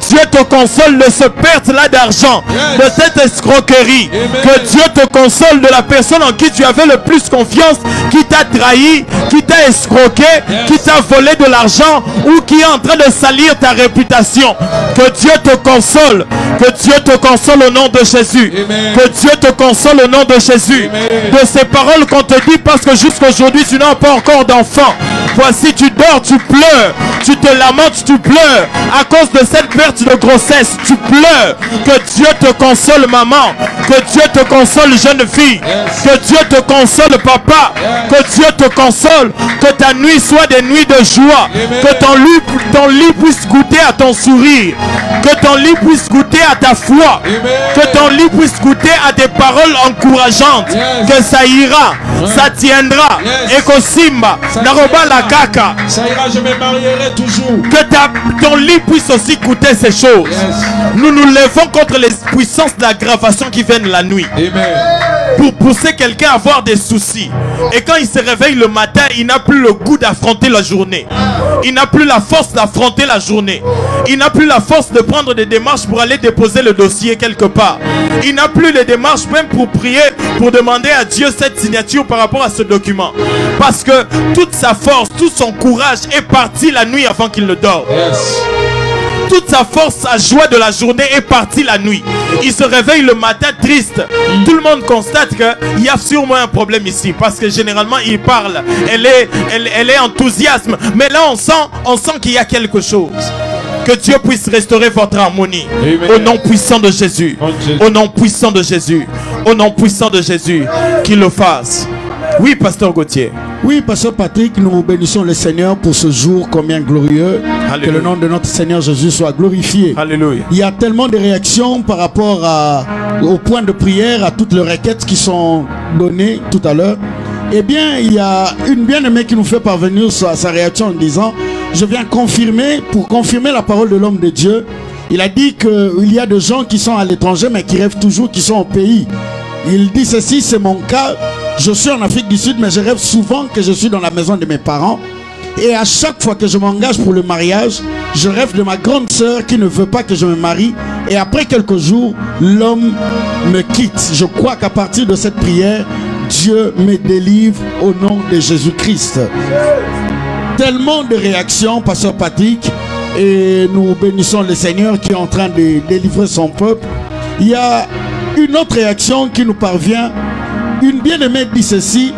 Speaker 4: Dieu te console de ce perte-là d'argent,
Speaker 5: Yes.
Speaker 4: de cette escroquerie.
Speaker 5: Amen.
Speaker 4: Que Dieu te console de la personne en qui tu avais le plus confiance, qui t'a trahi, qui t'a escroqué,
Speaker 5: Yes.
Speaker 4: qui t'a volé de l'argent ou qui est en train de salir ta réputation. Que Dieu te console. Que Dieu te console au nom de Jésus.
Speaker 5: Amen.
Speaker 4: Que Dieu te console au nom de Jésus.
Speaker 5: Amen.
Speaker 4: De ces paroles qu'on te dit parce que jusqu'à aujourd'hui tu n'as pas encore d'enfant. Voici, tu dors, tu pleures, tu te lamentes, tu pleures à cause de cette perte de grossesse. Tu pleures. Que Dieu te console, maman. Que Dieu te console, jeune fille.
Speaker 5: Yes.
Speaker 4: Que Dieu te console, papa.
Speaker 5: Yes.
Speaker 4: Que Dieu te console. Que ta nuit soit des nuits de joie.
Speaker 5: Amen.
Speaker 4: Que ton lit, ton lit puisse goûter à ton sourire. Que ton lit puisse goûter à ta foi.
Speaker 5: Amen.
Speaker 4: Que ton lit puisse goûter à des paroles encourageantes.
Speaker 5: Yes.
Speaker 4: Que ça ira,
Speaker 5: Ouais.
Speaker 4: ça tiendra.
Speaker 5: Yes.
Speaker 4: Et que Simba,
Speaker 5: Ça
Speaker 4: Naroba
Speaker 5: ira.
Speaker 4: la caca.
Speaker 5: Ça ira, je me marierai toujours.
Speaker 4: Que ta, ton lit puisse aussi goûter ces choses.
Speaker 5: Yes.
Speaker 4: Nous nous levons contre les puissances d'aggravation qui viennent la nuit.
Speaker 5: Amen.
Speaker 4: Pour pousser quelqu'un à avoir des soucis. Et quand il se réveille le matin, il n'a plus le goût d'affronter la journée. Il n'a plus la force d'affronter la journée. Il n'a plus la force de prendre des démarches pour aller déposer le dossier quelque part. Il n'a plus les démarches même pour prier, pour demander à Dieu cette signature par rapport à ce document. Parce que toute sa force, tout son courage est parti la nuit avant qu'il ne dorme.
Speaker 5: Yes.
Speaker 4: Toute sa force, sa joie de la journée est partie la nuit. Il se réveille le matin triste. Tout le monde constate qu'il y a sûrement un problème ici. Parce que généralement, il parle. Elle est, elle, elle est enthousiasme. Mais là, on sent, on sent qu'il y a quelque chose. Que Dieu puisse restaurer votre harmonie.
Speaker 5: Amen.
Speaker 4: Au nom puissant de Jésus.
Speaker 5: Au nom de Jésus.
Speaker 4: Au nom puissant de Jésus. Au nom puissant de Jésus. Qu'il le fasse. Oui, pasteur Gauthier.
Speaker 6: Oui, pasteur Patrick, nous bénissons le Seigneur pour ce jour combien glorieux.
Speaker 4: Alléluia.
Speaker 6: Que le nom de notre Seigneur Jésus soit glorifié.
Speaker 4: Alléluia.
Speaker 6: Il y a tellement de réactions par rapport à, au point de prière, à toutes les requêtes qui sont données tout à l'heure. Eh bien, il y a une bien-aimée qui nous fait parvenir sa, sa réaction en disant: je viens confirmer, pour confirmer la parole de l'homme de Dieu. Il a dit qu'il y a des gens qui sont à l'étranger mais qui rêvent toujours qu'ils sont au pays. Il dit ceci, c'est mon cas. Je suis en Afrique du Sud mais je rêve souvent que je suis dans la maison de mes parents. Et à chaque fois que je m'engage pour le mariage, je rêve de ma grande sœur qui ne veut pas que je me marie. Et après quelques jours, l'homme me quitte. Je crois qu'à partir de cette prière, Dieu me délivre au nom de Jésus-Christ. Tellement de réactions, pasteur Patrick, et nous bénissons le Seigneur qui est en train de délivrer son peuple. Il y a une autre réaction qui nous parvient. Une bien-aimée dit ceci,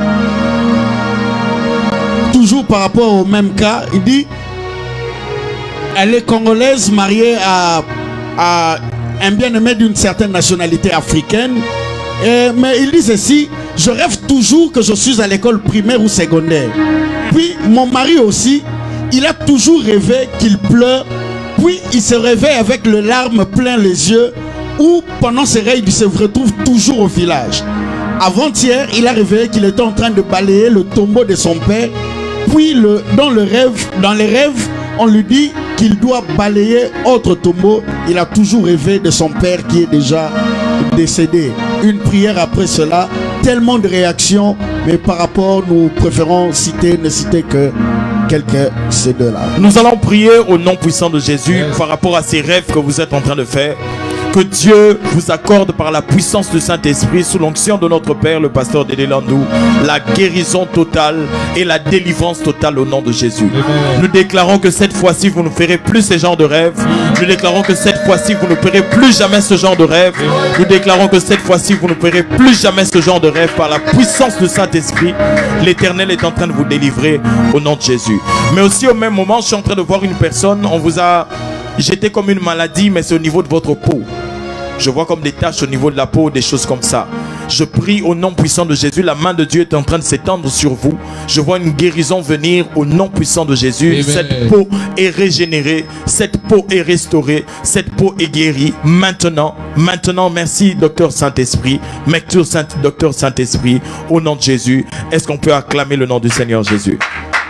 Speaker 6: toujours par rapport au même cas. Il dit, elle est congolaise, mariée à, à un bien-aimé d'une certaine nationalité africaine. Et, mais il dit ceci, je rêve toujours que je suis à l'école primaire ou secondaire. Puis mon mari aussi, il a toujours rêvé qu'il pleure. Puis il se réveille avec les larmes plein les yeux. Ou pendant ses rêves, il se retrouve toujours au village. Avant-hier, il a rêvé qu'il était en train de balayer le tombeau de son père. Puis le, dans, le rêve, dans les rêves, on lui dit qu'il doit balayer autre tombeau. Il a toujours rêvé de son père qui est déjà décédé. Une prière après cela, tellement de réactions, mais par rapport, nous préférons citer, ne citer que quelques de ces deux-là.
Speaker 4: Nous allons prier au nom puissant de Jésus
Speaker 5: Yes.
Speaker 4: par rapport à ces rêves que vous êtes en train de faire. Que Dieu vous accorde par la puissance du Saint-Esprit, sous l'onction de notre Père, le pasteur Dédé Landou, la guérison totale et la délivrance totale au nom de Jésus.
Speaker 5: Amen.
Speaker 4: Nous déclarons que cette fois-ci, vous ne ferez plus ce genre de rêve. Nous déclarons que cette fois-ci, vous ne ferez plus jamais ce genre de rêve. Nous déclarons que cette fois-ci, vous ne ferez plus jamais ce genre de rêve par la puissance du Saint-Esprit. L'Éternel est en train de vous délivrer au nom de Jésus. Mais aussi au même moment, je suis en train de voir une personne, on vous a jeté comme une maladie, mais c'est au niveau de votre peau. Je vois comme des taches au niveau de la peau, des choses comme ça. Je prie au nom puissant de Jésus. La main de Dieu est en train de s'étendre sur vous. Je vois une guérison venir au nom puissant de Jésus.
Speaker 5: Amen.
Speaker 4: Cette peau est régénérée. Cette peau est restaurée. Cette peau est guérie. Maintenant, maintenant, merci, docteur Saint-Esprit. Merci, Saint, docteur Saint-Esprit. Au nom de Jésus, est-ce qu'on peut acclamer le nom du Seigneur Jésus?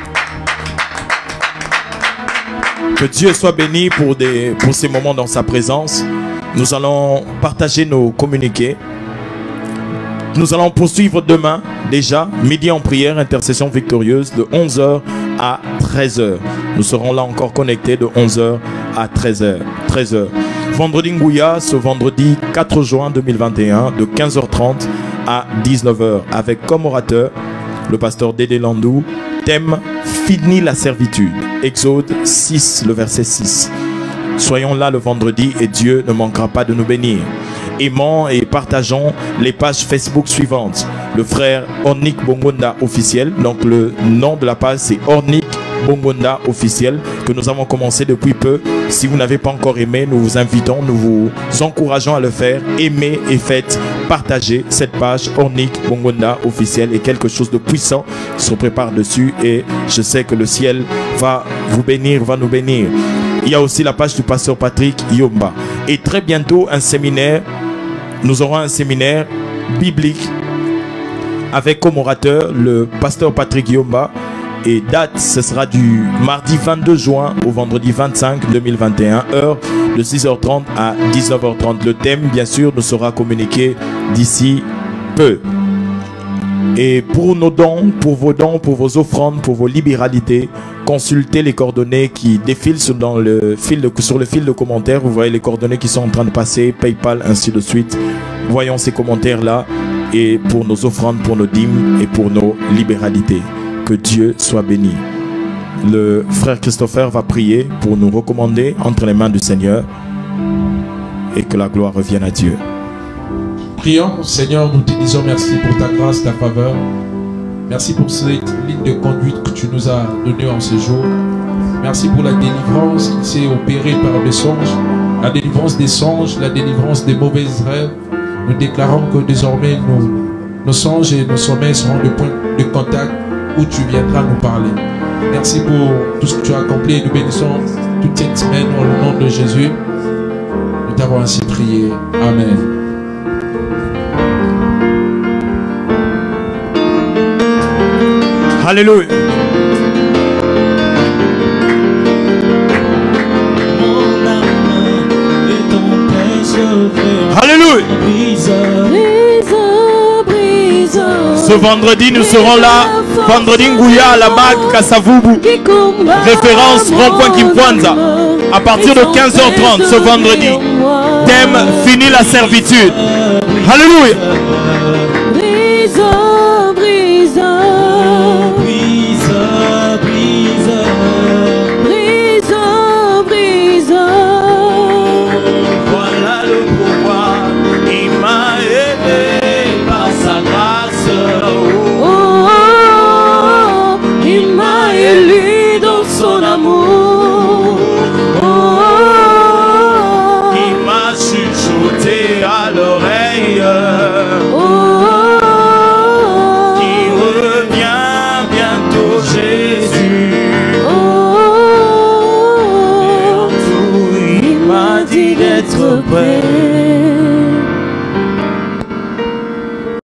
Speaker 4: Que Dieu soit béni pour, des, pour ces moments dans sa présence. Nous allons partager nos communiqués. Nous allons poursuivre demain, déjà, midi en prière, intercession victorieuse, de onze heures à treize heures. Nous serons là encore connectés de onze heures à treize heures. treize heures. Vendredi Ngouya, ce vendredi quatre juin deux mille vingt et un, de quinze heures trente à dix-neuf heures, avec comme orateur le pasteur Dédé Landou. Thème: Fini la servitude. Exode six, le verset six. Soyons là le vendredi et Dieu ne manquera pas de nous bénir. Aimons et partageons les pages Facebook suivantes. Le frère Ornik Bongonda officiel, donc le nom de la page c'est Ornik Bongonda officiel, que nous avons commencé depuis peu. Si vous n'avez pas encore aimé, nous vous invitons, nous vous encourageons à le faire. Aimez et faites partager cette page Ornik Bongonda officiel, et quelque chose de puissant se prépare dessus, et je sais que le ciel va vous bénir, va nous bénir. Il y a aussi la page du pasteur Patrick Yomba, et très bientôt un séminaire. Nous aurons un séminaire biblique avec comme orateur le pasteur Patrick Yomba. Et date, ce sera du mardi vingt-deux juin au vendredi vingt-cinq deux mille vingt et un, heure de six heures trente à dix-neuf heures trente. Le thème, bien sûr, nous sera communiqué d'ici peu. Et pour nos dons, pour vos dons, pour vos offrandes, pour vos libéralités, consultez les coordonnées qui défilent sur, dans le fil de, sur le fil de commentaires. Vous voyez les coordonnées qui sont en train de passer, PayPal, ainsi de suite. Voyons ces commentaires-là, et pour nos offrandes, pour nos dîmes et pour nos libéralités. Que Dieu soit béni. Le frère Christopher va prier pour nous recommander entre les mains du Seigneur, et que la gloire revienne à Dieu.
Speaker 5: Prions. Seigneur, nous te disons merci pour ta grâce, ta faveur. Merci pour cette ligne de conduite que tu nous as donnée en ce jour. Merci pour la délivrance qui s'est opérée par le songe, la délivrance des songes, la délivrance des mauvaises rêves. Nous déclarons que désormais nous, nos songes et nos sommeils seront le point de contact où tu viendras nous parler. Merci pour tout ce que tu as accompli. Nous bénissons toute cette semaine au nom de Jésus. Nous t'avons ainsi prié. Amen.
Speaker 4: Alléluia. Alléluia. Ce vendredi, nous serons là. Vendredi Ngouya à la Bague Kasavubu. Référence rond-point Kimpwanza. À partir de quinze heures trente ce vendredi. Thème: Fini la servitude. Alléluia.
Speaker 2: Prêt.